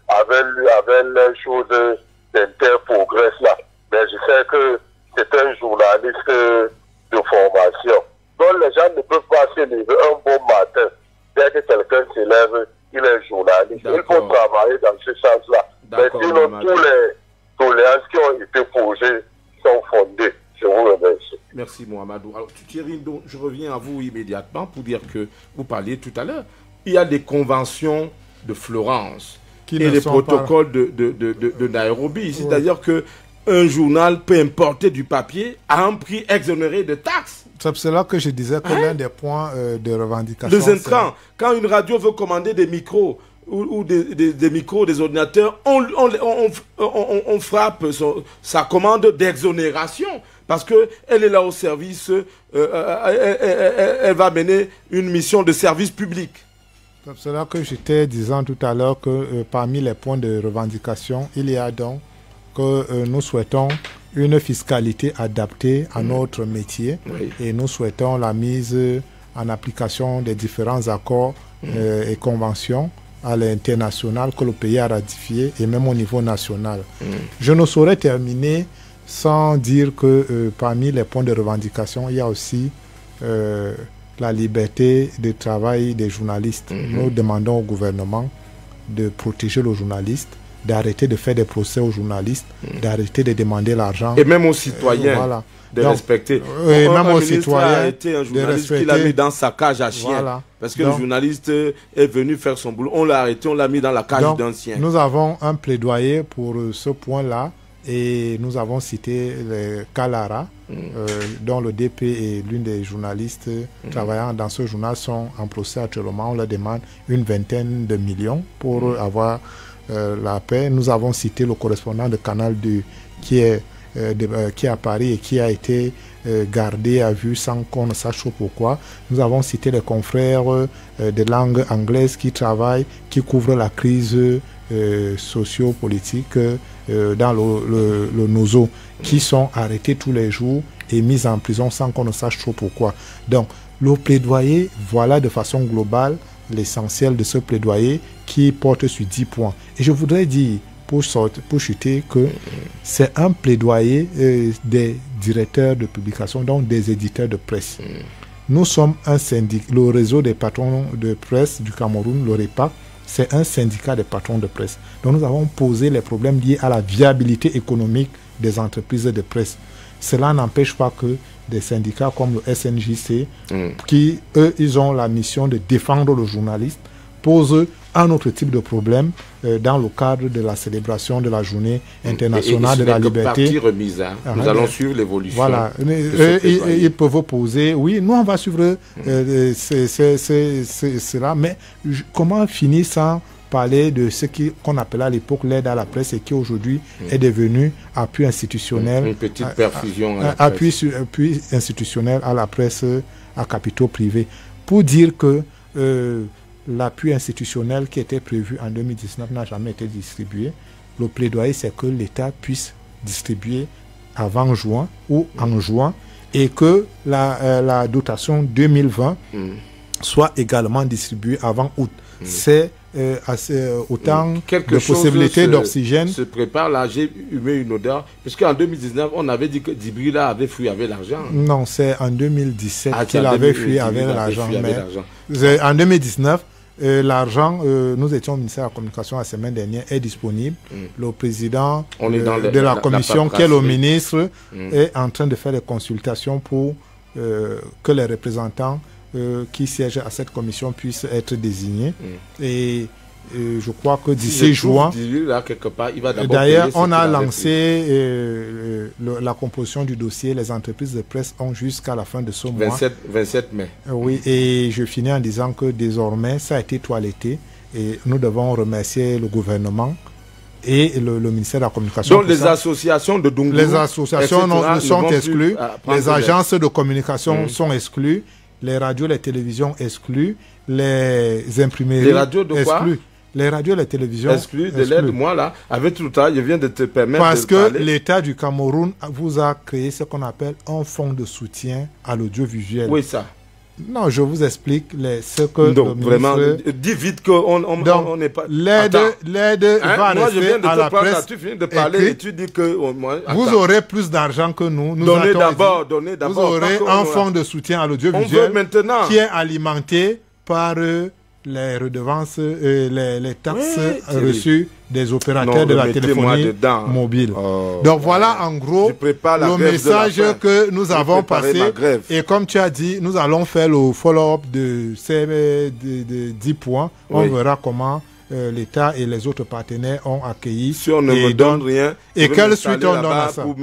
avec, avec les choses d'Interprogress là. Mais je sais que c'est un journaliste de formation. Donc les gens ne peuvent pas se lever un bon matin. Dès que quelqu'un se lève, il est journaliste. Il faut travailler dans ce sens-là. Mais sinon, tous les doléances qui ont été posées sont fondées. Je vous remercie. Merci Mohamedou. Alors Thierry, donc, je reviens à vous immédiatement pour dire que vous parliez tout à l'heure. Il y a des conventions de Florence qui et les protocoles pas... de, de, de, de, de Nairobi. C'est-à-dire ouais. qu'un journal peut importer du papier à un prix exonéré de taxes. C'est là que je disais que hein? l'un des points euh, de revendication... Les intrants, quand une radio veut commander des micros ou, ou des, des, des micros, des ordinateurs, on, on, on, on, on frappe son, sa commande d'exonération parce qu'elle est là au service, euh, elle, elle, elle, elle va mener une mission de service public. C'est là que j'étais disant tout à l'heure que euh, parmi les points de revendication, il y a donc que euh, nous souhaitons une fiscalité adaptée à mmh. notre métier oui. et nous souhaitons la mise en application des différents accords mmh. euh, et conventions à l'international que le pays a ratifié et même au niveau national. Mmh. Je ne saurais terminer sans dire que euh, parmi les points de revendication, il y a aussi euh, la liberté de travail des journalistes. Mmh. Nous demandons au gouvernement de protéger le journaliste, d'arrêter de faire des procès aux journalistes, mmh. d'arrêter de demander l'argent. Et même aux citoyens, euh, voilà. de Donc, respecter. Et même aux citoyens, a été un journaliste qui l'a mis dans sa cage à chien. Voilà. Parce que Donc, le journaliste est venu faire son boulot. On l'a arrêté, on l'a mis dans la cage d'un chien. Nous avons un plaidoyer pour ce point-là. Et nous avons cité les Kalara, mmh. euh, dont le D P et l'une des journalistes mmh. travaillant dans ce journal sont en procès actuellement. On leur demande une vingtaine de millions pour mmh. avoir euh, la paix. Nous avons cité le correspondant de Canal deux qui est, euh, de, euh, qui est à Paris et qui a été euh, gardé à vue sans qu'on ne sache pourquoi. Nous avons cité les confrères euh, de langue anglaise qui travaillent, qui couvrent la crise euh, socio-politique euh, dans le, le, le Nozo, qui sont arrêtés tous les jours et mis en prison sans qu'on ne sache trop pourquoi. Donc, le plaidoyer, voilà de façon globale l'essentiel de ce plaidoyer qui porte sur dix points. Et je voudrais dire, pour, sortir, pour chuter, que c'est un plaidoyer euh, des directeurs de publication, donc des éditeurs de presse. Nous sommes un syndicat, le réseau des patrons de presse du Cameroun, le REPAC, c'est un syndicat des patrons de presse. Donc nous avons posé les problèmes liés à la viabilité économique des entreprises de presse. Cela n'empêche pas que des syndicats comme le S N J C, mmh. qui, eux, ils ont la mission de défendre le journaliste, posent un autre type de problème euh, dans le cadre de la célébration de la journée internationale et, et de la liberté. Partie remise, hein. Nous ah, allons suivre l'évolution. Voilà. Euh, ils, ils peuvent poser, oui, nous on va suivre euh, mmh. cela, mais comment finir sans parler de ce qu'on appelait à l'époque l'aide à la presse et qui aujourd'hui mmh. est devenu appui institutionnel. Une petite perfusion. À, à, à appui, appui institutionnel à la presse à capitaux privés. Pour dire que euh, l'appui institutionnel qui était prévu en deux mille dix-neuf n'a jamais été distribué. Le plaidoyer, c'est que l'État puisse distribuer avant juin ou mmh. en juin et que la, euh, la dotation deux mille vingt mmh. soit également distribuée avant août. Mmh. C'est euh, assez, euh, autant Quelque de possibilités d'oxygène. Se prépare là, j'ai humé une odeur. Parce qu'en deux mille dix-neuf, on avait dit que Dibri là avait fui avec l'argent. Non, c'est en deux mille dix-sept ah, qu'il avait fui avec l'argent. En deux mille dix-neuf, Euh, l'argent, euh, nous étions au ministère de la Communication la semaine dernière, est disponible. Mm. Le président On est dans euh, le, de la, la commission, la qui est le ministre, mm. est en train de faire des consultations pour euh, que les représentants euh, qui siègent à cette commission puissent être désignés. Mm. Et euh, je crois que d'ici si juin, d'ailleurs, on a lancé euh, le, la composition du dossier. Les entreprises de presse ont jusqu'à la fin de ce vingt-sept, mois. vingt-sept mai. Euh, oui, et je finis en disant que désormais, ça a été toiletté et nous devons remercier le gouvernement et le, le ministère de la Communication. Donc les ça. associations de Dungu, les associations non, sont exclues, les agences de communication mmh. sont exclues, les radios, les télévisions exclues, les imprimeries les radios de quoi exclues. Les radios et les télévisions exclues de l'aide. Moi là, avec tout le temps, je viens de te permettre parce de que parler. l'État du Cameroun vous a créé ce qu'on appelle un fonds de soutien à l'audiovisuel. Oui, ça. Non, je vous explique les, ce que Donc, le vraiment, ministre... dis vite qu'on on n'est pas... L'aide hein, va moi, rester je viens de à te la prendre, presse. tu viens de parler écrite. et tu dis que... Oh, moi, vous aurez plus d'argent que nous. nous donnez a-t-on d'abord, dit. donnez d'abord. Vous aurez un fonds de soutien à l'audiovisuel qui est alimenté par euh, les redevances, euh, les, les taxes oui, reçues des opérateurs non, de la téléphonie téléphonie mobile. Oh, Donc voilà en gros le message que nous avons passé. Et comme tu as dit, nous allons faire le follow-up de ces de, de dix points. On oui. verra comment euh, l'État et les autres partenaires ont accueilli. Si on ne et me donne rien, et quelle suite on donne à ça? Pour me...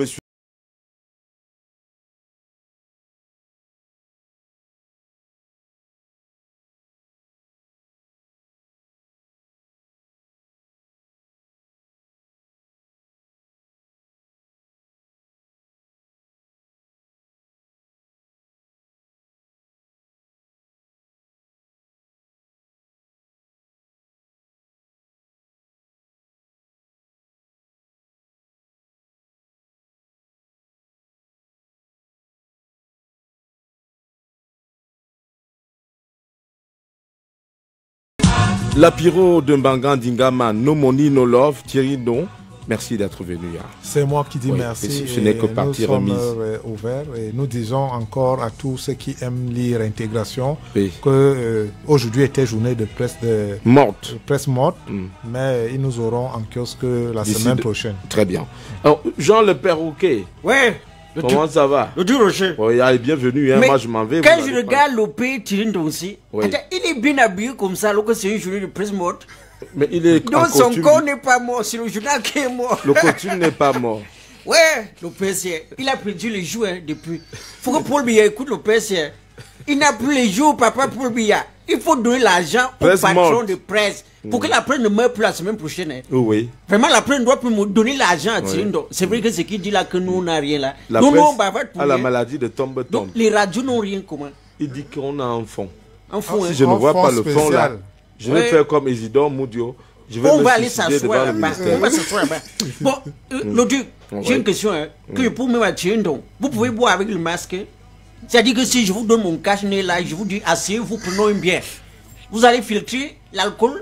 La Pyro de Mbangan Dingama, No Money, No Love, Thierry Don, merci d'être venu. Hein. C'est moi qui dis oui, merci. Ce n'est que partie remise. Nous sommes euh, ouverts et nous disons encore à tous ceux qui aiment lire Intégration oui. que euh, aujourd'hui était journée de presse de, morte, de presse morte, mm. mais ils nous auront en kiosque la semaine de... prochaine. Très bien. Alors, Jean le Perroquet. Ouais. Comment ça va? Le dur rocher. Oui, allez, bienvenue. Hein. Moi, je m'en vais. Quand je regarde l'O P Tirindo aussi, oui. il est bien habillé comme ça, alors que c'est une journée de presse morte. Mais il est. Donc son corps n'est pas mort, c'est le journal qui est mort. Le costume n'est pas mort. Ouais, le P S R, il a perdu les jours hein, depuis. Faut que Paul Biya écoute le P S R. Il n'a plus les jours, papa Paul Biya. Il faut donner l'argent au patron morte. de presse. Pour mmh. que la presse ne meure plus la semaine prochaine. Hein. Oui. Vraiment, la presse doit plus me donner l'argent à Tirindo. Oui. C'est vrai que ce qu'il dit là, que nous, on n'a rien là. La nous, presse nous, on va a la maladie de tombe-tombe. Donc, les radios n'ont rien commun. Il dit qu'on a un fond. Un fond, ah, hein. Si je ne vois pas le spécial. fond là, je vais ouais. faire comme Isidore Moudio. Je vais on me va aller s'asseoir là-bas. On va s'asseoir là-bas. Bon, euh, mm. le duc, ouais. j'ai une question hein, mm. que je peux même à Tirindo. Vous pouvez boire avec le masque. C'est-à-dire que si je vous donne mon cache-nez là, je vous dis asseyez-vous, prenons une bière. Vous allez filtrer l'alcool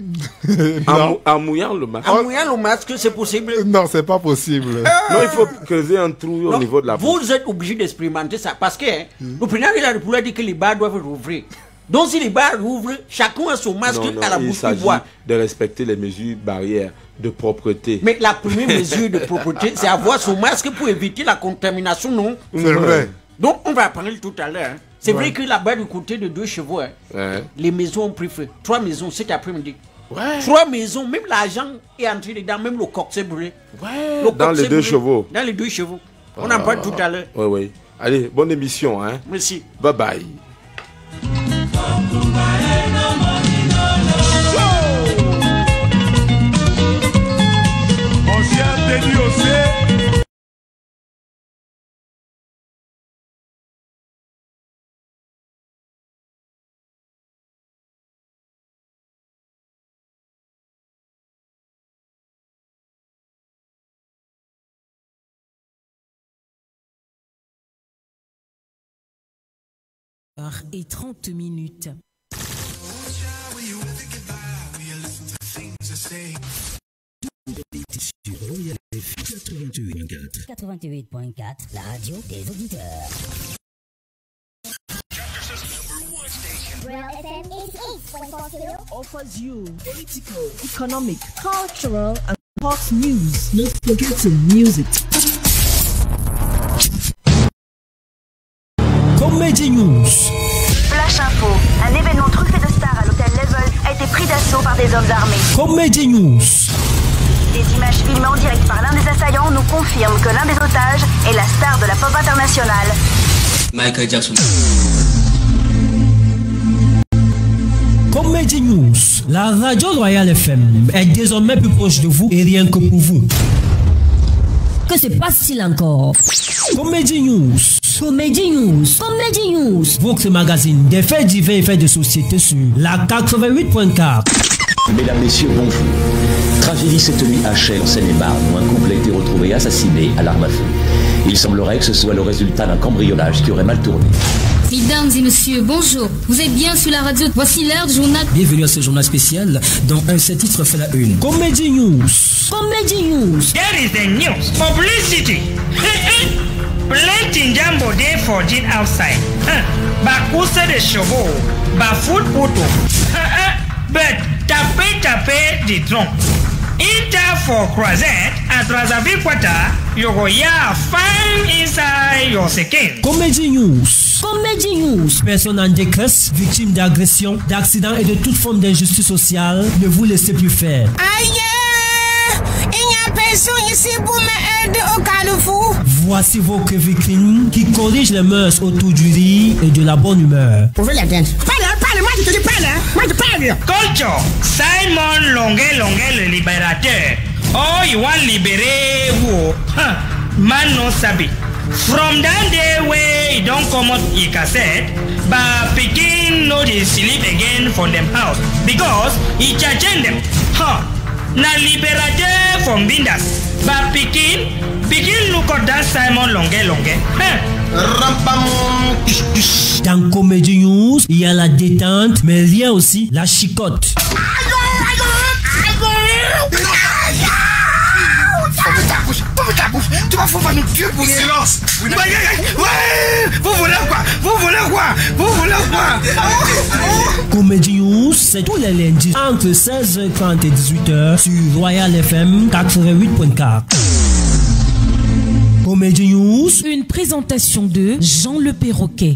en, en mouillant le masque. En mouillant le masque, c'est possible? Non, c'est pas possible. Euh... Non, il faut creuser un trou non, au niveau de la bouche. Vous êtes obligé d'expérimenter ça parce que hein, mm. le président de la République dit que les bars doivent rouvrir. Donc si les bars rouvrent, chacun a son masque non, non, à la bouche pour boire. De respecter les mesures barrières de propreté. Mais la première mesure de propreté, c'est avoir son masque pour éviter la contamination, non? C'est vrai. Donc on va parler tout à l'heure. Hein. C'est ouais. vrai que là-bas du côté de deux chevaux, hein, ouais. les maisons ont pris feu. Trois maisons cet après-midi. Ouais. Trois maisons, même l'argent est entré dedans, même le coq s'est brûlé. Ouais. Le dans les deux brûlé. chevaux. Dans les deux chevaux. On ah. en parle tout à l'heure. Oui, oui. Allez, bonne émission. Hein. Merci. Bye bye. Mon cher Denis Ossé. Et trente minutes. quatre-vingt-huit point quatre, la radio des auditeurs. Offers you political, economic, cultural, and sports news. Not forgetting music. Comedy News. Flash Info, un événement truffé de stars à l'hôtel Level a été pris d'assaut par des hommes armés. Comedy News. Des images filmées en direct par l'un des assaillants nous confirment que l'un des otages est la star de la pop internationale. Michael Jackson. Comedy News. La radio Royal F M est désormais plus proche de vous et rien que pour vous. Que se passe-t-il encore? Comedy News. Comedy News. Comedy News. Votre magazine des faits divers et faits de société sur la quatre-vingt-huit point quatre. Mesdames, Messieurs, bonjour. Tragédie cette nuit à Chelles, en Seine-et-Marne, où un couple a été retrouvé assassiné à l'arme à feu. Il semblerait que ce soit le résultat d'un cambriolage qui aurait mal tourné. Mesdames et messieurs, bonjour. Vous êtes bien sur la radio. Voici l'heure du journal. Bienvenue à ce journal spécial dont un seul titre fait la une. Comedy News. Comedy News. There is the news. Publicity. Plenty jambo day for gin outside. Bakuse de chevaux. Ba food photo. But tape tape the trunk. Inter for croisette at Razavi Quarter. You go ya fine inside your second. Comedy News. Comedy News. Personnes en détresse, victimes d'agressions, d'accidents et de toute forme d'injustice sociale, ne vous laissez plus faire. Aïe! Il y a personne ici pour m'aider au Carrefour. Voici vos victimes qui corrigent les mœurs autour du riz et de la bonne humeur. Pouvez l'entendre. Parle, parle, moi je te dis parle, moi je parle. Culture. Simon Longue Longue le libérateur. Oh, you want libérer who? Huh. Man no sabi. From that day where he don't come out he cassette, but Pekin no they sleep again from them house because he charging them. Huh. Na libérateur from Bindas. But Pekin, Pekin look at that Simon Longue Longue. Huh. Dans Comedy News, il y a la détente, mais il y a aussi la chicotte. Tu vas foutre nous tuer pour silence. Ouais, vous voulez quoi? Vous voulez quoi? Vous voulez quoi? Comedy News, c'est tous les lundis entre seize heures trente et dix-huit heures sur Royal F M quatre-vingt-huit point quatre. Comedy News, une présentation de Jean Le Perroquet.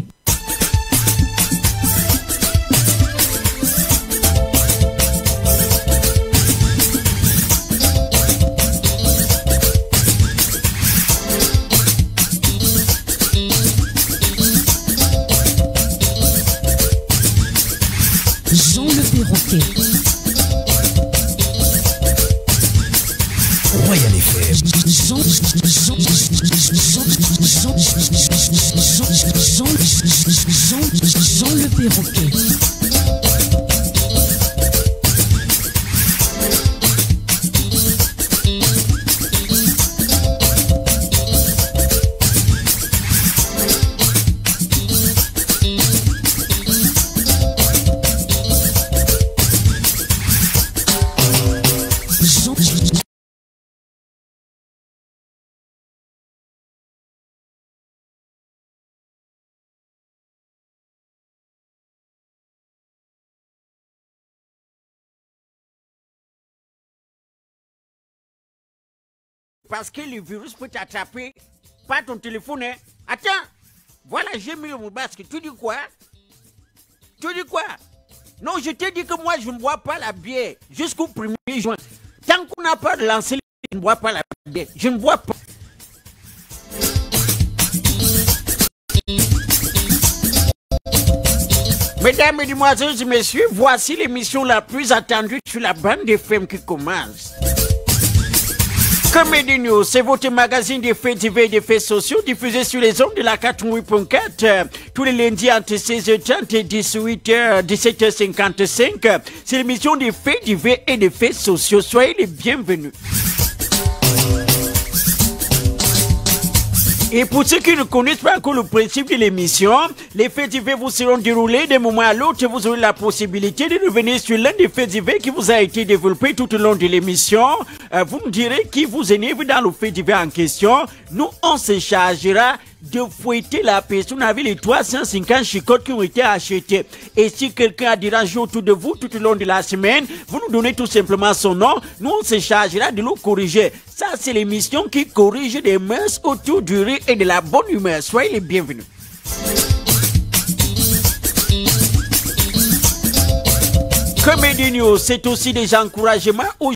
Jean Le Perroquet. Royal F M. Jean, Jean, Jean, Jean, Jean, Jean, Jean Le Perroquet. Parce que le virus peut t'attraper par ton téléphone. Hein. Attends, voilà, j'ai mis mon basque. Tu dis quoi? Tu dis quoi? Non, je t'ai dit que moi, je ne bois pas la bière jusqu'au premier juin. Tant qu'on n'a pas lancé, je ne bois pas la bière. Je ne bois pas. Mesdames, Mesdemoiselles et Messieurs, voici l'émission la plus attendue sur la bande des femmes qui commence. Comedy News, c'est votre magazine des faits divers et des faits sociaux diffusé sur les ondes de la quatre-vingt-huit point quatre euh, tous les lundis entre seize heures trente et dix-huit heures, dix-sept heures cinquante-cinq. C'est l'émission des faits divers et des faits sociaux. Soyez les bienvenus. Et pour ceux qui ne connaissent pas encore le principe de l'émission, les faits divers vous seront déroulés d'un moment à l'autre. Vous aurez la possibilité de revenir sur l'un des faits divers qui vous a été développé tout au long de l'émission. Euh, vous nous direz qui vous énerve dans le fait divers en question. Nous, on se chargera de fouetter la personne avec les trois cent cinquante chicottes qui ont été achetées. Et si quelqu'un a dérangé autour de vous tout au long de la semaine, vous nous donnez tout simplement son nom. Nous, on se chargera de le corriger. Ça, c'est l'émission qui corrige des mœurs autour du riz et de la bonne humeur. Soyez les bienvenus. Comedy News, c'est aussi des encouragements aux